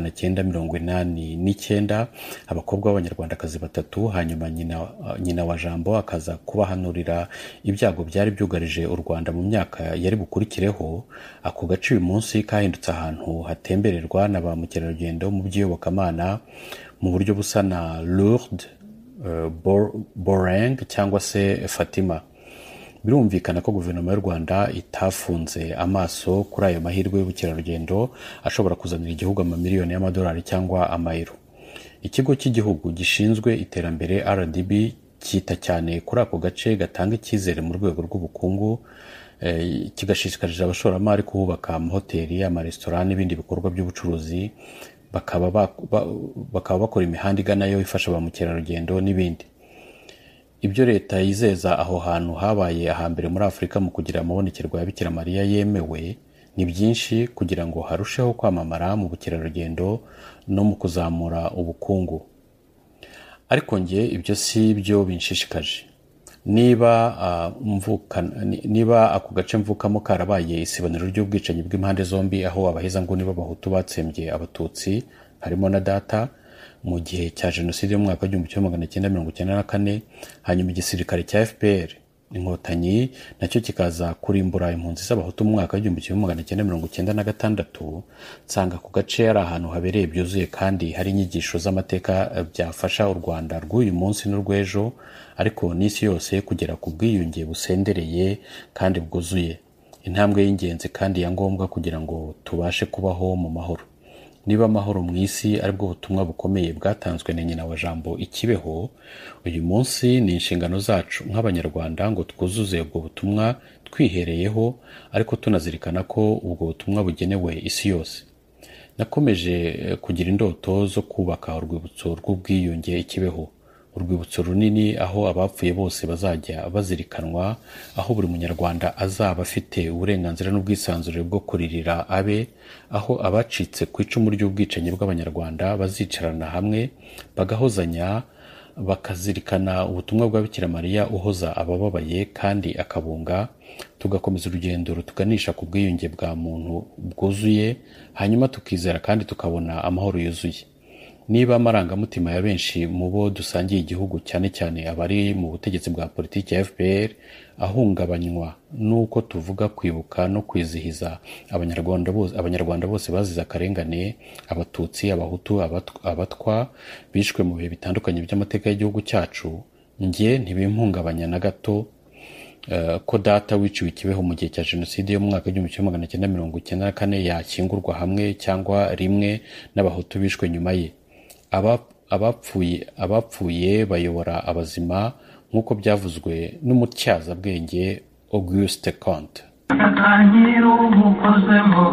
1989, abakobwa b'abanyarwandakazi batatu, hanyuma nyina wa Jambo akaza kubahanurira ibyago byari byugarije u Rwanda mu myaka yari bukurikireho. Ako gace uyu munsi kahindutse ahantu hatembererwa na ba mukerarugendo mu by'iyobokamana mu buryo busa na Lourdes, Boreng cyangwa se Fatima. Birumvikana ko guverinoma y'u Rwanda itafunze amaso kuri ayo mahirwe y'ubukerarugendo ashobora kuzanira igihugu amamiliyoni y'amadolari cyangwa amayero. Ikigo cy'igihugu gishinzwe iterambere RDB cyita cyane kuri ako gace gatanga icyizere mu rwego rw'ubukungu, kigashishikarira abashoramari kuhubaka amahoteli, amaresitora n'ibindi bikorwa by'ubucuruzi, bakaba bakora imihanda iganayo ifasha ba mukerarugendo n'ibindi. Ibyo leta yizeza aho hantu habaye ahambere muri Afurika mu kugira amabonekerwa ya Bikira Mariya yemewe ni byinshi kugira ngo harusheho kwamamara mu bukerarugendo no mu kuzamura ubukungu. Ariko nge ibyo si byo binshishikaje. Niba ako gace mvukamo karabaye isibaniro ry'ubwicanyi bw'impande zombi, aho abahezanguni b'abahutu batsembye abatutsi harimo na data mu gihe cya jenoside mu mwaka wa 1994, hanyuma igisirikare cya FPR inkotanyi nacyo kikaza kurimbura impunzi z'abahutu mu mwaka wa 1996, nsanga ku gace ari ahantu habereye byuzuye kandi hari inyigisho z'amateka byafasha u Rwanda rw'uyu munsi n'urw'ejo, ariko n'isi yose kugera ku bwiyunge busendereye kandi bwuzuye, intambwe y'ingenzi kandi ya ngombwa kugira ngo tubashe kubaho mu mahoro. Niba amahoro mu isi aribwo butumwa bukomeye bwatanzwe na nyina wa Jambo ikibeho, uyu munsi ni inshingano zacu nk'abanyarwanda ngo twuzuze ubwo butumwa twihereyeho, ariko tunazirikana ko ubwo butumwa bugenewe isi yose. Nakomeje kugira indoto zo kubaka urwibutso rw'ubwiyunge ikibeho, urwibutso runini aho abapfuye bose bazajya bazirikanwa, aho buri munyarwanda azaba afite uburenganzira n'ubwisanzure bwo kuririra abe, aho abacitse ku icumu ry'ubwicanyi bw'abanyarwanda bazicarana hamwe bagahozanya, bakazirikana ubutumwa bwa Bikira Mariya uhoza abababaye kandi akabunga, tugakomeza urugendo rutuganisha ku bwiyunge bwa muntu bwuzuye, hanyuma tukizera kandi tukabona amahoro yuzuye. Niba amarangamutima ya benshi mu bo dusangiye igihugu, cyane cyane abari mu butegetsi bwa politiki ya FPR, ahungabanywa nuko tuvuga kwibuka no kwizihiza abanyarwanda bose bazize akarengane, abatutsi, abahutu, abatwa bishwe mu bihe bitandukanye by'amateka y'igihugu cyacu, nge ntibimpungabanya na gato ko data wiciwe ikibeho mu gihe cya jenoside yo mu mwaka wa 1994 yakingurwa hamwe cyangwa rimwe n'abahutu bishwe nyuma ye. Abapfuye bayobora abazima nk'uko byavuzwe n'umutyazabwenge Auguste Comte. Atakanyiro umukozemo,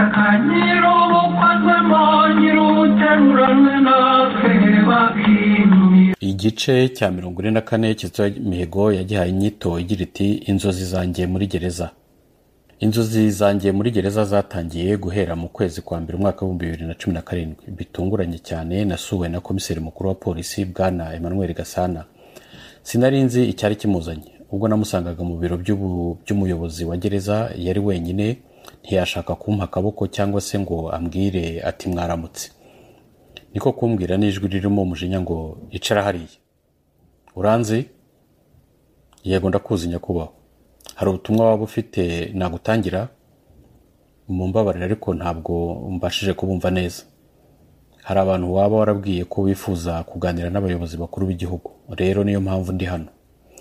nyiruteruranwe natwe bakimye. Igice cya 44 Kizito Mihigo yagihaye inyito igira iti inzozi zanjye muri gereza. Inzozi zanjye muri gereza zatangiye guhera mu kwezi kwa mbere umwaka wa 2017. Bitunguranye cyane nasuwe na komiseri mukuru wa polisi Bwana Emmanuel Gasana. Sinarinzi icyari kimuzanye. ubwo namusangaga mu biro by'umuyobozi wa gereza yari wenyine, ntiyashaka kumpa akaboko cyangwa se ngo ambwire ati mwaramutse. Niko kumbwira n'ijwi ririmo umujinya ngo icara hariya. Uranzi? Yego ndakuzi nyakubahwa. Hari ubutumwa waba ufite nagutangira? Mumbabarira ariko ntabwo mbashije kubumva neza. Hari abantu waba warabwiye ko wifuza kuganira n'abayobozi bakuru b'igihugu, rero niyo mpamvu ndi hano.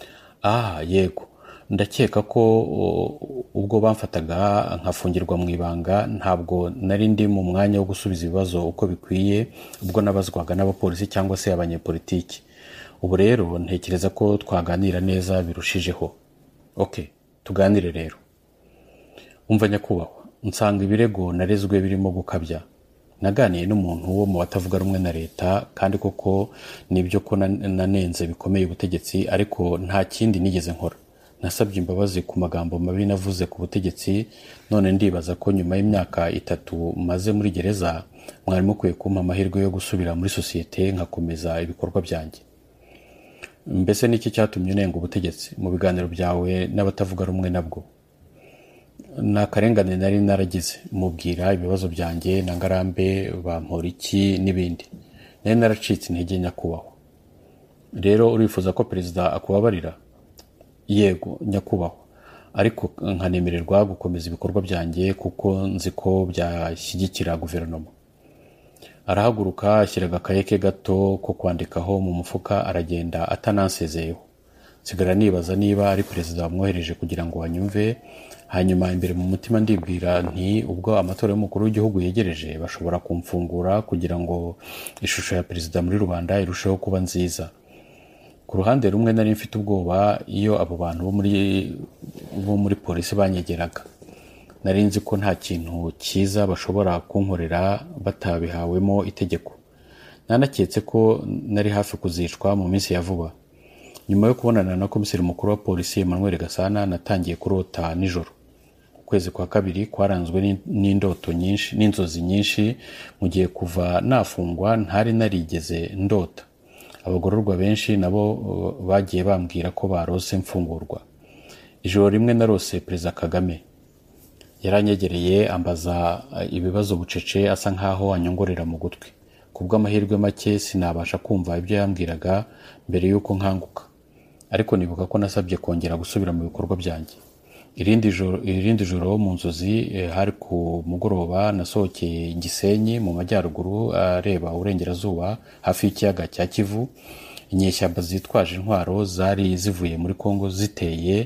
Yego, ndakeka ko ubwo bamfataga nkafungirwa mu ibanga ntabwo nari ndi mu mwanya wo gusubiza ibibazo uko bikwiye ubwo nabazwaga n'abapolisi cyangwa se abanyepolitiki. Ubu rero ntekereza ko twaganira neza birushijeho. Tuganire rero. Umva nyakubahwa, nsanga ibirego narezwe birimo gukabya. Naganiye n'umuntu wo mu batavuga rumwe na leta, kandi koko nibyo ko nanenze bikomeye ubutegetsi, ariko nta kindi nigeze nkora. Nasabye imbabazi ku magambo mabi navuze ku butegetsi, none ndibaza ko nyuma y'imyaka 3 maze muri gereza mwari mukwiye kumpa amahirwe yo gusubira muri sosiyete nkakomeza ibikorwa byanjye. Mbese niki cyatumye unenga ubutegetsi mu biganiro byawe n'abatavuga rumwe nabwo? Nakarengane nari naragize, mubwira ibibazo byanjye na Ngarambe, Bamporiki n'ibindi. Nari naracitse intege nyakubahwa. Rero urifuza ko perezida akubabarira? Yego nyakubahwa, ariko nkanemererwa gukomeza ibikorwa byanjye kuko nzi ko byashyigikira guverinoma. Arahaguruka, ashyira agakaye ke gato ko kwandikaho mu mufuka, aragenda atanansezeyeho. Sigara nibaza niba ari perezida wamwohereje kugira ngo anyumve. Hanyuma imbere mu mutima ndibwira nti ubwo amatora y'umukuru w'igihugu yegereje bashobora kumfungura kugira ngo ishusho ya perezida muri rubanda irusheho kuba nziza. Ku ruhande rumwe nari mfite ubwoba iyo abo bantu bo muri polisi banyegeraga. Nari nzi ko nta kintu cyiza bashobora kunkorera batabihawemo itegeko. Nanaketse ko nari hafi kuzicwa mu minsi ya vuba. Nyuma yo kubonana na komiseri mukuru wa polisi Emmanuel Gasana, natangiye kurota nijoro. Ukwezi kwa kabiri kwaranzwe n'indoto nyinshi n'inzozi nyinshi. Mu gihe kuva nafungwa ntari narigeze ndota. Abagororwa benshi nabo bagiye bambwira ko barose mfungurwa. Ijoro rimwe narose Perezida Kagame. Yaranyegereye ambaza ibibazo bucece, asa nkaho anyongorera mu gutwi. Kubw'amahirwe make sinabasha kumva ibyo yambwiraga mbere yuko nkanguka, ariko nibuka ko nasabye kongera gusubira mu bikorwa byanjye. Irindi joro mu nzozi, hari ku mugoroba, nasohokeye Gisenyi mu majyaruguru areba uburengerazuba hafi y'ikiyaga cya Kivu. Inyeshyamba zitwaje intwaro zari zivuye muri Kongo ziteye,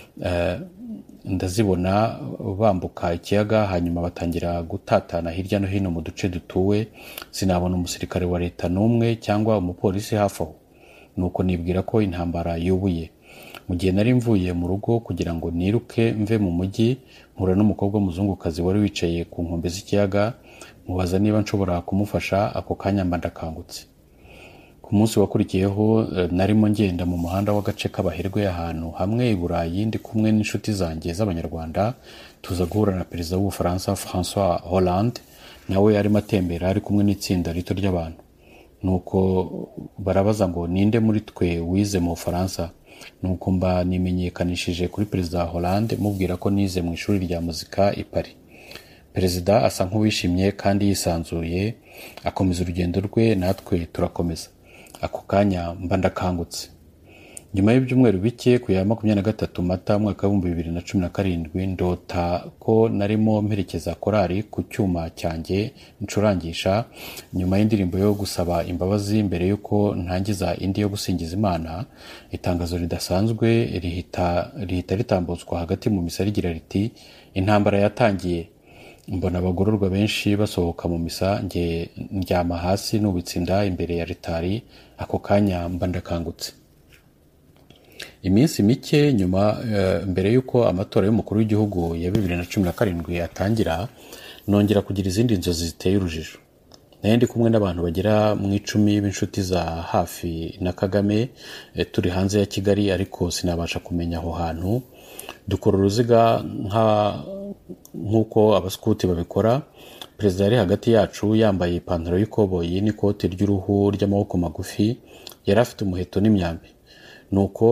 ndazibona bambuka ikiyaga, hanyuma batangira gutatana hirya no hino mu duce dutuwe. Sinabona umusirikare wa leta n'umwe cyangwa umupolisi hafi aho. Nuko nibwira ko intambara yubuye. Mu gihe nari mvuye mu rugo kugira ngo niruke mve mu mujyi, mpura n'umukobwa w'umuzungukazi wari wicaye ku nkombe z'ikiyaga. Mubaza niba nshobora kumufasha, ako kanya mba ndakangutse. Ku munsi wakurikiyeho narimo ngenda mu muhanda w'agace k'abaherwe ahantu hamwe i Burayi, ndi kumwe n'inshuti zanjye z'abanyarwanda. Tuza guhura na perezida w'Ubufaransa François Hollande, nawe arimo atembera ari kumwe n'itsinda rito ry'abantu. Nuko barabaza ngo ninde muri twe wize mu Bufaransa. Nuko mba nimenyekanishije kuri perezida Hollande mubwira ko nize mu ishuri rya muzika i Paris. Perezida asa nk'uwishimye kandi yisanzuye, akomeza urugendo rwe, natwe turakomeza. Ako kanya mba ndakangutse. Nyuma y'ibyumweru bike, ku ya 23 Mata mwaka wa 2017, ndota ko narimo mperekeza korali ku cyuma cyanjye ncurangisha. Nyuma y'indirimbo yo gusaba imbabazi mbere yuko ntangiza indi yo gusingiza Imana, itangazo ridasanzwe rihita ritambutswa hagati mu misa rigira riti intambara yatangiye. Mbona abagororwa benshi basohoka mu misa, nge ndyama hasi nubitse inda imbere ya ritari. Ako kanya mba ndakangutse. Iminsi mike nyuma, mbere yuko amatora y'umukuru w'igihugu ya 2017 atangira, nongera kugira izindi nzozi ziteye urujijo. Nari ndi kumwe n'abantu bagera mu 10 b'inshuti za hafi na Kagame, turi hanze ya Kigali, ariko sinabasha kumenya aho hantu. Dukora uruziga nk'uko abaskuti babikora. Perezida yari hagati yacu yambaye ipantaro y'ikoboyi n'ikoti ry'uruhu ry'amaboko magufi. Yari afite umuheto n'imyambi. Nuko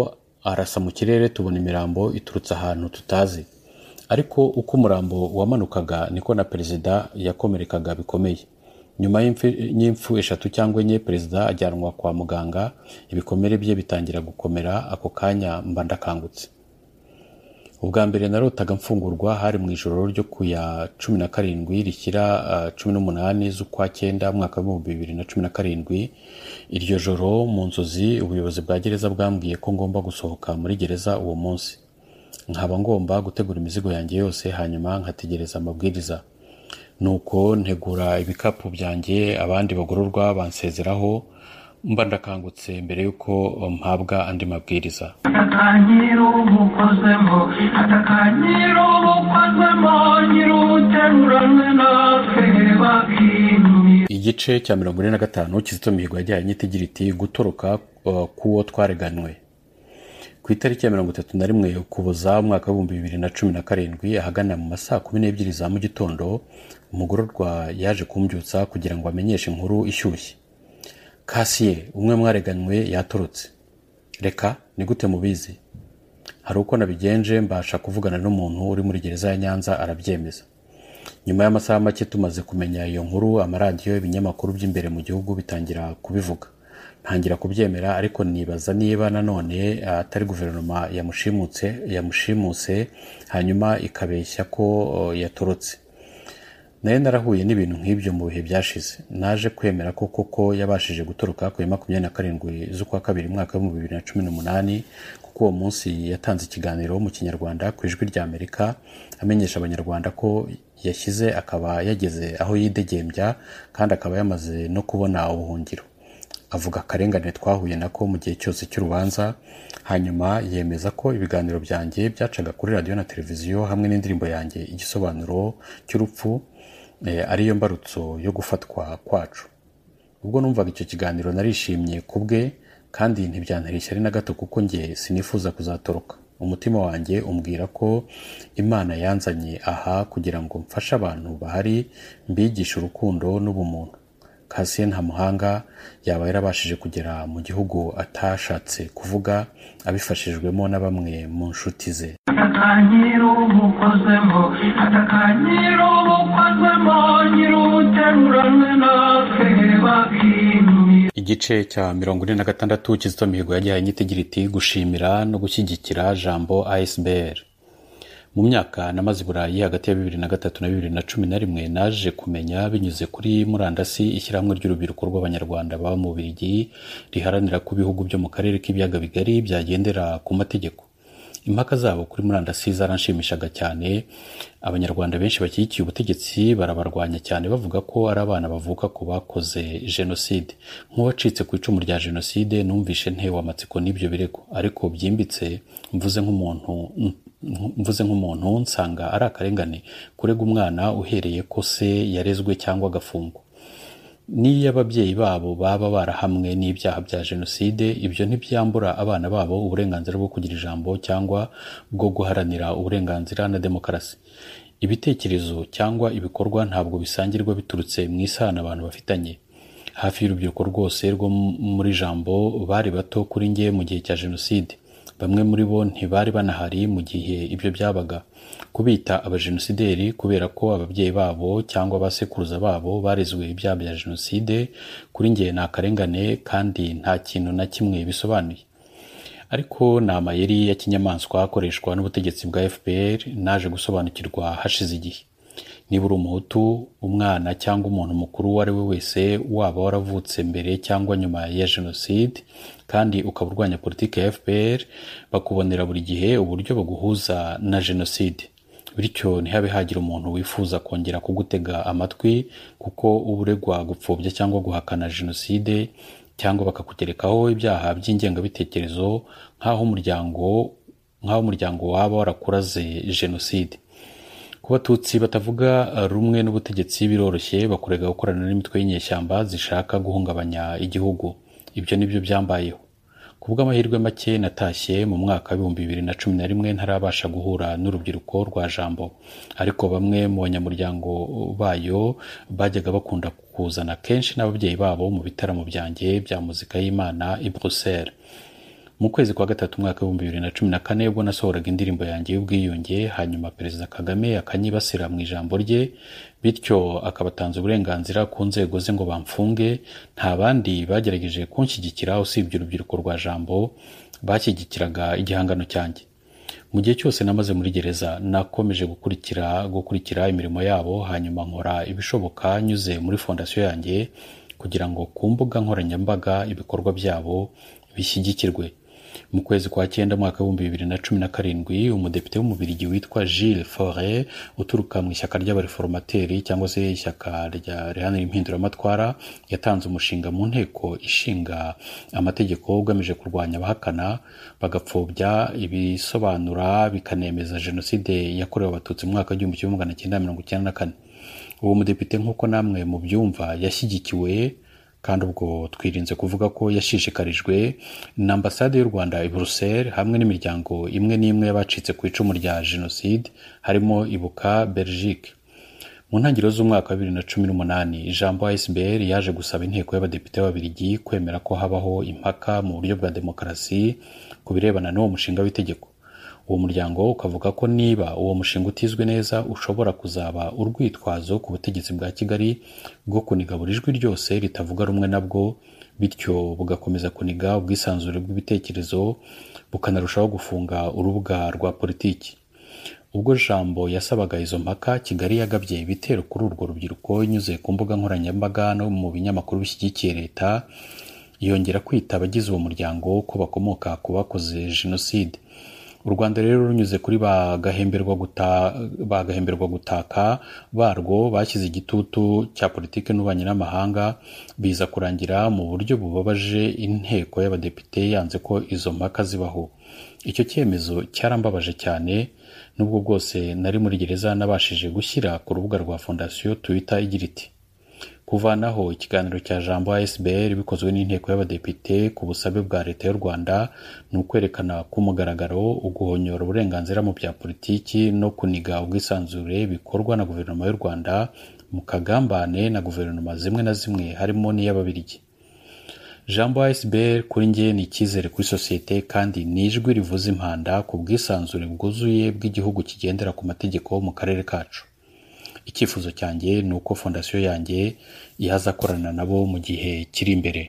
arasa mu kirere tubona imirambo iturutse ahantu tutazi, ariko uko umurambo wamanukaga niko na perezida yakomerekaga bikomeye. Nyuma y'imfu 3 cyangwa 4 perezida ajyanwa kwa muganga, ibikomere bye bitangira gukomera. Ako kanya mba ndakangutse. Ubwa mbere narotaga mfungurwa hari mu ijoro ryo ku ya 17 rishyira 18 z'ukwa 9 mwaka wa 2017. Iryo joro mu nzozi ubuyobozi bwa gereza bwambwiye ko ngomba gusohoka muri gereza uwo munsi, nkaba ngomba gutegura imizigo yanjye yose, hanyuma nkategereza amabwiriza. Nuko ntegura ibikapu byanjye, abandi bagororwa bansezeraho, mba ndakangutse mbere yuko mpabwa andi mabwiriza. Igice cya 45 Kizito Mihigo yajyanye igira iti gutoroka kuwo twareganwe. Ku itariki ya 31 Ukuboza umwaka wa 2017 ahagana mu masaa 12 za mu gitondo, umugororwa yaje kumbyutsa kugira ngo amenyeshe inkuru ishyushye. Kasiye, umwe mwareganwe yatorotse. Reka ni gute mubizi? Hari uko nabigenje mbasha kuvugana n'umuntu uri muri gereza ya Nyanza arabyemeza. Nyuma y'amasaha make tumaze kumenya iyo nkuru, amaradiyo ibinyamakuru by'imbere mu gihugu bitangira kubivuga. Ntangira kubyemera, ariko nibaza niba nanone atari guverinoma yamushimuse hanyuma ikabeshya ko yatorotse. Naye narahuye n'ibintu nk'ibyo mu bihe byashize. Naje kwemera ko koko yabashije gutoroka ku 27 z'ukwa 2 mwaka wa 2018, kuko uwo munsi yatanze ikiganiro mu Kinyarwanda ku Ijwi rya Amerika amenyesha abanyarwanda ko yashyize akaba yageze aho yidegembya, kandi akaba yamaze no kubona ubuhungiro. Avuga akarengane twahuye nako mu gihe cyose cy'urubanza, hanyuma yemeza ko ibiganiro byanjye byacaga kuri radio na televiziyo hamwe n'indirimbo yanjye Igisobanuro cy'urupfu ariyo mbarutso yo gufatwa kwacu. Ubwo numvaga icyo kiganiro narishimye kubwe, kandi ntibyantera ishyari na gato, kuko nge sinifuza kuzatoroka. Umutima wanjye umbwira ko Imana yanzanye aha kugira ngo mfashe abantu bahari, mbigishe urukundo n'ubumuntu. Kasiye Ntamuhanga yaba yarabashije kugera mu gihugu atashatse kuvuga, abifashijwemo na bamwe mu nshuti ze. Igice cya 46 Kizito Mihigo yajyanye igira iti gushimira no gushyigikira Jambo ASBL. Mu myaka namaze i Burayi hagati ya 2003 na 2011 naje kumenya binyuze kuri murandasi ishyirahamwe ry'urubyiruko rw'abanyarwanda baba mu Bubiligi riharanira ku bihugu byo mu karere k'ibiyaga bigari byagendera ku mategeko. Impaka zabo kuri murandasi zaranshimishaga cyane. Abanyarwanda benshi bashyigikiye ubutegetsi barabarwanya cyane, bavuga ko ari abana bavuka ku bakoze jenoside. Nk'uwacitse ku icumu rya jenoside numvishe ntewe amatsiko n'ibyo birego, ariko byimbitse mvuze nk'umuntu nsanga ari akarengane kurega umwana uhereye ko se yarezwe cyangwa agafungwa. Niyo ababyeyi babo baba barahamwe n'ibyaha bya jenoside, ibyo ntibyambura abana babo uburenganzira bwo kugira ijambo cyangwa bwo guharanira uburenganzira na demokarasi. Ibitekerezo cyangwa ibikorwa ntabwo bisangirwa biturutse mu isano abantu bafitanye. Hafi y'urubyiruko rwose rwo muri Jambo bari bato kuri nge mu gihe cya jenoside. Bamwe muri bo ntibari banahari mu gihe ibyo byabaga. Kubita abajenosideri kubera ko ababyeyi babo cyangwa abasekuruza babo barezwe ibyaha bya jenoside, kuri nge ni akarengane kandi nta kintu na kimwe bisobanuye. Ariko ni amayeri ya kinyamaswa akoreshwa n'ubutegetsi bwa FPR naje gusobanukirwa hashize igihe. Niba uri umuhutu, umwana cyangwa umuntu mukuru uwo ari we wese, waba waravutse mbere cyangwa nyuma ya jenoside, kandi ukaba urwanya politiki ya FPR, bakubonera buri gihe uburyo baguhuza na jenoside. Bityo ntihabe hagira umuntu wifuza kongera kugutega amatwi, kuko uburegwa gupfobya cyangwa guhakana jenoside, cyangwa bakakugerekaho ibyaha by'ingengabitekerezo nk'aho umuryango waba warakuraze jenoside. Ku Batutsi batavuga rumwe n'ubutegetsi biroroshye, bakurega gukorana n'imitwe y'inyeshyamba zishaka guhungabanya igihugu. Ibyo nibyo byambayeho. Kubw'amahirwe make natashye mu mwaka wa 2011 ntarabasha guhura n'urubyiruko rwa Jambo, ariko bamwe mu banyamuryango bayo bajyaga bakunda kuzana kenshi n'ababyeyi babo mu bitaramo byanjye bya muzika y'Imana i Bruxelles. mu kwezi kwa gatatu umwaka w'ibihumbi 2014 ubwo nasohoraga indirimbo yanjye y'ubwiyunge, hanyuma Perezida Kagame akanyibasira mu ijambo rye, bityo akabatanze uburenganzira ku nzego ze ngo bamfunge, nta bandi bagerageje kunshyigikira usibye urubyiruko rwa Jambo bashyigikiraga igihangano cyanjye. Mu gihe cyose namaze muri gereza nakomeje gukurikira imirimo yabo, hanyuma nkora ibishoboka nyuze muri fondasiyo yanjye kugira ngo ku mbuga nkoranyambaga ibikorwa byabo bishyigikirwe. Mu kwezi kwa 9 mwaka w'ibihumbi 2017 umudepite w'umubirigi witwa Gilles Faure uturuka mu ishyaka ry'abareformateri cyangwa se ishyaka riharanira impinduramatwara yatanze umushinga mu nteko ishinga amategeko ugamije kurwanya abahakana bagapfobya ibisobanura bikanemeza jenoside yakorewe abatutsi mu mwaka w'1994. Uwo mudepite nk'uko namwe mu byumva yashyigikiwe, kandi ubwo twirinze kuvuga ko yashishikarijwe na ambasade y'u Rwanda i Bruxelles hamwe n'imiryango imwe n'imwe y'abacitse ku icumu rya jenoside, harimo Ibuka Belgique. Mu ntangiriro z'umwaka wa 2018 ijambo ASBL yaje gusaba inteko y'abadepite b'Ababiligi kwemera ko habaho impaka mu buryo bwa demokarasi ku birebana n'uwo mushinga w'itegeko. Uwo muryango ukavuga ko niba uwo mushinga utizwe neza ushobora kuzaba urwitwazo ku butegetsi bwa Kigali bwo kuniga buri jwi ryose ritavuga rumwe nabwo, bityo bugakomeza kuniga ubwisanzure bw'ibitekerezo bukanarushaho gufunga urubuga rwa politiki. Ubwo Jambo yasabaga izo mpaka, Kigali yagabye ibitero kuri urwo rubyiruko inyuze ku mbuga nkoranyambaga no mu binyamakuru bishyigikiye leta, yongera kwita abagize uwo muryango ko bakomoka ku bakoze jenoside. U Rwanda rero runyuze kuri bagahemberwa gutaka barwo bashyize igitutu cya politike n'ububanyi n'amahanga, biza kurangira mu buryo bubabaje inteko y'abadepite yanze ko izo mpaka zibaho. Icyo cyemezo cyarambabaje cyane, nubwo bwose nari muri gereza nabashije gushyira ku rubuga rwa fondasiyo Twitter igira iti: kuvanaho ikiganiro cya Jambo ASBL bikozwe n'inteko y'abadepite ku busabe bwa leta y'u Rwanda ni ukwerekana ku mugaragaro uguhonyora uburenganzira mu bya politiki no kuniga ubwisanzure bikorwa na guverinoma y'u Rwanda mu kagambane na guverinoma zimwe na zimwe harimo n'iy'Ababiligi. Jambo ASBL kuri njye ni icyizere kuri sosiyete kandi ni ijwi rivuza impanda ku bwisanzure bwuzuye bw'igihugu kigendera ku mategeko mu karere kacu. Icyifuzo cyanjye ni uko fondasiyo yanjye yazakorana nabo mu gihe kiri imbere.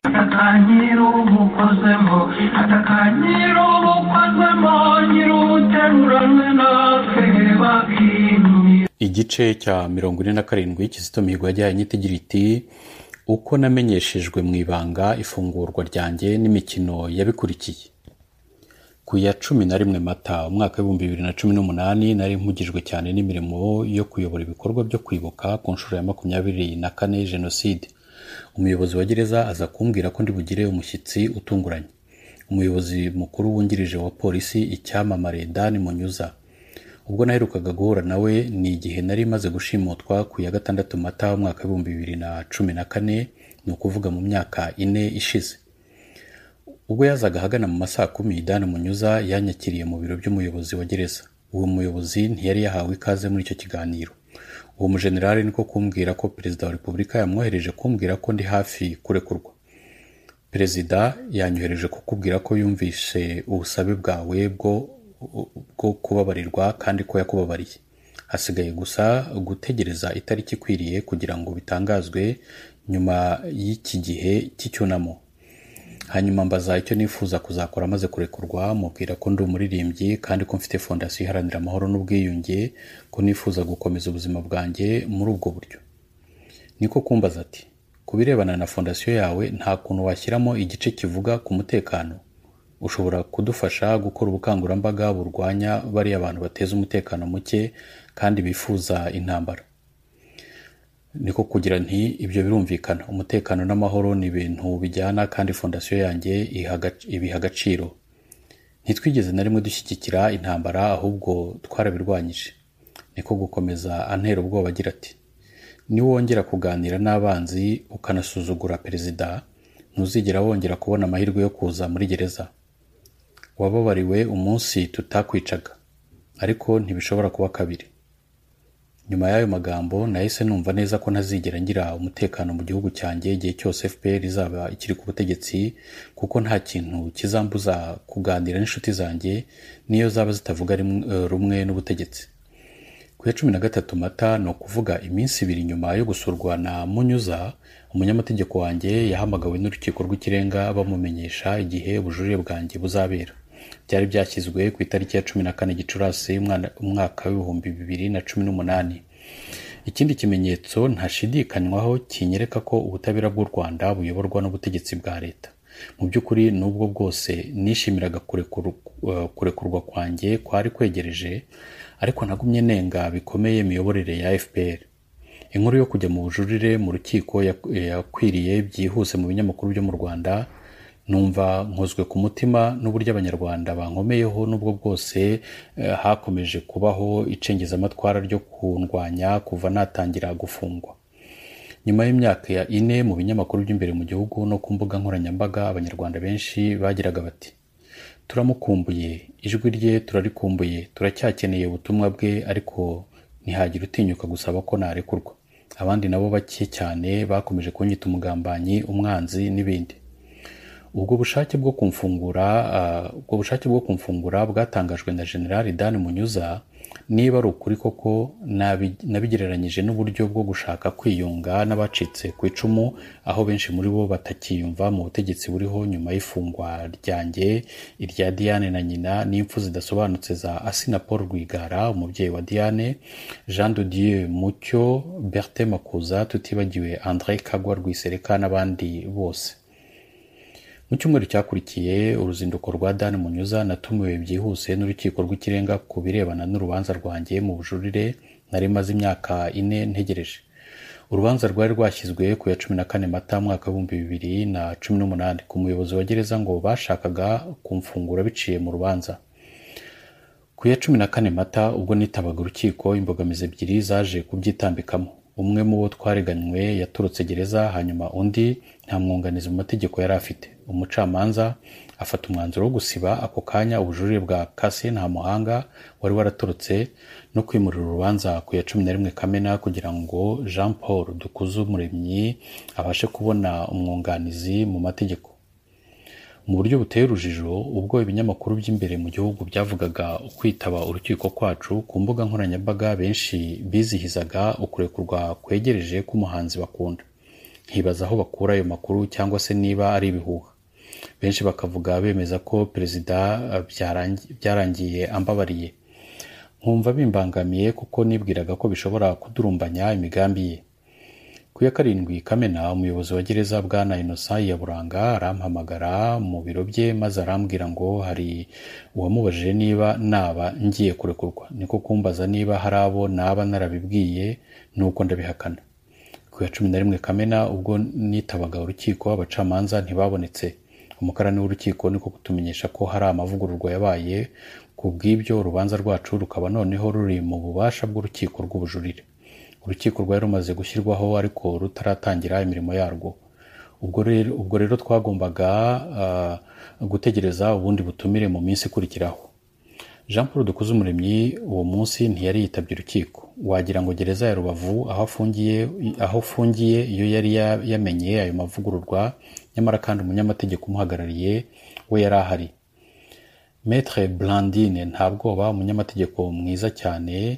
Igice cya 47 Kizito Mihigo yajyanye igira iti: uko namenyeshejwe mu ibanga ifungurwa ryanjye n'imikino yabikurikiye. Ku ya 11 Mata umwaka w'ibihumbi 2018 nari mpugijwe cyane n'imirimo yo kuyobora ibikorwa byo kwibuka ku nshuro ya 24 jenoside. Umuyobozi wa gereza aza kumbwira ko ndi bugire umushyitsi utunguranye. Umuyobozi mukuru wungirije wa polisi icyamamare Dani Munyuza. Ubwo naherukaga guhura nawe ni igihe nari maze gushimutwa ku ya 6 Mata umwaka w'ibihumbi 2014, ni ukuvuga mu myaka 4 ishize. Ubwo yazaga hagana mu masaa 10 Dani Munyuza yanyakiriye mu biro by'umuyobozi wa gereza. Uwo muyobozi ntiyari yahawe ikaze muri icyo kiganiro. Uwo mujenerali niko kumbwira ko Perezida wa Repubulika yamwohereje kumbwira ko ndi hafi kurekurwa. Perezida yanyohereje kukubwira ko yumvise ubusabe bwawe bwo kubabarirwa kandi ko yakubabariye. Hasigaye gusa gutegereza itariki ikwiriye kugira ngo bitangazwe nyuma y'iki gihe cy'icyunamo. Hanyuma mbaza icyo nifuza kuzakora maze kurekurwa, mubwira ko ndi umuririmbyi kandi ko mfite fondasiyo iharanira amahoro n'ubwiyunge, ko nifuza gukomeza ubuzima bwanjye muri ubwo buryo. Niko kumbaza ati: kubirebana na fondasiyo yawe nta kuntu washyiramo igice kivuga ku mutekano? Ushobora kudufasha gukora ubukangurambaga burwanya bariya abantu bateza umutekano muke kandi bifuza intambara? Niko kugira nti ibyo birumvikana, umutekano n'amahoro ni ibintu bijyana kandi fondasiyo yanjye ibiha agaciro. Ntitwigeze na rimwe dushyigikira intambara, ahubwo twarabirwanyije. Niko gukomeza antera ubwoba agira ati: niwongera kuganira n'abanzi ukanasuzugura perezida, ntuzigera wongera kubona amahirwe yo kuza muri gereza. Wababariwe umunsi tutakwicaga, ariko ntibishobora kuba kabiri. Nyuma y'ayo magambo nahise numva neza ko ntazigera ngira umutekano mu gihugu cyanjye igihe cyose FPR izaba ikiri ku butegetsi, kuko nta kintu kizambuza kuganira n'inshuti zanjye niyo zaba zitavuga rumwe n'ubutegetsi. Ku ya 13 Mata, ni ukuvuga iminsi 2 nyuma yo gusurwa na Munyuza, umunyamategeko wanjye yahamagawe n'urukiko rw'ikirenga bamumenyesha igihe ubujurire bwanjye buzabera. Byari byashyizwe ku itariki ya 14 Gicurasi umwaka w'ibihumbi 2018. Ikindi kimenyetso ntashidikanywaho kinyereka ko ubutabera bw'u Rwanda buyoborwa n'ubutegetsi bwa leta. Mu by'ukuri nubwo bwose nishimiraga kurekurwa kwanjye kwari kwegereje, ariko nagumye nenga bikomeye imiyoborere ya FPR. Inkuru yo kujya mu bujurire mu rukiko yakwiriye byihuse mu binyamakuru byo mu Rwanda. Numva nkozwe ku mutima n'uburyo abanyarwanda bankomeyeho, nubwo bwose hakomeje kubaho icengezamatwara ryo kundwanya kuva natangira gufungwa. Nyuma y'imyaka ya 4 mu binyamakuru by'imbere mu gihugu no ku mbuga nkoranyambaga, abanyarwanda benshi bagiraga bati: turamukumbuye, ijwi rye turarikumbuye, turacyakeneye ubutumwa bwe, ariko ntihagira utinyuka gusaba ko narekurwa. Abandi nabo bake cyane bakomeje kunyita umugambanyi, umwanzi n'ibindi. Ubwo bushake bwo kumfungura bwatangajwe na General Dan Munyuza. Niba ari ukuri koko, nabigereranyije n'uburyo bwo gushaka kwiyunga n'abacitse ku icumu, aho benshi muri bo batakiyumva mu butegetsi buriho nyuma y'ifungwa ryanjye, irya Diane na nyina, n'impfu zidasobanutse za Asina Paul Rwigara, umubyeyi wa Diane, Jean de Dieu Mucyo, Bertin Makuza, tutibagiwe André Kagwa Rwisereka n'abandi bose. Mu cyumweru cyakurikiye uruzinduko rwa Dan Munyuza, natumiwe byihuse n'urukiko rw'ikirenga ku birebana n'urubanza rwanjye mu bujurire nari maze imyaka 4 ntegereje. Urubanza rwari rwashyizwe ku ya 14 Mata mwaka wa 2018 ku muyobozi wa gereza ngo bashakaga kumfungura biciye mu rubanza. Ku ya 14 Mata ubwo nitabaga urukiko, imbogamizi ebyiri zaje kubyitambikamo. Umwe mu bo twareganywe yaturutse gereza, hanyuma undi nta mwunganizi mu mategeko yari afite. Umucamanza afata umwanzuro wo gusiba ako kanya ubujurire bwa Kase Ntamuhanga wari waraturutse, no kwimurira urubanza ku ya 11 Kamena kugira ngo Jean Paul Dukuzumuremyi abashe kubona umwunganizi mu mategeko. Mu buryo buteye urujijo, ubwo ibinyamakuru by'imbere mu gihugu byavugaga kwitaba urukiko kwacu, ku mbuga nkoranyambaga benshi bizihizaga ukurekurwa kwegereje k'umuhanzi bakunda. Nkibaza aho bakura ayo makuru cyangwa se niba ari ibihuha. Benshi bakavuga bemeza ko perezida byarangiye ambabariye. Nkumva bimbangamiye kuko nibwiraga ko bishobora kudurumbanya imigambi ye. Ku ya 7 Kamena, umuyobozi wa gereza Bwana Innocent Yaburanga arampamagara mu biro bye, maze arambwira ngo hari uwamubajije niba naba ngiye kurekurwa. Niko kumbaza niba hari abo naba narabibwiye, nuko ndabihakana. Ku ya 11 Kamena ubwo nitabaga urukiko, abacamanza ntibabonetse. Umukarani w'urukiko niko kutumenyesha ko hari amavugururwa yabaye, ku bw'ibyo urubanza rwacu rukaba noneho ruri mu bubasha bw'urukiko rw'ubujurire. Urukiko rwari rumaze gushyirwaho ariko rutaratangira imirimo yarwo. Ubwo rero twagombaga gutegereza ubundi butumire mu minsi ikurikiraho. Jean Paul Dukuzumuremyi uwo munsi ntiyari yitabye urukiko. Wagira ngo gereza ya Rubavu aho fungiye iyo yari yamenye ayo mavugururwa, nyamara kandi umunyamategeko umuhagarariye we yari ahari. Maître Blandine Ntabwoba, umunyamategeko mwiza cyane,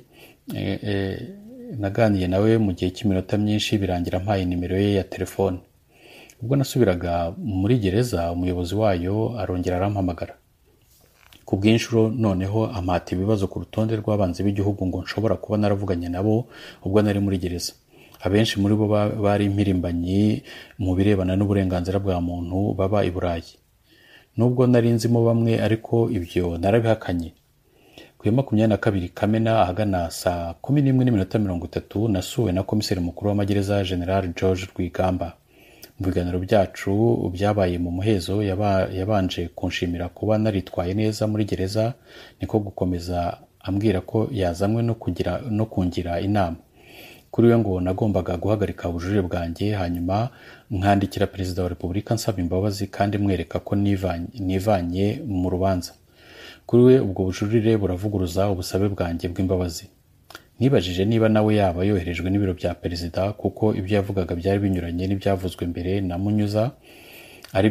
naganiye nawe mu gihe cy'iminota myinshi birangira mpaye nimero ye ya telefone. Ubwo nasubiraga muri gereza, umuyobozi wayo arongera arampamagara. Ku bw'inshuro noneho amata ibibazo ku rutonde rw'abanzi b'igihugu ngo nshobora kuba naravuganye nabo ubwo nari muri gereza. Abenshi muri bo bari impirimbanyi mu birebana n'uburenganzira bwa muntu baba i Burayi. Nubwo nari nzimo bamwe, ariko ibyo narabihakanye. Ku ya 22 Kamena ahagana saa 11:30 nasuwe na komiseri mukuru w'amagereza General George Rwigamba. Mu biganiro byacu byabaye mu muhezo, yabanje kunshimira kuba naritwaye neza muri gereza, niko gukomeza ambwira ko yazanywe no kungira inama. Kuri we ngo nagombaga guhagarika ubujurire bwanjye, hanyuma nkandikira perezida wa Repubulika nsaba imbabazi kandi mwereka ko nivanye mu rubanza. Kuri we ubwo bujurire buravuguruza ubusabe bwanjye bw'imbabazi. nibajije niba nawe yaba yoherejwe n'ibiro bya perezida kuko ibyo yavugaga byari binyuranye n'ibyavuzwe mbere na Munyuza ari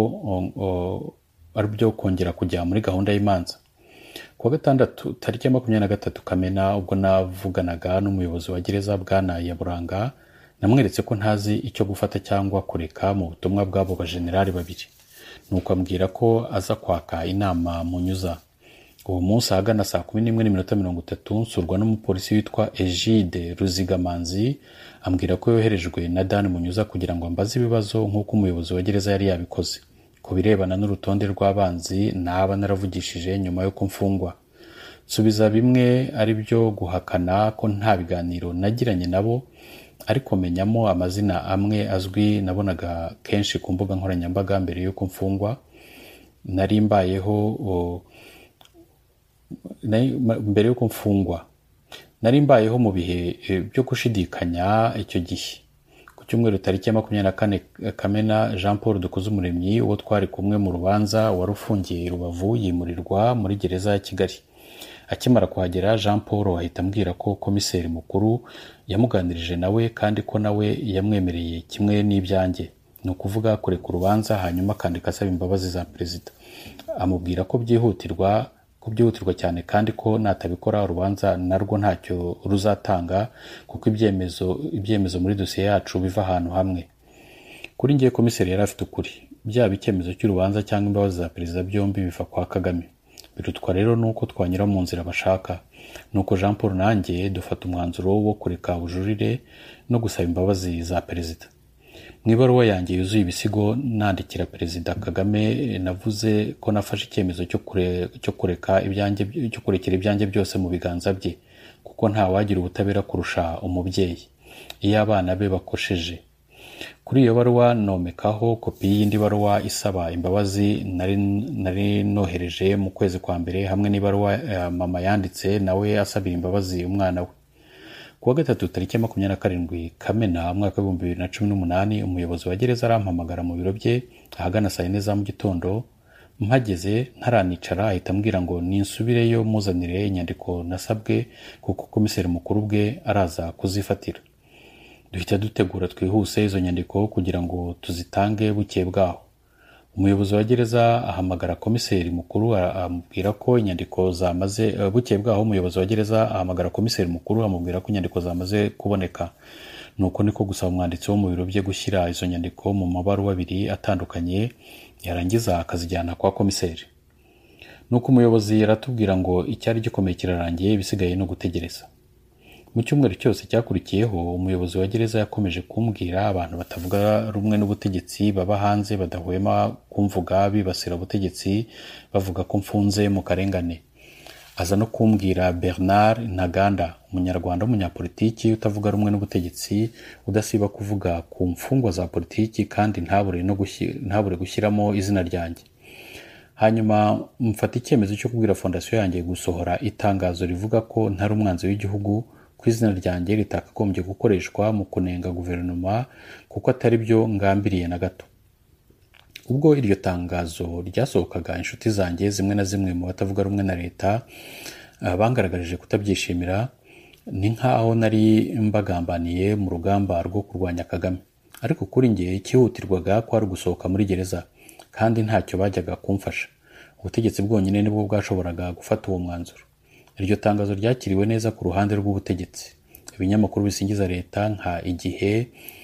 byo kongera kujya muri gahunda y'imanza. Kuwa gatandatu tariki ya 23 Kamena ubwo navuganaga n'umuyobozi wa gereza Bwana Yaburanga namweretse ko ntazi icyo gufata cyangwa kureka mu butumwa bw'abo bajenerali babiri, nuko ambwira ko aza kwaka inama Munyuza. Uwo munsi ahagana saa 11:30 nsurwa n'umupolisi witwa Egide Ruzigamanzi ambwira ko yoherejwe na Dan Munyuza kugira ngo ambaze ibibazo nk'uko umuyobozi wa gereza yari yabikoze ku birebana n'urutonde rw'abanzi naba naravugishije nyuma yo kumfungwa. Subiza bimwe ari byo guhakana ko nta biganiro nagiranye nabo, ariko menyamo amazina amwe azwi nabonaga kenshi ku mbuga nkoranyambaga mbere yo kumfungwa. Nari mbayeho mu bihe byo gushidikanya icyo gihe. Ku cyumweru tariki ya 24 Kamena Jean Paul Dukuzumuremyi uwo twari kumwe mu rubanza wari ufungiye i Rubavu yimurirwa muri gereza ya Kigali. Akimara kuhagera Jean Paul ahita ambwira ko komiseri mukuru yamuganirije nawe kandi ko nawe yamwemereye kimwe n'ibyanjye, ni ukuvuga kureka urubanza hanyuma akandika asaba imbabazi za perezida. Amubwira ko byihutirwa cyane kandi ko natabikora urubanza narwo ntacyo ruzatanga kuko ibyemezo muri dosiye yacu biva ahantu hamwe. Kuri ngiye komiseri yari afite ukuri, byaba icyemezo cy'urubanza cyangwa imbabazi za perezida byombi biva kwa Kagame. Birutwa rero nuko twanyura mu nzira bashaka. Nuko Jean Paul nanjye dufata umwanzuro wo kureka ubujurire no gusaba imbabazi za perezida. Mu ibaruwa yanjye yuzuye ibisigo nandikira perezida Kagame navuze ko nafashe icyemezo cyo kurekera ibyanjye byose mu biganza bye kuko nta wagira ubutabera kurusha umubyeyi iyo abana be bakosheje. Kuri iyo baruwa nomekaho kopi y'indi baruwa isaba imbabazi nari nohereje mu kwezi kwa mbere hamwe n'ibaruwa mama yanditse nawe asabira imbabazi umwana we. Kuwa gatatu tariki ya 27 Kamena mwaka wa 2018 umuyobozi wa gereza arampamagara mu biro bye ahagana saa 4 za mu gitondo. Mpageze ntaranicara ahita ambwira ngo ninsubireyo muzanire inyandiko nasabwe kuko komiseri mukuru bwe araza kuzifatira. Duhita dutegura twihuse izo nyandiko kugira ngo tuzitange buke bwaho. Umuyobozi wa gereza ahamagara komiseri mukuru amubwira ko inyandiko zamaze buke bwaho. Umuyobozi wa gereza ahamagara komiseri mukuru amubwira ko inyandiko zamaze kuboneka. Nuko niko gusaba umwanditsi wo mu biro bye gushyira izo nyandiko mu mabaruwa abiri atandukanye yarangiza akazijyana kwa komiseri. Nuko umuyobozi yaratubwira ngo icyari gikomeye kirarangiye bisigaye no gutegereza. Mu cyumweru cyose cyakurikiyeho umuyobozi wa gereza yakomeje kumbwira abantu batavuga rumwe n'ubutegetsi baba hanze badahwema kumvuga bibasira ubutegetsi bavuga ko mfunze mu karengane. Aza no kumbwira Bernard Ntaganda umunyarwanda w'umunyapolitiki utavuga rumwe n'ubutegetsi udasiba kuvuga ku mfungwa za politiki kandi ntabure gushyiramo izina ryanjye. Hanyuma mfata icyemezo cyo kubwira fondasiyo yanjye gusohora itangazo rivuga ko ntari umwanzi w'igihugu, ku izina ryanjye ritakagombye gukoreshwa mu kunenga guverinoma kuko atari byo ngambiriye na gato. Ubwo iryo tangazo ryasohokaga inshuti zanjye zimwe na zimwe mu batavuga rumwe na leta bangaragarije kutabyishimira, ni nkaho nari mbagambaniye mu rugamba rwo kurwanya Kagame. Ariko kuri ngiye ikihutirwaga ko ari gusohoka muri gereza kandi ntacyo bajyaga kumfasha. Ubutegetsi bwonyine nibwo bwashoboraga gufata uwo mwanzuro. Iryo tangazo ryakiriwe neza ku ruhande rw'ubutegetsi. Ibinyamakuru bisingiza leta nka Igihe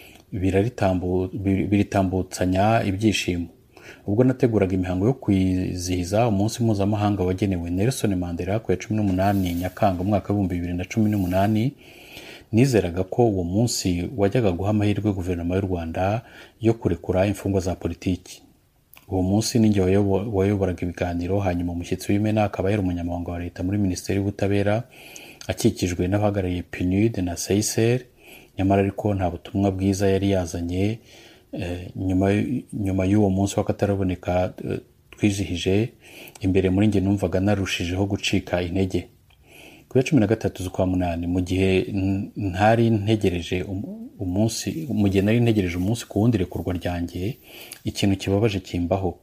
biritambutsanya ibyishimo. Ubwo nateguraga imihango yo kwizihiza umunsi mpuzamahanga wagenewe Nelson Mandela ku ya 18 Nyakanga umwaka wa 2018, nizeraga ko uwo munsi wajyaga guha amahirwe guverinoma y'u Rwanda yo kurekura imfungwa za politiki. Uwo munsi ninjye wayoboraga ibiganiro, hanyuma umushyitsi w'imena akaba yari umunyamabanga wa leta muri Minisiteri y'Ubutabera akikijwe n'abahagarariye PNUD na CICR. Nyamara ariko nta butumwa bwiza yari yazanye. Nyuma y'uwo munsi w'akataraboneka twizihije imbere muri njye numvaga narushijeho gucika intege. Ku ya 13 z'ukwa munani mu gihe nari ntegereje umunsi ku wundi rekurwa ryanjye, ikintu kibabaje kimbaho.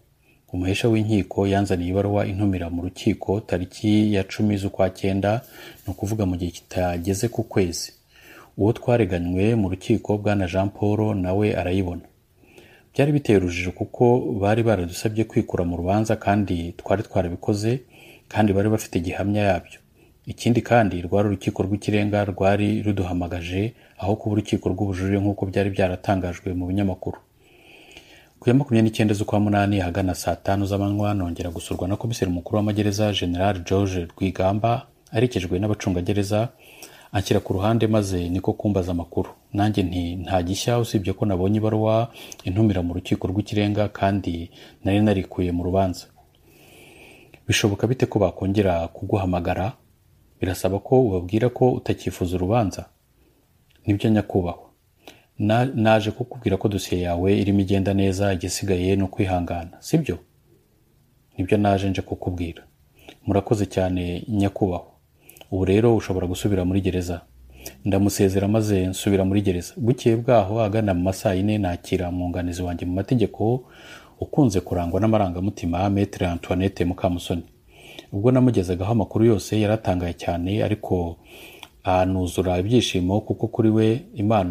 umuhesha w'inkiko yanzaniye ibaruwa intumira mu rukiko tariki ya 10 z'ukwa cyenda, ni ukuvuga mu gihe kitageze ku kwezi. Uwo twareganywe mu rukiko bwana Jean Paul nawe arayibona. Byari biteye urujijo kuko bari baradusabye kwikura mu rubanza kandi twari twarabikoze, kandi bari bafite gihamya yabyo. Ikindi kandi rwari urukiko rw'ikirenga rwari ruduhamagaje aho kuba urukiko rw'ubujurire nk'uko byari byaratangajwe mu binyamakuru. Ku ya 29 z'ukwa munani ahagana saa 5 z'amanywa nongera gusurwa na komiseri mukuru w'amagereza General George Rwigamba aherekejwe n'abacungagereza, anshyira ku ruhande maze niko kumbaza amakuru. Nanjye nta gishya usibye ko nabonye ibaruwa intumira mu rukiko rw'ikirenga kandi nari narikuye mu rubanza. Bishoboka bite ko bakongera kuguhamagara? Birasaba ko ubabwira ko utakifuza urubanza? Nibyo nyakubahwa. Naje kukubwira ko dosiye yawe irimo igenda neza, igisigaye no kwihangana, sibyo? Nibyo naje nje kukubwira. Murakoze cyane nyakubahwa. Ubu rero ushobora gusubira muri gereza. Ndamusezera maze nsubira muri gereza. Bukeye bwaho agana mu masaa 4 nakira umwunganizi wanjye mu mategeko ukunze kurangwa n'amarangamutima, Maître Antoinette Mukamusoni. Ubwo namugezagaho amakuru yose yaratangaye cyane, ariko anuzura ibyishimo kuko kuri we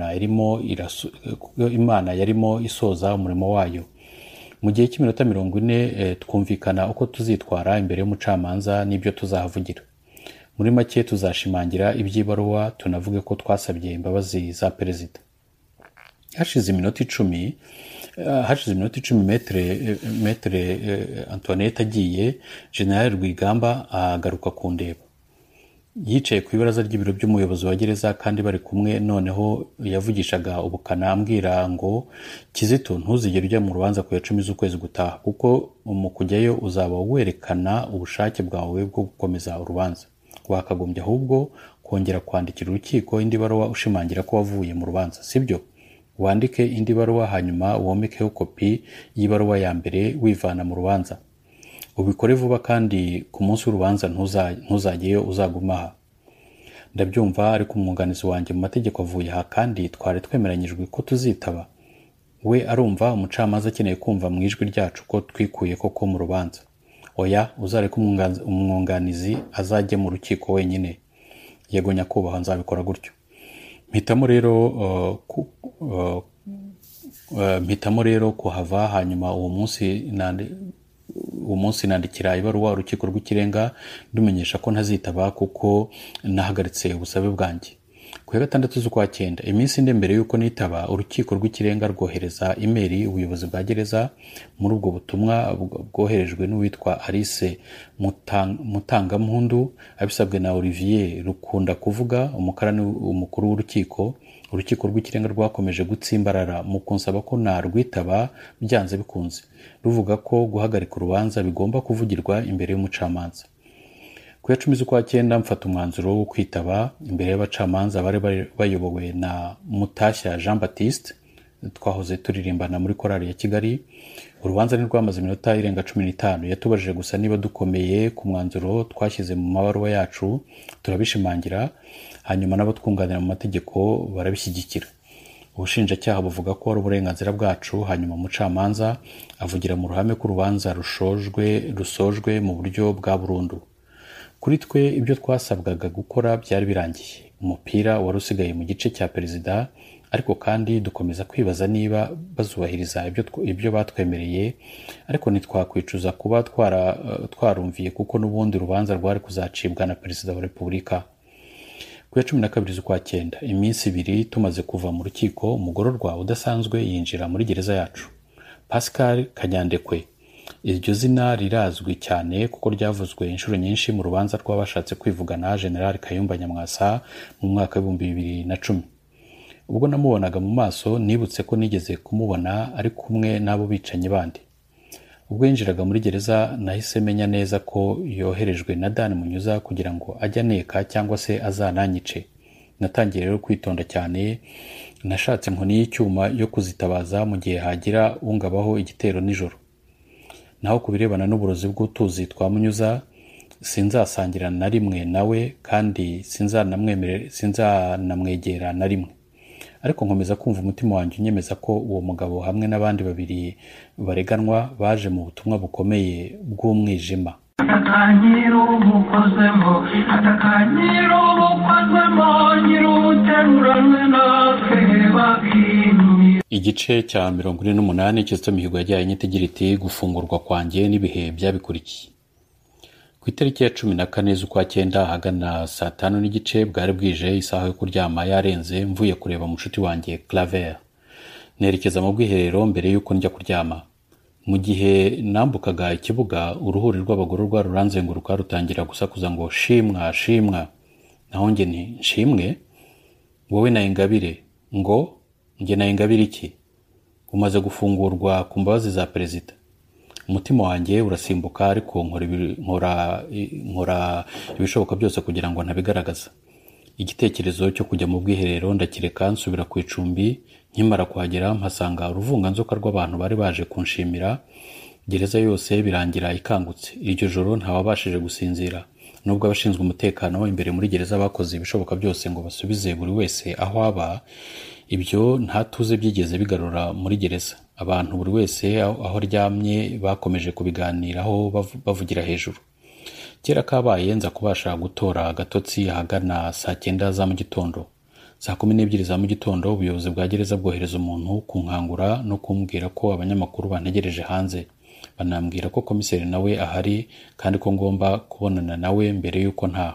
Imana yarimo isoza umurimo wayo. Mu gihe cy'iminota 40 twumvikana uko tuzitwara imbere y'umucamanza n'ibyo tuzahavugira. Muri make tuzashimangira iby'ibaruwa, tunavuge ko twasabye imbabazi za perezida. Hashize iminota 10 Maître Antoinette agiye, General Rwigamba agaruka kundeba. Yicaye ku ibaraza ry'ibiro by'umuyobozi wa gereza kandi bari kumwe. Noneho yavugishaga ubukana ambwira ngo, Kizito, ntuzigere ujya mu rubanza ku ya 10 z'ukwezi gutaha kuko mu kujyayo uzaba werekana ubushake bwawe bwo gukomeza urubanza. Wakagombye ahubwo kongera kwandikira urukiko indi baruwa ushimangira ko wavuye mu rubanza, sibyo? Wandike indi baruwa hanyuma womekeho kopi y'ibaruwa ya mbere wivana mu rubanza. Ubikore vuba kandi ku munsi w'urubanza ntuzajyeyo, uzagumaha. Ndabyumva, ariko umwunganizi wanjye mu mategeko avuye aha kandi twari twemeranyijwe ko tuzitaba. We arumva umucamanza akeneye kumva mu ijwi ryacu ko twikuye koko mu rubanza. Oya, uzareka umwunganizi azajye mu rukiko wenyine. Yego nyakubahwa, nzabikora gutyo. Mpitamo rero kuhava. Hanyuma uwo munsi nandikira ibaruwa urukiko rw'ikirenga ndumenyesha ko ntazitaba kuko nahagaritse ubusabe bwanjye. Ku ya 6 z'ukwa cyenda, iminsi inde mbere yuko nitaba, urukiko rw'ikirenga rwohereza email ubuyobozi bwa gereza. Muri ubwo butumwa bwoherejwe n'uwitwa Alice Mutangampundu abisabwe na Olivier Rukunda kuvuga, umukarani umukuru w'urukiko. Urukiko rw'ikirenga rwakomeje gutsimbarara mu kunsaba ko narwitaba byanze bikunze, ruvuga ko guhagarika urubanza bigomba kuvugirwa imbere y'umucamanza. Ku ya 10 z'ukwa cyenda mfata umwanzuro wo kwitaba imbere y'abacamanza bari bayobowe na Mutashya Jean Baptiste, twahoze turirimbana muri korali ya Kigali. Urubanza ni rwamaze iminota irenga 15. Yatubajije gusa niba dukomeye ku mwanzuro twashyize mu mabaruwa yacu, turabishimangira. Hanyuma nabo twunganira mu mategeko barabishyigikira. Ubushinjacyaha buvuga ko ari uburenganzira bwacu. Hanyuma umucamanza avugira mu ruhame ko urubanza rusojwe mu buryo bwa burundu. Kuri twe ibyo twasabwaga gukora byari birangiye. Umupira wari usigaye mu gice cya perezida, ariko kandi dukomeza kwibaza niba bazubahiriza ibyo batwemereye, ariko ntitwakwicuza kuba twarumviye kuko n'ubundi urubanza rwari kuzacibwa na perezida wa repubulika. Ku ya 12 z'ukwa cyenda, iminsi 2 tumaze kuva mu rukiko, umugororwa udasanzwe yinjira muri gereza yacu. Pascal Kanyandekwe. Iryo zina rirazwi cyane kuko ryavuzwe inshuro nyinshi mu rubanza rw'abashatse kwivugana General Kayumba Nyamwasa mu mwaka wa 2010. Ubwo namubonaga mu maso nibutse ko nigeze kumubona ari kumwe n'abo bicanyi bandi. Ubwo yinjiraga muri gereza nahise menya neza ko yoherejwe na Dan Munyuza kugira ngo ajya neka cyangwa se azananyice. Natangiye rero kwitonda cyane. Nashatse inkoni y'icyuma yo kuzitabaza mu gihe hagira ungabaho igitero nijoro. Naho kubirebana n'uburozi bw'utuzi twa Munyuza, sinzasangira na rimwe nawe kandi sinzanamwegera na rimwe. ariko nkomeza kumva umutima wanjye unyemeza ko uwo mugabo hamwe n'abandi babiri bareganwa baje mu butumwa bukomeye bw'umwijima. atakanyiro umukozemo atakanyiro umukozemo nyiruteruranwe natwe bakimye. Igice cya 48 Kizito Mihigo yajyaye inyito igira iti gufungurwa kwanjye n'ibihe byabikurikiye. Ku itariki ya 14 z'ukwa cyenda ahagana saa 5 n'igice bwari bwije, isaha yo kuryama yarenze, mvuye kureba mushuti wanjye Claver. Nerekeza mu bwiherero mbere y'uko njya kuryama. Mu gihe nambukaga ikibuga, uruhuri rw'abagororwa ruranzenguruka rutangira gusakuza ngo shimwa shimwa. Naho njye nti nshimwe? Wowe na Ingabire? Ngo njye na Ingabire iki? Umaze gufungurwa ku mbabazi za perezida. Umutima wanjye urasimbuka, ariko nkora ibishoboka byose kugira ngo ntabigaragaza. Igitekerezo cyo kujya mu bwiherero ndakireka, nsubira ku icumbi. Nkimara kuhagera mpasanga uruvunganzoka rw'abantu bari baje kunshimira. Gereza yose birangira ikangutse. Iryo joro ntawabashije gusinzira, nubwo abashinzwe umutekano imbere muri gereza bakoze ibishoboka byose ngo basubize buri wese aho aba. Ibyo nta tuze byigeze bigarura muri gereza. Abantu buri wese aho aryamye bakomeje kubiganiraho bavugira hejuru. Kera kabaye nza kubasha gutora agatotsi ahagana saa 9 za mu gitondo. Saa 12 za mu gitondo ubuyobozi bwa gereza bwohereza umuntu kunkangura no kumbwira ko abanyamakuru bantegereje hanze. Banambwira ko komiseri nawe ahari kandi ko ngomba kubonana nawe mbere y'uko ntaha.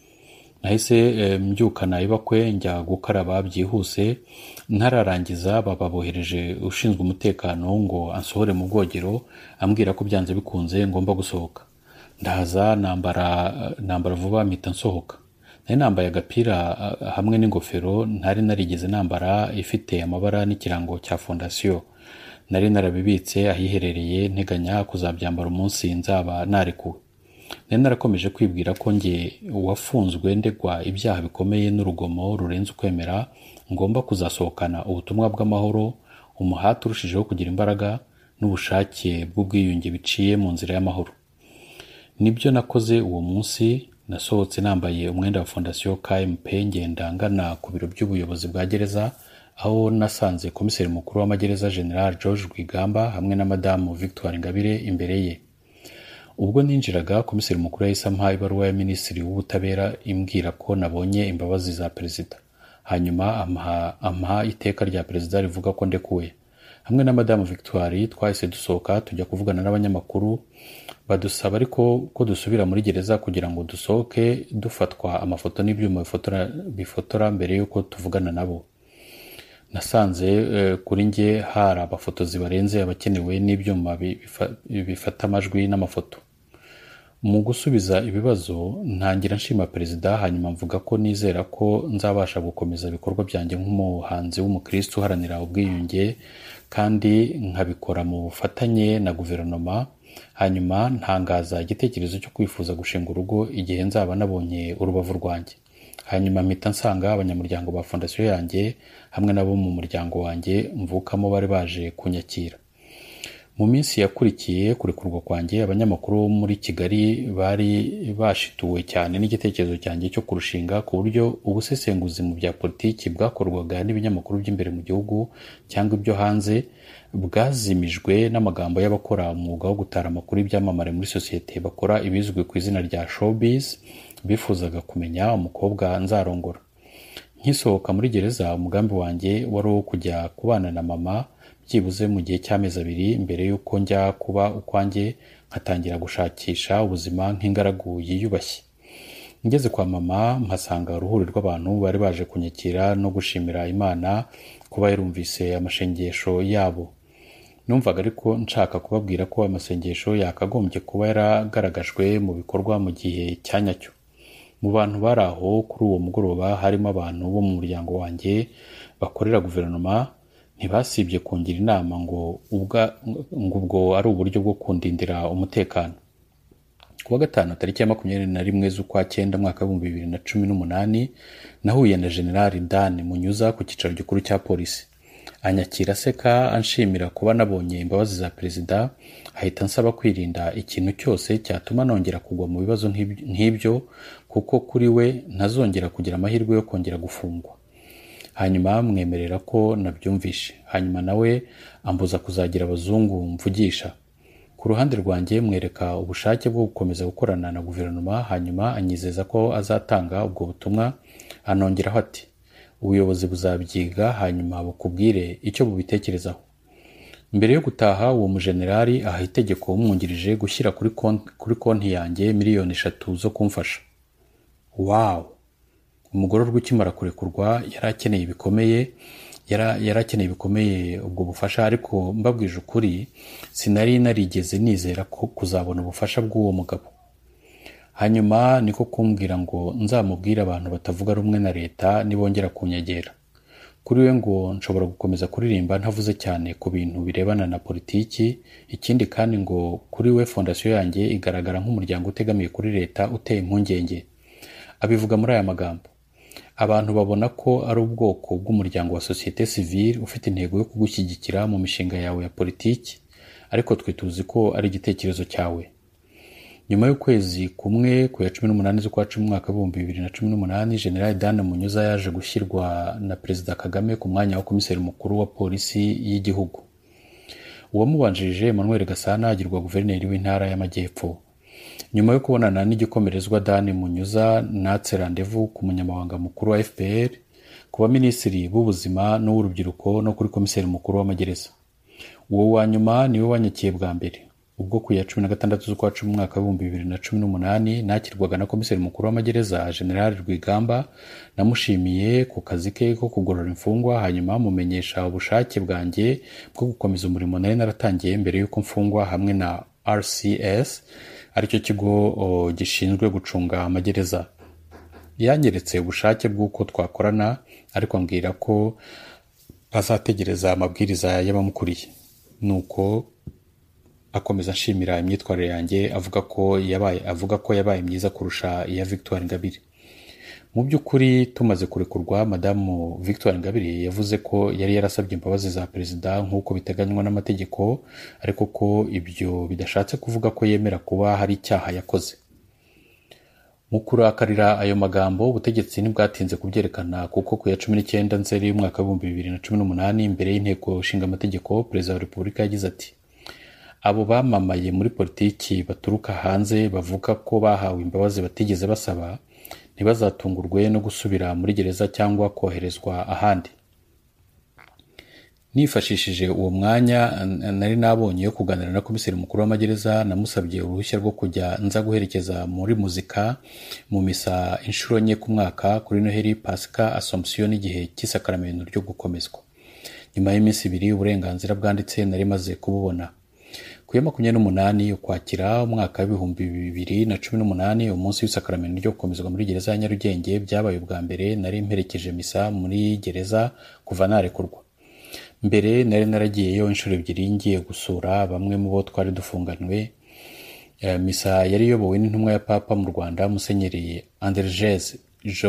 Nahise mbyukana ibakwe njya gukaraba byihuse. Ntararangiza babohereje ushinzwe umutekano ngo ansohore mu bwogero, ambwira ko byanze bikunze ngomba gusohoka. Ndahaza nambara vuba mpita nsohoka. Nari nambaye agapira hamwe n'ingofero ntari narigeze nambara ifite amabara n'ikirango cya fondasiyo. Nari narabibitse ahiherereye nteganya kuzabyambara umunsi nzaba narekuwe. Nari narakomeje kwibwira ko njye wafunzwe ndegwa ibyaha bikomeye n'urugomo rurenze ukwemera ngomba kuzasohokana ubutumwa bw'amahoro, umuhati urushijeho kugira imbaraga n'ubushake bw'ubwiyunge biciye mu nzira y'amahoro. Nibyo nakoze uwo munsi. Nasohotse nambaye umwenda wa fondasiyo KMP ngenda ngana ku biro by'ubuyobozi bwa gereza, aho nasanze komiseri mukuru w'amagereza General George Rwigamba hamwe na Madamu Victoire Ingabire imbere ye. Ubwo ninjiraga, komiseri mukuru yahise ampa ibaruwa ya minisitiri w'ubutabera imbwira ko nabonye imbabazi za perezida. Hanyuma ampa iteka rya perezida rivuga ko ndekuwe. Hamwe na Madamu Victoire twahise dusohoka tujya kuvugana n'abanyamakuru. Badusaba ariko ko dusubira muri gereza kugira ngo dusohoke dufatwa amafoto n'ibyuma bifotora mbere y'uko tuvugana nabo. Nasanze kuri njye hari abafotozi barenze abakenewe n'ibyuma bifata amajwi n'amafoto. Mu gusubiza ibibazo ntangira nshima perezida, hanyuma mvuga ko nizera ko nzabasha gukomeza ibikorwa byanjye nk'umuhanzi w'umukristo uharanira ubwiyunge kandi nkabikora mu bufatanye na guverinoma. Hanyuma ntangaza igitekerezo cyo kwifuza gushinga urugo igihe nzaba nabonye urubavu rwanjye. Hanyuma mpita nsanga abanyamuryango ba fondasiyo yanjye hamwe nabo mu muryango wanjye mvukamo bari baje kunyakira. Mu minsi yakurikiye kurekurwa kwanjye, abanyamakuru muri Kigali bari bashituwe cyane n'igitekerezo cyanjye cyo kurushinga, ku buryo ubusesenguzi mu bya politiki bwakorwaga n'ibinyamakuru by'imbere mu gihugu cyangwa ibyo hanze bwazimijwe n'amagambo y'abakora umwuga wo gutara amakuru y'ibyamamare muri sosiyete bakora ibizwi ku izina rya showbiz bifuzaga kumenya umukobwa nzarongora. Nkisohoka muri gereza, umugambi wanjye wari uwo kujya kubana na mama byibuze mu gihe cy'amezi 2 mbere y'uko njya kuba ukwanjye, nkatangira gushakisha ubuzima nk'ingaragu yiyubashye. Ngeze kwa mama mpasanga uruhuri rw'abantu bari baje kunyakira no gushimira Imana kuba yarumvise amashengesho yabo. Numvaga ariko nshaka kubabwira ko amasengesho yakagombye kuba yaragaragajwe mu bikorwa mu gihe cyanyacyo. Mu bantu bari aho kuri uwo mugoroba harimo abantu bo mu muryango wanjye bakorera guverinoma. Ntibasibye kungira inama ngo ubwo ari uburyo bwo kundindira umutekano. Kuwa gatanu tariki ya 21 z'ukwa cyenda mwaka wa 2018 nahuye na General Dan Munyuza ku cyicaro gikuru cya polisi. Anyakira seka anshimira kuba nabonye imbabazi za perezida, ahita nsaba kwirinda ikintu cyose cyatuma nongera kugwa mu bibazo nk'ibyo, kuko kuri we ntazongera kugira amahirwe yo kongera gufungwa. hanyuma mwemerera ko nabyumvishe, hanyuma nawe ambuza kuzagira abazungu mvugisha. Ku ruhande rwanjye mwereka ubushake bwo gukomeza gukorana na guverinoma, hanyuma anyizeza ko azatanga ubwo butumwa. Anongeraho ati ubuyobozi buzabyiga hanyuma bukubwire icyo bubitekerezaho. Mbere yo gutaha uwo mujenerali aha itegeko umwungirije gushyira kuri konti yanjye miliyoni 3 zo kumfasha. Wow! Umugororwa ukimara kurekurwa yarakeneye bikomeye ubwo bufasha, ariko mbabwije ukuri sinari narigeze nizera ko kuzabona ubufasha bw'uwo mugabo. Hanyuma niko kumbwira ngo nzamubwira abantu batavuga rumwe na leta nibongera kunyegera. Kuri we ngo nshobora gukomeza kuririmba ntavuze cyane ku bintu birebana na politiki. Ikindi kandi ngo kuri we fondasiyo yanjye igaragara nk'umuryango utegamiye kuri leta uteye impungenge. Abivuga muri aya magambo: abantu babona ko ari ubwoko bw'umuryango wa societe civile ufite intego yo kugushyigikira mu mishinga yawe ya politiki, ariko twe tuzi ko ari igitekerezo cyawe. Nyuma y'ukwezi kumwe ku ya 18 z'ukwa 10 mwaka 2018, General Dan Munyuza yaje gushyirwa na Perezida Kagame ku mwanya wa komiseri mukuru wa polisi y'igihugu. Uwamubanjirije Emmanuel Gasana agirwa guverineri w'intara y'Amajyepfo. Nyuma yo kubonana n'igikomerezwa Dan Munyuza natse randevu ku munyamabanga mukuru wa FPR, ku baminisitiri b'ubuzima n'uw'urubyiruko no kuri komiseri mukuru w'amagereza. Uwo wa nyuma niwe wanyakiye bwa mbere, ubwo ku ya 16 z'ukwa 10 mwaka 2018 nakirwaga na komiseri mukuru w'amagereza General Rwigamba. Namushimiye ku kazi ke ko kugorora imfungwa, hanyuma mumenyesha ubushake bwanjye bwo gukomeza umurimo nari naratangiye mbere y'uko mfungwa hamwe na RCS, aricyo kigo gishinzwe gucunga amagereza. Yanyeretse ubushake bw'uko twakorana, ariko ambwira ko azategereza amabwiriza y'abamukuriye. Nuko akomeza nshimira imyitwarire yanjye, avuga ko yabaye myiza kurusha iya Victoire Ingabire. Mu by'ukuri tumaze kurekurwa, Madamu Victoire Ingabire yavuze ko yari yarasabye imbabazi za perezida nk'uko biteganywa n'amategeko, ariko ko ibyo bidashatse kuvuga ko yemera kuba hari icyaha yakoze. Mu kurakarira ayo magambo, ubutegetsi ntibwatinze kubyerekana, kuko ku ya 19 Nzeri y'umwaka 2018 imbere y'inteko ishinga amategeko, Perezida wa Repubulika yagize ati abo bamamaye muri politiki baturuka hanze bavuga ko bahawe imbabazi batigeze basaba ntibazatungurwe no gusubira muri gereza cyangwa koherezwa ahandi. Nifashishije uwo mwanya nari nabonye yo kuganira na komiseri mukuru w'amagereza, namusabye uruhushya rwo kujya nza guherekeza muri muzika mu misa inshuro nye ku mwaka kuri Noheli, Pasika, Assomption n'igihe cy'isakaramento ryo gukomezwa. Nyuma y'iminsi 2 uburenganzira bwanditse nari maze kububona. Ku ya 28 Ukwakira umwaka wa 2018, umunsi w'isakaramento ryo gukomezwa muri gereza ya Nyarugenge, byabaye ubwa mbere nari mperekeje misa muri gereza kuva narekurwa. Mbere nari naragiyeyo inshuro 2 ngiye gusura bamwe mu bo twari dufunganwe. Misa yari yobowe n'intumwa ya Papa mu Rwanda, Musenyeri Andrzej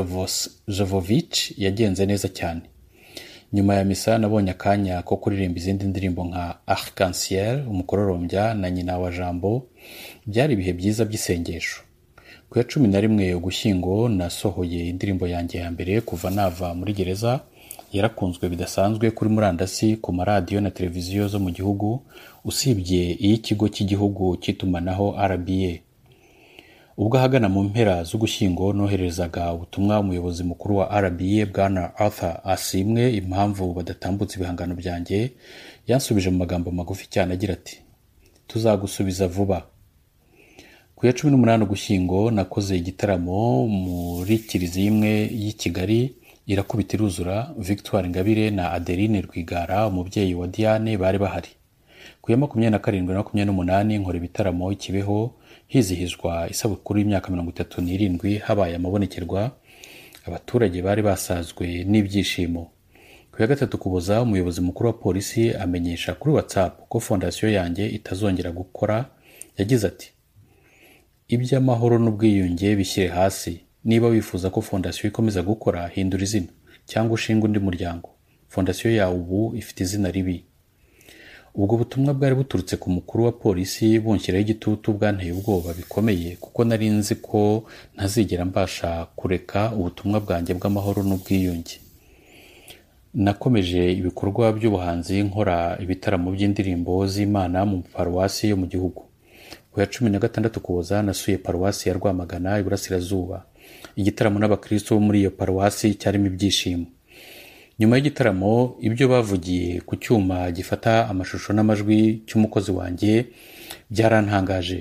Jovovic, yagenze neza cyane. Nyuma ya misa nabonye akanya ko kuririmba izindi ndirimbo nka Arc-en-Ciel, Umukororombya na Nyina wa Jambo. Byari ibihe byiza by'isengesho. Ku ya 11 Ugushyingo nasohoye indirimbo yanjye ya mbere kuva nava muri gereza. Yarakunzwe bidasanzwe kuri murandasi, ku maradiyo na televiziyo zo mu gihugu, usibye iy'ikigo cy'igihugu cy'itumanaho RBA. Ubwo ahagana mu mpera z'Ugushyingo noherezaga ubutumwa umuyobozi mukuru wa RBA Bwana Arthur Asimwe impamvu badatambutse ibihangano byanjye, yansubije mu magambo magufi cyane agira ati tuzagusubiza vuba. Ku ya 18 Ugushyingo nakoze igitaramo muri kiliziya imwe y'i Kigali, irakubita iruzura. Victoire Ingabire na Adeline Rwigara, umubyeyi wa Diane, bari bahari. Ku ya 27 na 28 nkora ibitaramo Kibeho, hizihizwa isabukuru y'imyaka 37 habaye amabonekerwa. Abaturage bari basazwe n'ibyishimo. Ku ya 3 Ukuboza, umuyobozi mukuru wa polisi amenyesha kuri WhatsApp ko fondasiyo yanjye itazongera gukora. Yagize ati iby'amahoro n'ubwiyunge bishyire hasi. Niba wifuza ko fondasiyo ikomeza gukora, hindura izina cyangwa ushinga undi muryango. Fondasiyo yawe ubu ifite izina ribi. Ubwo butumwa bwari buturutse ku mukuru wa polisi bunshyiraho igitutu, bwanteye ubwoba bikomeye, kuko nari nzi ko ntazigera mbasha kureka ubutumwa bwanjye bw'amahoro n'ubwiyunge. nakomeje ibikorwa by'ubuhanzi nkora ibitaramo by'indirimbo z'Imana mu paruwasi yo mu gihugu. Ku ya 16 Ukuboza nasuye paruwasi ya Rwamagana iburasirazuba. Igitaramo n'abakristo bo muri iyo paruwasi cyarimo ibyishimo. Nyuma y'igitaramo ibyo bavugiye ku cyuma gifata amashusho n'amajwi cy'umukozi wanjye byarantangaje.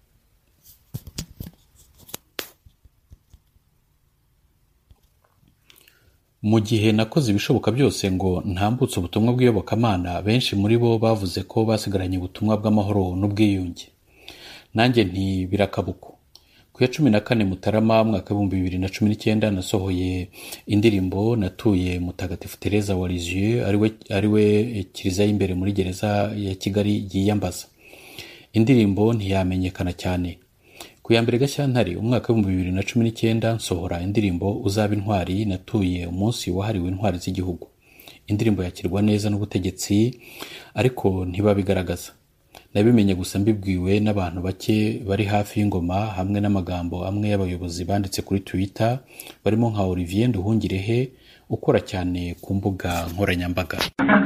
Mu gihe nakoze ibishoboka byose ngo ntambutse ubutumwa bw'iyobokamana, benshi muri bo bavuze ko basigaranye ubutumwa bw'amahoro n'ubwiyunge. Nanjye nti birakabuko. Ku ya 14 Mutarama mwaka 2019 nasohoye indirimbo Natuye Mutagatifu Teresa wa Lisieux, ariwe kiliziya y'imbere muri gereza ya Kigali yiyambaza. Indirimbo ntiyamenyekana cyane. Ku ya 1 Gashyantare umwaka 2019 nsohora indirimbo Uzaba Intwari, natuye umunsi wahariwe intwari z'igihugu. Indirimbo yakirwa neza n'ubutegetsi ariko ntibabigaragaza. Nabimenye gusa mbibwiwe n'abantu bake bari hafi y'ingoma, hamwe n'amagambo amwe y'abayobozi banditse kuri Twitter barimo nka Olivier Nduhungirehe ukora cyane ku mbuga nkoranyambaga.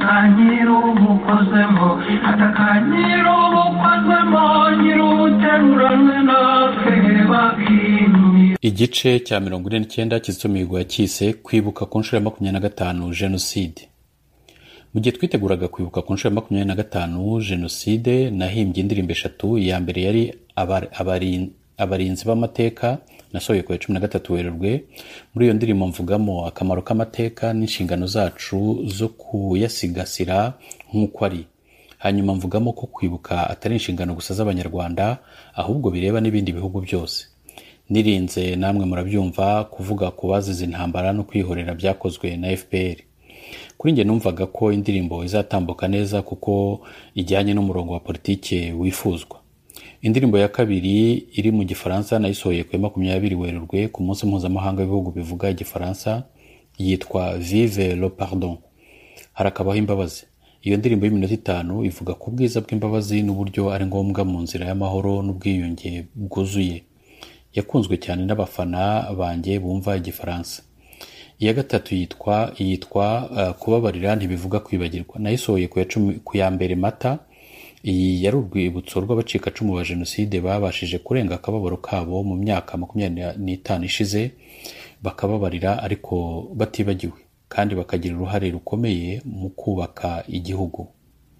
Igice cya 49 Kizito Mihigo yakise kwibuka ku nshuro ya 25 Jenoside. Mu gihe twiteguraga kwibuka ku nshuro ya 25 Jenoside, nahimbye indirimbo 3. Iya mbere yari abarinzi b'amateka, nasohoye ku ya 13 Werurwe. Muri iyo ndirimbo mvugamo akamaro k'amateka n'inshingano zacu zo kuyasigasira nk'uko ari. Hanyuma mvugamo ko kwibuka atari inshingano gusa z'Abanyarwanda, ahubwo bireba n'ibindi bihugu byose. Nirinze namwe murabyumva kuvuga ku bazize intambara no kwihorera byakozwe na FPR. Kuri njye numvaga ko indirimbo izatambuka neza kuko ijyanye n'umurongo wa politike wifuzwa. Indirimbo ya kabiri iri mu Gifaransa nayisohoye ku ya 20 Werurwe ku munsi mpuzamahanga w'ibihugu bivuga Igifaransa, yitwa Vive le Pardon, harakabaho imbabazi. Iyo ndirimbo y'iminota 5 ivuga ku bwiza bw'imbabazi n'uburyo ari ngombwa mu nzira y'amahoro n'ubwiyunge bwuzuye. Yakunzwe cyane n'abafana banjye bumva Igifaransa. Iya gatatu yitwa Kubabarira ntibivuga kwibagirwa. Nayisohoye ku ya 1 Mata. Iyi yari urwibutso rw'abacikacumu ba Jenoside babashije kurenga akababaro kabo mu myaka 25 ishize, bakababarira ariko batibagiwe, kandi bakagira uruhare rukomeye mu kubaka igihugu.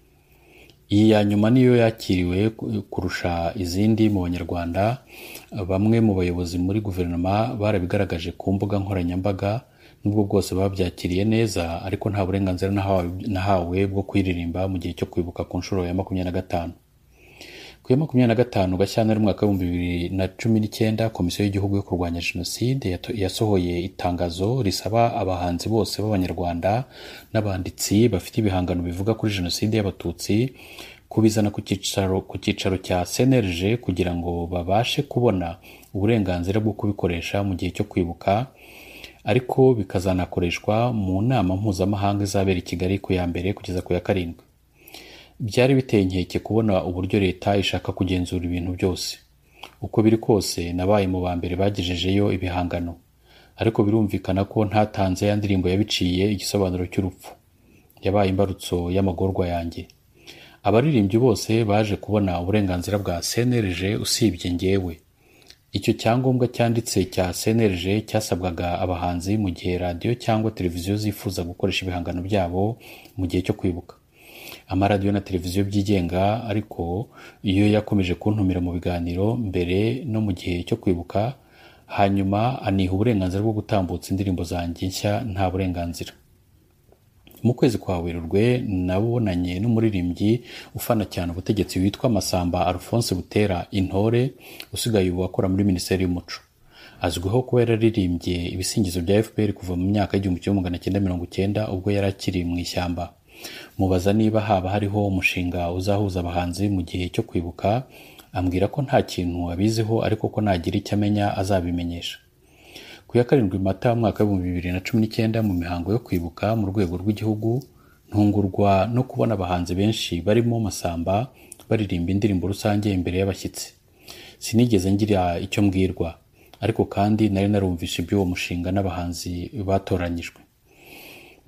Iyi ya nyuma niyo yakiriwe kurusha izindi mu Banyarwanda. Bamwe mu bayobozi muri guverinoma barabigaragaje ku mbuga nkoranyambaga. Nubwo bwose babyakiriye neza, ariko nta burenganzira nahawe bwo kwiririmba mu gihe cyo kwibuka ku nshuro ya 25. Ku ya 25 Gashyantare umwaka 2019 Komisiyo y'Igihugu yo kurwanya Jenoside yasohoye itangazo risaba abahanzi bose b'Abanyarwanda n'abanditsi bafite ibihangano bivuga kuri Jenoside y'Abatutsi kubizana ku cyicaro cya CNLG kugira ngo babashe kubona uburenganzira bwo kubikoresha mu gihe cyo kwibuka, ariko bikazanakoreshwa mu nama mpuzamahanga izabera i Kigali ku ya 1 kugeza ku ya 7. Byari biteye inkeke kubona uburyo leta ishaka kugenzura ibintu byose. Uko biri kose nabaye mu ba mbere bagejejeyo ibihangano, ariko birumvikana ko ntatanze ya ndirimbo yabiciye igisobanuro cy'urupfu. Yabaye imbarutso y'amagorwa yanjye. Abaririmbyi bose baje kubona uburenganzira bwa CNLG usibye njyewe. Icyo cyangombwa cyanditse cya CNLG cyasabwaga abahanzi mu gihe radio cyangwa televiziyo zifuza gukoresha ibihangano byabo mu gihe cyo kwibuka. Amaradiyo na televiziyo byigenga ariko iyo yakomeje kuntumira mu biganiro mbere no mu gihe cyo kwibuka, hanyuma aniha uburenganzira bwo gutambutsa indirimbo zanjye nshya nta burenganzira. Mu kwezi kwa Werurwe nabonanye n'umuririmbyi ufana cyane ubutegetsi witwa Masamba Alphonse Butera Intore, usigaye ubu akora muri Minisiteri y'Umuco. Azwiho kuba yararirimbye ibisingizo bya FPR kuva mu myaka y'1990 ubwo yari akiri mu ishyamba. Mubaza niba haba hariho umushinga uzahuza abahanzi mu gihe cyo kwibuka, ambwira ko nta kintu abiziho ariko ko nagira icyo amenya azabimenyesha. Ku ya 7 Mata mwaka 2019 mu mihango yo kwibuka mu rwego rw'igihugu, ntungurwa no kubona abahanzi benshi barimo Masamba baririmba indirimbo rusange imbere y'abashyitsi. Sinigeze ngira icyo mbwirwa, ariko kandi nari narumvishe iby'uwo mushinga n'abahanzi batoranyijwe.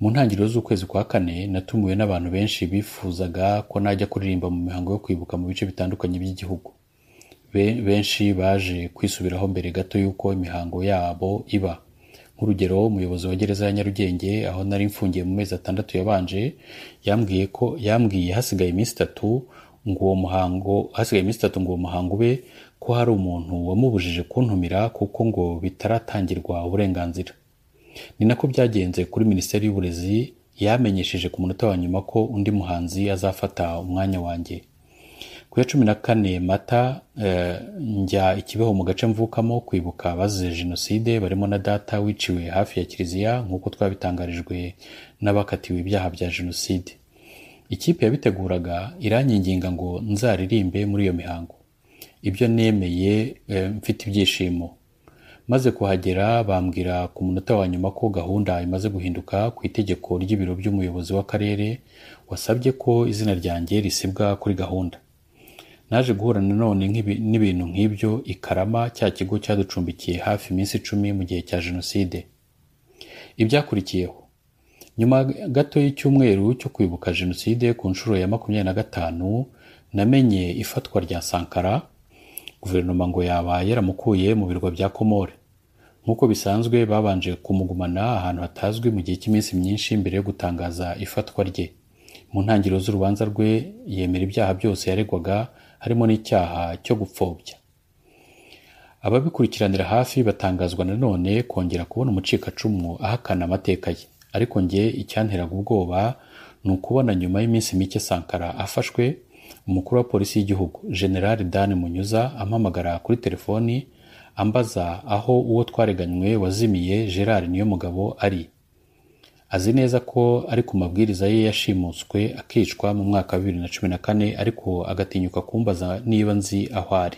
Mu ntangiriro z'ukwezi kwa kane natumiwe n'abantu benshi bifuzaga ko najya kuririmba mu mihango yo kwibuka mu bice bitandukanye by'igihugu. Benshi baje kwisubiraho mbere gato y'uko imihango yabo iba. Nk'urugero, umuyobozi wa gereza ya Nyarugenge aho nari mfungiye mu mezi 6 yabanje yambwiye hasigaye iminsi 3 ngo uwo muhango ube ko hari umuntu wamubujije kuntumira kuko ngo bitaratangirwa uburenganzira. Ni nako byagenze kuri Minisiteri y'Uburezi, yamenyesheje ku munota wa nyuma ko undi muhanzi azafata umwanya wanjye. Ku ya 14 Mata njya Ikibeho mu gace mvukamo kwibuka abazize Jenoside barimo na data wiciwe hafi ya Kiliziya nk'uko twabitangarijwe n'abakatiwe ibyaha bya Jenoside. Ikipe yabiteguraga iranyinginga ngo nzaririmbe muri iyo mihango. Ibyo nemeye mfite ibyishimo. Maze kuhagera bambwira ku munota wa nyuma ko gahunda imaze guhinduka ku itegeko ry'ibiro by'umuyobozi w'akarere wasabye ko izina ryanjye risibwa kuri gahunda. Naje guhura nanone n'ibintu nk'ibyo i Karama, cya kigo cyaducumbikiye hafi iminsi 10 mu gihe cya Jenoside. Ibyakurikiyeho, nyuma gato y'icyumweru cyo kwibuka Jenoside ku nshuro ya 25, namenye ifatwa rya Sankara. Guverinoma ngo yaba yaramukuye mu birwa bya Komore. Nk'uko bisanzwe babanje kumugumana ahantu hatazwi mu gihe cy'iminsi myinshi mbere yo gutangaza ifatwa rye. Mu ntangiriro z'urubanza rwe yemera ibyaha byose yaregwaga, harimo n'icyaha cyo gupfobya. Ababikurikiranira hafi batangazwa nanone kongera kubona umucikacumu ahakana amateka ye. Ariko nge icyanteraga ubwoba ni ukubona nyuma y'iminsi mike Sankara afashwe, umukuru wa polisi y'igihugu General Dan Munyuza ampamagara kuri telefoni ambaza aho uwo twareganywe wazimiye Gerard Niyomugabo ari. Azi neza ko ari ku mabwiriza ye yashimuswe akicwa mu mwaka wa 2014, ariko agatinyuka kumbaza niba nzi aho ari.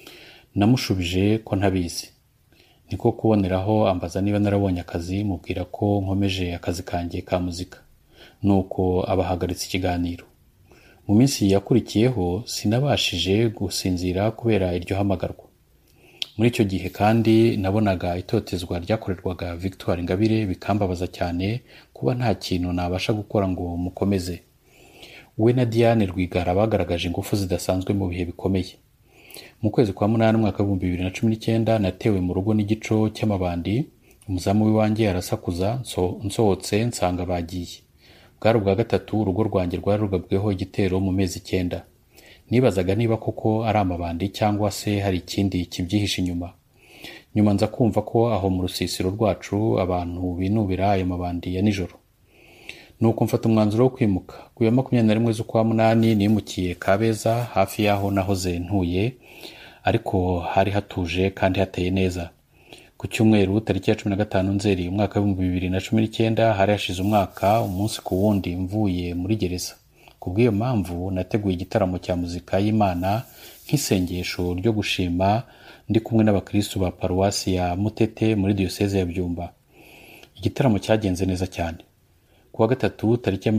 Namushubije ko ntabizi. Niko kuboneraho ambaza niba narabonye akazi, mubwira ko nkomeje akazi kanjye ka muzika. Nuko abahagaritse ikiganiro. Mu minsi yakurikiyeho sinabashije gusinzira kubera iryo hamagarwa. Muri icyo gihe kandi nabonaga itotezwa ryakorerwaga Victoire Ingabire bikambabaza cyane kuba nta kintu nabasha gukora ngo mukomeze. We na Diane Rwigara bagaragaje ingufu zidasanzwe mu bihe bikomeye. Mu kwezi kwa 8 mwaka wa 2019 natewe mu rugo n'igico cy'amabandi. Umuzamu w'iwanjye arasakuza, nsohotse nsanga bagiye. Bwari ubwa gatatu urugo rwanjye rwari rugabweho igitero mu mezi 9. Nibazaga niba koko ari amabandi cyangwa se hari ikindi kibyihishe inyuma. Nyuma nza kumva ko aho mu rusisiro rwacu abantu binubira ayo mabandi ya nijoro. Nuko mfata umwanzuro wo kwimuka. Ku ya 21 z'ukwa 8 nimukiye Kabeza hafi yaho nahoze ntuye, ariko hari hatuje kandi hateye neza. Ku cyumweru tariki ya 15 Nzeri umwaka wa 2019 hari hashize umwaka umunsi ku wundi mvuye muri gereza. Kubw'iyo mpamvu nateguye igitaramo cya muzika y'Imana nk'isengesho ryo gushima ndi kumwe n'abakristo ba paruwasi ya Mutete muri diocese ya Byumba. Igitaramo cyagenze neza cyane. Ku wa gatatu tariki ya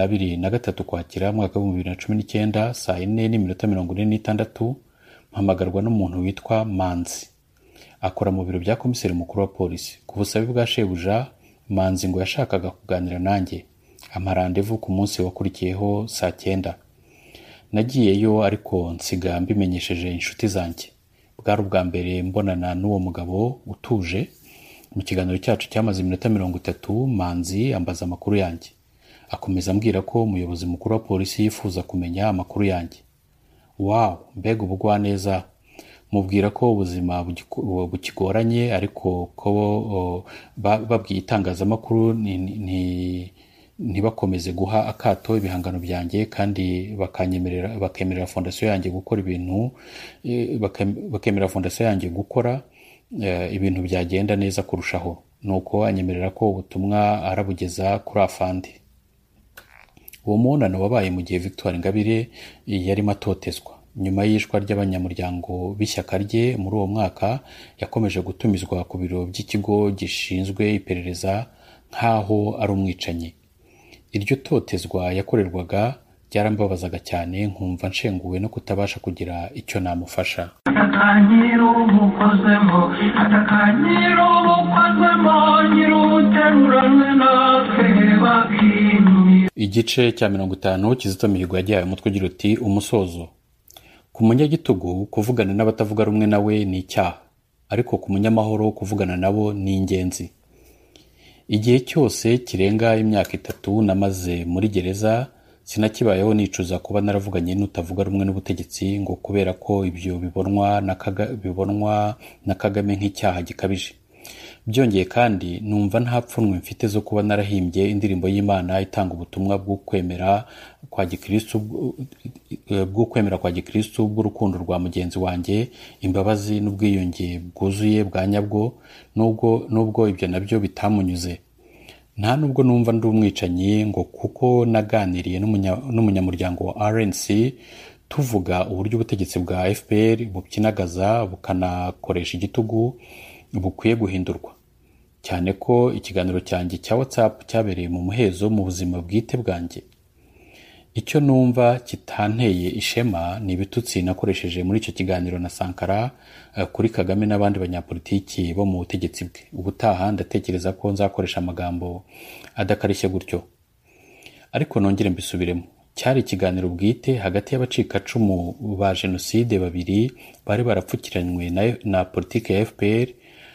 23 Ukwakira mwaka wa 2019 saa 4:46 mpamagarwa n'umuntu witwa Manzi. Akora mu biro bya komiseri mukuru wa polisi. Ku busabe bwa shebuja, Manzi ngo yashakaga kuganira nanjye. Amarandevu ku munsi wakurikiyeho saa 9. Nagiyeyo ariko nsiga mbimenyesheje inshuti zanjye. Bwari ubwa mbere mbonana n'uwo mugabo utuje. Mu kiganiro cyacu cyamaze 30 Manzi ambaza amakuru yanjye. Akomeza ambwira ko umuyobozi mukuru wa polisi yifuza kumenya amakuru yanjye. Wow, mbega ubugwaneza. Mubwira ko ubuzima bukigoranye, ariko ko babwiye itangazamakuru ntibakomeze guha akato ibihangano byanjye, kandi bakemerera fondasiyo yanjye gukora ibintu, bakemerera fondasiyo yanjye gukora ibintu byagenda neza kurushaho. Nuko anyemerera ko ubutumwa arabugeza kuri afandi. Uwo mubonano wabaye mu gihe Victoire Ingabire yarimo atotezwa. Nyuma y'ishwa ry'abanyamuryango b'ishyaka rye muri uwo mwaka, yakomeje gutumizwa ku biro by'ikigo gishinzwe iperereza nk'aho ari umwicanyi. Iryo totezwa yakorerwaga byarambabazaga cyane, nkumva nshenguwe no kutabasha kugira icyo namufasha. Atakanyiro mukozemo, atakanyiro mukozemo, nyiruteruranwe natwe igice cya 50 Kizito Mihigo yagihaye umutwe ugira uti umusozo. Ku munyagitugu kuvugana n'abatavuga rumwe nawe ni icyaha, ariko ku munyamahoro kuvugana nabo ni ingenzi. Igihe cyose kirenga imyaka 3 namaze muri gereza sinakibayeho nicuza kuba naravuganye n'utavuga rumwe n'ubutegetsi ngo kubera ko ibyo bibonwa na Kagame nk'icyaha gikabije. Byongeye kandi numva nta pfunwe mfite zo kuba narahimbye indirimbo y'Imana itanga ubutumwa bwo kwemera kwa Gikristo bw'urukundo rwa mugenzi wanjye, imbabazi n'ubwiyunge bwuzuye bwa nyabwo, nubwo ibyo nabyo bitamunyuze. Nta nubwo numva ndi umwicanyi ngo kuko naganiriye n'umunyamuryango wa RNC tuvuga uburyo ubutegetsi bwa FPR bukinagaza bukanakoresha igitugu bukwiye guhindurwa, cyane ko ikiganiro cyanjye cya WhatsApp cyabereye mu muhezo mu buzima bwite bwanjye. Icyo numva kitanteye ishema ni ibitutsi nakoresheje muri icyo kiganiro na Sankara kuri Kagame n'abandi banyapolitiki bo mu butegetsi bwe. Ubutaha ndatekereza ko nzakoresha amagambo adakarishye gutyo, ariko nongere mbisubiremo. Cyari ikiganiro bwite hagati y'abacikacumu ba jenoside babiri bari barapfukiranywe na politike ya FPR,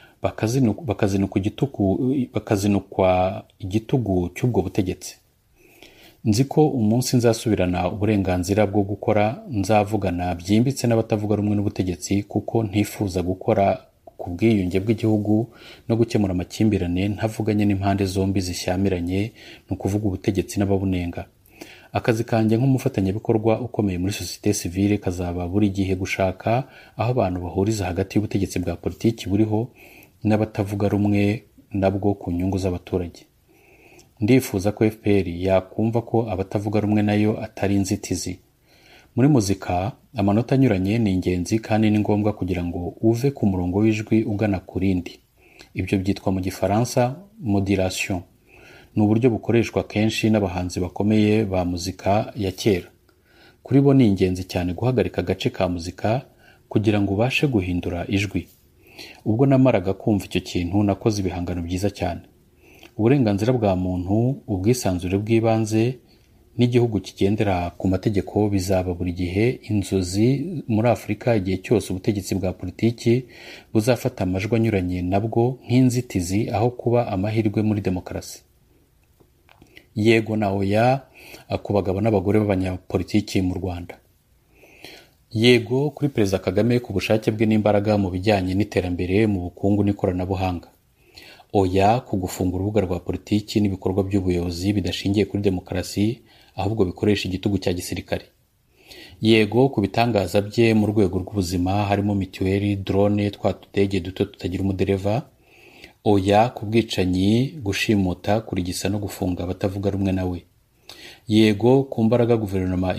bakazinukwa igitugu cy'ubwo butegetsi. Nzi ko umunsi nzasubirana uburenganzira bwo gukora nzavugana byimbitse n'abatavuga rumwe n'ubutegetsi, kuko ntifuza gukora ku bwiyunge bw'igihugu no gukemura amakimbirane ntavuganye n'impande zombi zishyamiranye, ni ukuvuga ubutegetsi n'ababunenga. Akazi kanjye nk'umufatanyabikorwa ukomeye muri societe civile kazaba buri gihe gushaka aho abantu bahuriza hagati y'ubutegetsi bwa politiki buriho n'abatavuga rumwe nabwo ku nyungu z'abaturage. Ndifuza ko FPR yakumva ko abatavuga rumwe nayo atari inzitizi. Muri muzika amanota anyuranye ni ingenzi kandi ni ngombwa kugira ngo uve ku murongo w'ijwi ugana ku rindi. Ibyo byitwa mu Gifaransa modulation. Ni uburyo bukoreshwa kenshi n'abahanzi bakomeye ba muzika ya kera. Kuri bo ni ingenzi cyane guhagarika agace ka muzika kugira ngo ubashe guhindura ijwi. Ubwo namaraga kumva icyo kintu nakoze ibihangano byiza cyane. Uburenganzira bwa muntu, ubwisanzure bw'ibanze n'igihugu kigendera ku mategeko bizaba buri gihe inzozi muri Afurika igihe cyose ubutegetsi bwa politiki buzafata amajwi anyuranye nabwo nk'inzitizi aho kuba amahirwe muri demokarasi. Yego na oya ku bagabo n'abagore b'abanyapolitiki mu Rwanda. Yego kuri Perezida Kagame ku bushake bwe n'imbaraga mu bijyanye n'iterambere mu bukungu n'ikoranabuhanga. Oya ku gufunga urubuga rwa politiki n'ibikorwa by'ubuyobozi bidashingiye kuri demokarasi ahubwo bikoresha igitugu cya gisirikare. Yego ku bitangaza bye mu rwego rw'ubuzima harimo mituweli, drone, twa tudege duto tutagira umudereva. Oya ku bwicanyi, gushimuta, kurigisa no gufunga abatavuga rumwe nawe. Yego ku mbaraga guverinoma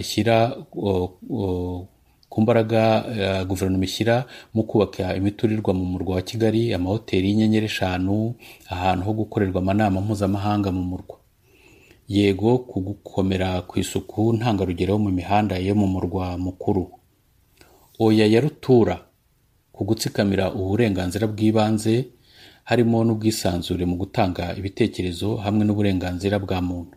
ishyira mu kubaka imiturirwa mu murwa wa Kigali, amahoteli y'inyenyeri 5, ahantu ho gukorerwa amanama mpuzamahanga mu murwa. Yego ku gukomera ku isuku ntangarugero mu mihanda yo mu murwa mukuru. Oya ya rutura ku gutsikamira uburenganzira bw'ibanze harimo n'ubwisanzure mu gutanga ibitekerezo hamwe n'uburenganzira bwa muntu.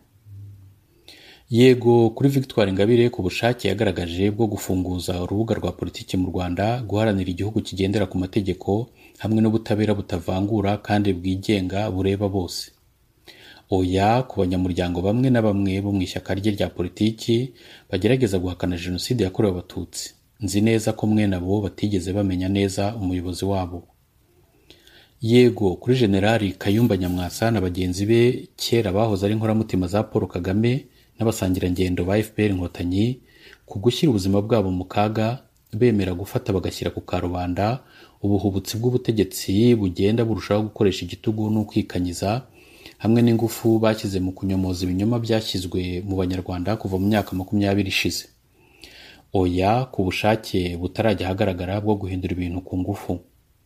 Yego kuri Victoire Ingabire ku bushake yagaragaje bwo gufunguza urubuga rwa politiki mu Rwanda, guharanira igihugu kigendera ku mategeko hamwe n'ubutabera butavangura kandi bwigenga bureba bose. Oya ku banyamuryango bamwe na bamwe bo mu ishyaka rye rya politiki bagerageza guhakana jenoside yakorewe Abatutsi. Nzi neza ko mwe nabo batigeze bamenya neza umuyobozi wabo. Yego kuri Generali Kayumba Nyamwasa na bagenzi be kera bahoze ari inkoramutima za Paul Kagame n'abasangirangendo ba FPR Inkotanyi ku gushyira ubuzima bwabo mu kaga, bemera gufata bagashyira ku karubanda ubuhubutsi bw'ubutegetsi bugenda burushaho gukoresha igitugu n'ukwikanyiza hamwe n'ingufu bashyize mu kunyomoza ibinyoma byashyizwe mu Banyarwanda kuva mu myaka 20 ishize. Oya ku bushake butarajya ahagaragara bwo guhindura ibintu ku ngufu.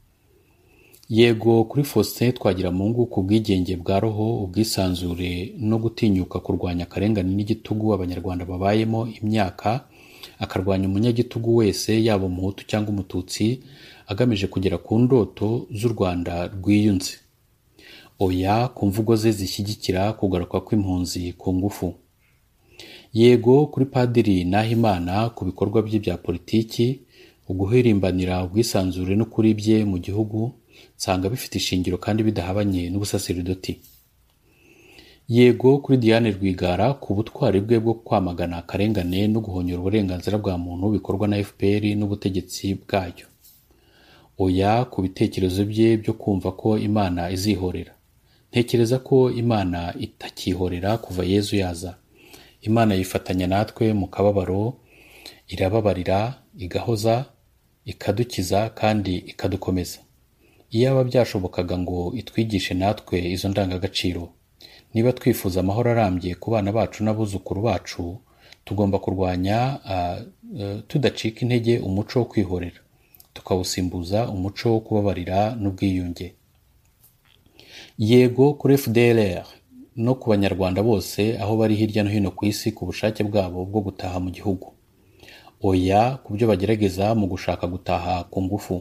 Yego kuri Faustin Twagiramungu ku bwigenge bwa roho, ubwisanzure no gutinyuka kurwanya akarengane n'igitugu Abanyarwanda babayemo imyaka, akarwanya umunyagitugu wese yaba umuhutu cyangwa umututsi agamije kugera ku ndoto z'u Rwanda rwiyunze. Oya ku mvugo ze zishyigikira kugaruka kw'impunzi ku ngufu. yego kuri Padiri Nahimana ku bikorwa bye bya politiki, uguhirimbanira ubwisanzure n'ukuri bye mu gihugu nsanga bifite ishingiro kandi bidahabanye n'ubusaserdoti. Yego kuri Diane Rwigara ku butwari bwe bwo kwamagana akarengane no guhonyora uburenganzira bwa muntu bikorwa na FPR n'ubutegetsi bwayo. Oya ku bitekerezo bye byo kumva ko Imana izihorera. Ntekereza ko Imana itakihorera kuva Yezu yaza. Imana yifatanya natwe mu kababaro, irababarira, igahoza, ikadukiza kandi ikadukomeza. Iyaba byashobokaga ngo itwigishe natwe izo ndangagaciro. Niba twifuza amahoro arambye ku bana bacu n'abuzukuru bacu, tugomba kurwanya tudacika intege umuco wo kwihorera, tukawusimbuza umuco wo kubabarira n'ubwiyunge. Yego kuri FDLR no ku banyarwanda bose aho bari hirya no hino ku isi ku bushake bwabo bwo gutaha mu gihugu. Oya ku byo bagerageza mu gushaka gutaha ku ngufu.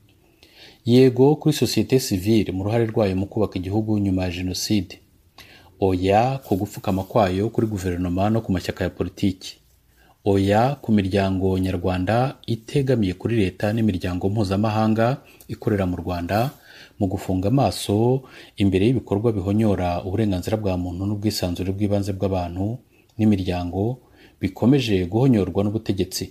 Yego kuri societe civile mu ruhare rwayo mu kubaka igihugu nyuma ya jenoside. Oya ku gupfukama kwayo kuri guverinoma no ku mashyaka ya politiki. Oya ku miryango nyarwanda itegamiye kuri leta n'imiryango mpuzamahanga ikorera mu Rwanda mu gufunga amaso imbere y'ibikorwa bihonyora uburenganzira bwa muntu n'ubwisanzure bw'ibanze bw'abantu n'imiryango bikomeje guhonyorwa n'ubutegetsi.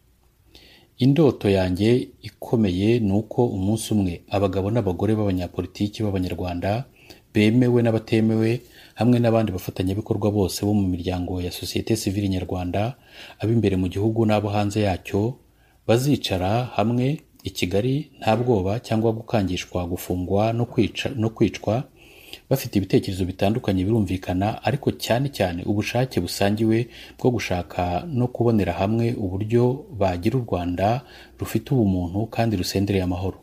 Indoto yanjye ikomeye ni uko umunsi umwe abagabo n'abagore b'abanyapolitiki b'abanyarwanda bemewe n'abatemewe hamwe n'abandi bafatanyabikorwa bose bo mu miryango ya societe civile nyarwanda ab'imbere mu gihugu n'abo hanze yacyo bazicara hamwe i Kigali nta bwoba cyangwa gukangishwa gufungwa no kwicwa bafite ibitekerezo bitandukanye birumvikana, ariko cyane cyane ubushake busangiwe bwo gushaka no kubonera hamwe uburyo bagira u Rwanda rufite ubumuntu kandi rusendereye amahoro.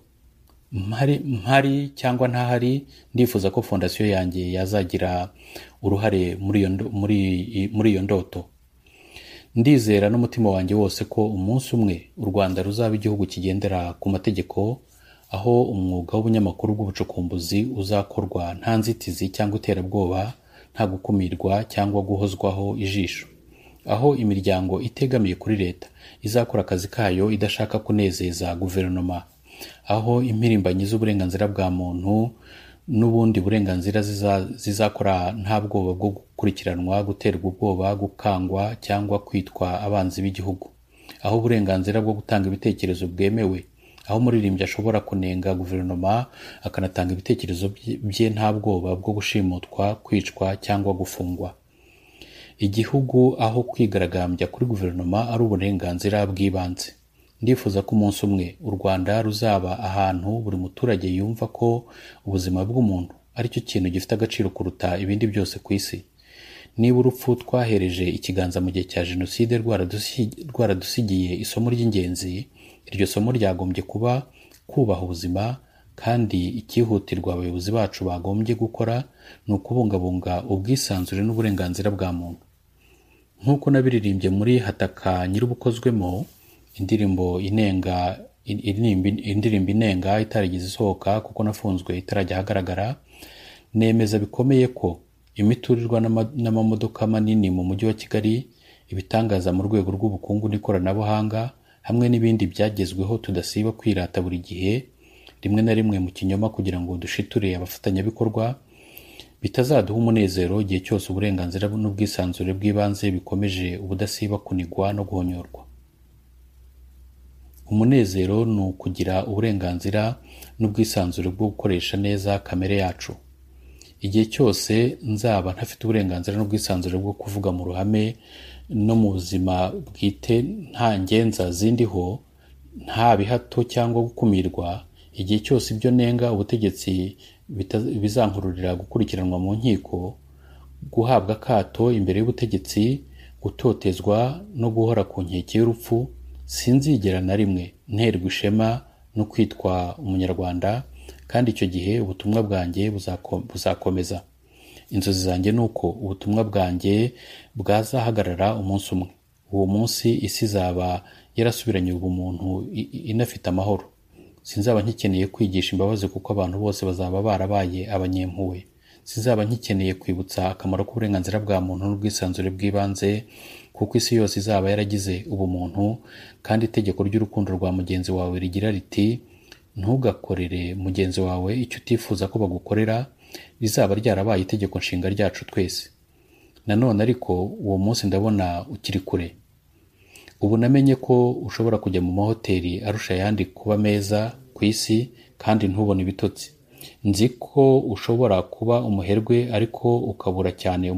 Mpari cyangwa ntahari, ndifuza ko fondasiyo yanjye yazagira uruhare muri iyo ndoto. Ndizera n'umutima wanjye wose ko umunsi umwe u Rwanda ruzaba igihugu kigendera ku mategeko, aho umwuga w'ubunyamakuru bw'ubucukumbuzi uzakorwa nta nzitizi cyangwa iterabwoba, nta gukumirwa cyangwa guhozwaho ijisho, aho imiryango itegamiye kuri leta izakora akazi kayo idashaka kunezeza guverinoma, aho impirimbanyi z'uburenganzira bwa muntu n'ubundi burenganzira zizakora nta bwoba bwo gukurikiranwa, guterwa ubwoba, gukangwa cyangwa kwitwa abanzi b'igihugu, aho uburenganzira bwo gutanga ibitekerezo bwemewe, aho umuririmbyi ashobora kunenga guverinoma akanatanga ibitekerezo bye nta bwoba bwo gushimutwa, kwicwa cyangwa gufungwa. Igihugu aho kwigaragambya kuri guverinoma ari uburenganzira bw'ibanze. Ndifuza ko umunsi umwe u Rwanda ruzaba ahantu buri muturage yumva ko ubuzima bw'umuntu ari cyo kintu gifite agaciro kuruta ibindi byose ku isi. Niba urupfu twahereje ikiganza mu gihe cya jenoside rwaradusigiye isomo ry'ingenzi, iryo somo ryagombye kuba kubaha ubuzima, kandi ikihutirwa abayobozi bacu bagombye gukora ni ukubungabunga ubwisanzure n'uburenganzira bwa muntu. Nk'uko nabiririmbye muri Hataka Nyiribukozwemo, indirimbo inenga itarigeze isohoka kuko nafunzwe itarajya ahagaragara, nemeza bikomeye ko imiturirwa n'amamodoka manini mu mujyi wa Kigali, ibitangaza mu rwego rw'ubukungu n'ikoranabuhanga hamwe n'ibindi byagezweho tudasiba kwirata buri gihe, rimwe na rimwe mu kinyoma kugira ngo dushiture abafatanyabikorwa, bitazaduha umunezero igihe cyose uburenganzira n'ubwisanzure bw'ibanze bikomeje ubudasiba kunigwa no guhonyorwa. Umunezero ni ukugira uburenganzira n'ubwisanzure bwo gukoresha neza kamere yacu. Igihe cyose nzaba ntafite uburenganzira n'ubwisanzure bwo kuvuga mu ruhame no mu buzima bwite nta ngenza zindiho, nta bihato cyangwa gukumirwa, igihe cyose ibyo nenga ubutegetsi bizankururira gukurikiranwa mu nkiko, guhabwa akato imbere y'ubutegetsi, gutotezwa no guhora ku nkeke y'urupfu, sinzigera na rimwe nterwa ishema no kwitwa umunyarwanda, kandi icyo gihe ubutumwa bwanjye buzakomeza. Inzozi zanjye ni uko ubutumwa bwanjye bwazahagarara umunsi umwe. Uwo munsi isi izaba yarasubiranye ubumuntu, inafite amahoro. Sinzaba nkikeneye kwigisha imbabazi kuko abantu bose bazaba barabaye abanyempuhwe. Sinzaba nkikeneye kwibutsa akamaro k'uburenganzira bwa muntu n'ubwisanzure bw'ibanze kuko isi yose izaba yaragize ubumuntu, kandi itegeko ry'urukundo rwa mugenzi wawe rigira riti ntugakorere mugenzi wawe icyo utifuza ko bagukorera, rizaba ryarabaye itegeko nshinga ryacu twese. Nanone ariko uwo munsi ndabona ukiri kure. Ubu namenye ko ushobora kujya mu mahoteli arusha ayandi kuba meza ku isi kandi ntubone ibitotsi. Nzi ko ushobora kuba umuherwe ariko ukabura cyane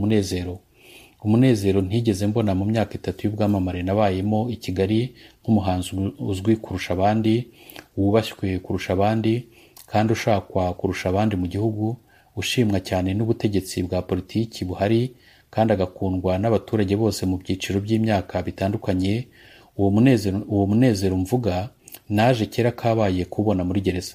umunezero ntigeze mbona mu myaka 3 y'ubwamamare nabayemo i Kigali nk'umuhanzi uzwi kurusha abandi, wubashywe kurusha abandi, kandi ushakwa kurusha abandi mu gihugu, ushimwa cyane n'ubutegetsi bwa politiki buhari, kandi agakundwa n'abaturage bose mu byiciro by'imyaka bitandukanye. Uwo munezero mvuga naje kera kabaye kubona muri gereza.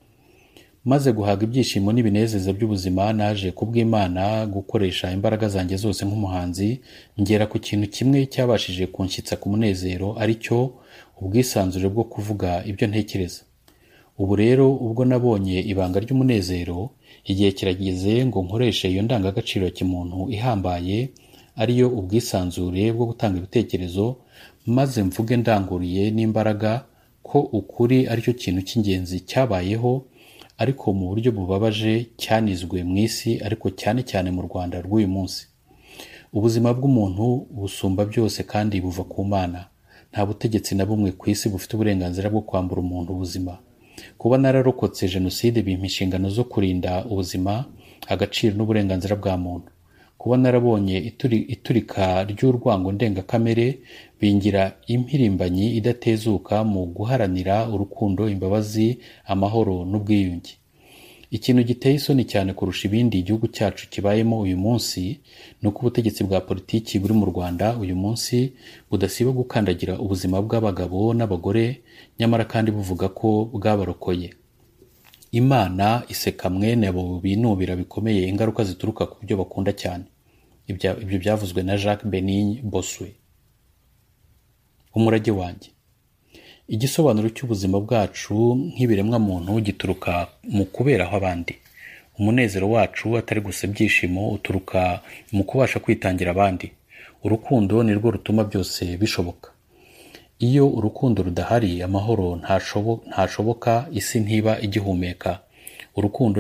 Maze guhaga ibyishimo n'ibinezeza by'ubuzima, naje kubw'Imana gukoresha imbaraga zanjye zose nk'umuhanzi, ngera ku kintu kimwe cyabashije kunshyitsa ku munezero, ari cyo ubwisanzure bwo kuvuga ibyo ntekereza. Ubu rero ubwo nabonye ibanga ry'umunezero, igihe kirageze ngo nkoreshe iyo ndangagaciro ya kimuntu ihambaye, ariyo ubwisanzure bwo gutanga ibitekerezo, maze mvuge ndanguriye n'imbaraga ko ukuri aricyo kintu cy'ingenzi cyabayeho, ariko mu buryo bubabaje cyanizwe mu isi, ariko cyane cyane mu Rwanda rw'uyu munsi. Ubuzima bw'umuntu busumba byose kandi buva ku Mana. Nta butegetsi na bumwe ku isi bufite uburenganzira bwo kwambura umuntu ubuzima. Kuba nararokotse jenoside bimpa inshingano zo kurinda ubuzima, agaciro n'uburenganzira bwa muntu. Kuba narabonye iturika ry'urwango ndengakamere bingira impirimbanyi idatezuka mu guharanira urukundo, imbabazi, amahoro n'ubwiyunge. Ikintu giteye isoni cyane kurusha ibindi igihugu cyacu kibayemo uyu munsi ni uko ubutegetsi bwa politiki buri mu Rwanda uyu munsi budasiba gukandagira ubuzima bw'abagabo n'abagore, nyamara kandi buvuga ko bwabarokoye. Imana iseka mwene abo binubira bikomeye ingaruka zituruka ku byo bakunda cyane. Ibyo byavuzwe na Jacques Benigne Bossuet. Umurage wanjye. Igisobanuro cy'ubuzima bwacu nk'ibiremwa muntu gituruka mu kuberaho abandi. Umunezero wacu atari gusa byishimo uturuka mu kubasha kwitangira abandi. Urukundo ni rwo rutuma byose bishoboka. Iyo urukundo rudahari, amahoro ntashoboka, isi ntiba igihumeka. Urukundo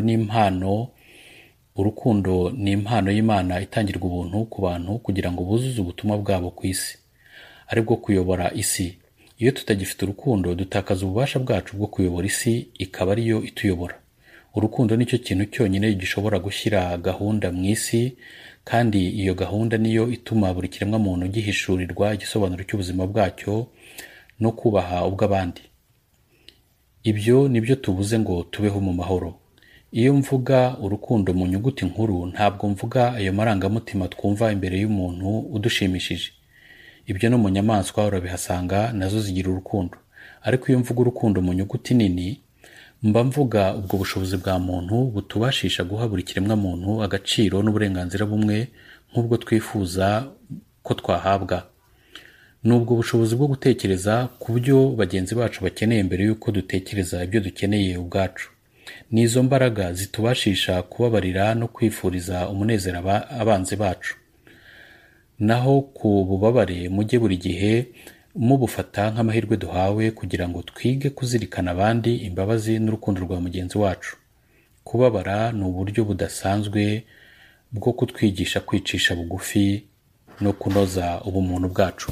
ni impano y'Imana itangirwa ubuntu ku bantu kugira ngo buzuze ubutumwa bwabo ku isi, ari bwo kuyobora isi. Iyo tutagifite urukundo, dutakaza ububasha bwacu bwo kuyobora isi, ikaba ariyo ituyobora. Urukundo nicyo kintu cyonyine gishobora gushyira gahunda mu isi, kandi iyo gahunda niyo ituma buri kiremwa muntu gihishurirwa igisobanuro cy'ubuzima bwacyo no kubaha ubw'abandi. Ibyo nibyo tubuze ngo tubeho mu mahoro. Iyo mvuga urukundo mu nyuguti nkuru, ntabwo mvuga ayo marangamutima twumva imbere y'umuntu udushimishije. Ibyo no mu nyamaswa urabihasanga, nazo zigira urukundo. Ariko iyo mvuga urukundo mu nyuguti nini, mba mvuga ubwo bushobozi bwa muntu butubashisha guha buri kiremwa muntu agaciro n'uburenganzira bumwe nk'ubwo twifuza ko twahabwa. Nubwo bushobozi bwo gutekereza ku byo bagenzi bacu bakeneye mbere y'uko dutekereza ibyo dukeneye ubwacu. Nizo mbaraga zitubashisha kubabarira no kwifuriza umunezero abanzi bacu. Naho ku bubabare, mujye buri gihe mubufata nk'amahirwe duhawe kugira ngo twige kuzirikana abandi, imbabazi n'urukundo rwa mugenzi wacu. Kubabara ni uburyo budasanzwe bwo kutwigisha kwicisha bugufi no kunoza ubumuntu bwacu.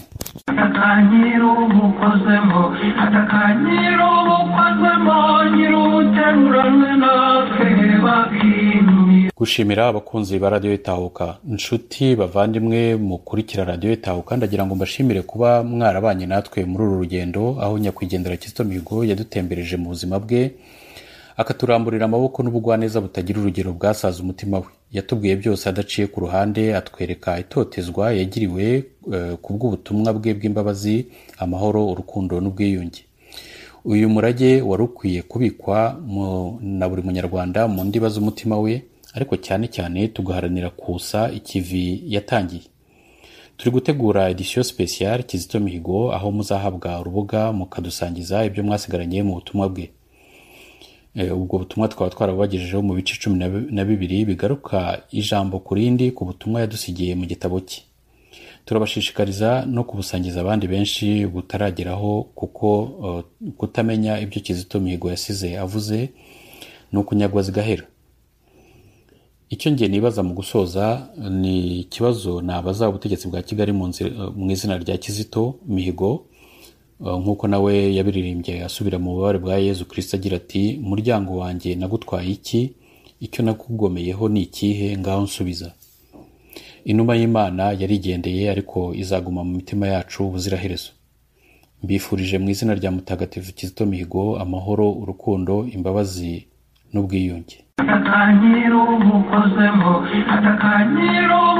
Gushimira abakunzi ba Radio Itahuka, inshuti bavandimwe mukurikira Radio Itahuka, ndagira ngo mbashimire kuba mwarabanye natwe muri uru rugendo, aho nyakwigendera Kizito Mihigo yadutembereje mu buzima bwe, akaturamburira amaboko n'ubugwaneza butagira urugero bwasaza umutima we. Yatubwiye byose adaciye ku ruhande, atwereka itotezwa yagiriwe kubw'ubutumwa bwe bw'imbabazi, amahoro, urukundo n'ubwiyunge. Uyu murage wari ukwiye kubikwa na buri munyarwanda mu ndiba z'umutima we, ariko cyane cyane tugaharanira kusa ikivi yatangiye. Turi gutegura edition special Kizito Mihigo, aho muzahabwa urubuga mukadusangiza ibyo mwasigaranye mu butumwa bwe. Ubwo butumwa twaba twarabagejejeho mu bice 12 bigaruka ijambo ku rindi ku butumwa yadusigiye mu gitabo cye. turabashishikariza no kubusangiza abandi benshi butarageraho, kuko kutamenya ibyo Kizito Mihigo yasize avuze ni ukunyagwa zigahera. Icyo ngiye nibaza mu gusoza ni ikibazo nabaza ubutegetsi bwa Kigali mu izina rya Kizito Mihigo, nk'uko nawe yabiririmbye asubira mu bubabare bwa Yezu Kristo agira ati, muryango wanjye nagutwaye iki? Icyo nakugomeyeho ni ikihe? Ngaho nsubiza. Inuma y'Imana yarigendeye, ariko izaguma mu mitima yacu ubuziraherezo. Mbifurije mu izina rya Mutagatifu Kizito Mihigo amahoro, urukundo, imbabazi n'ubwiyunge. Atakanyiro umukozemo, atakanyiro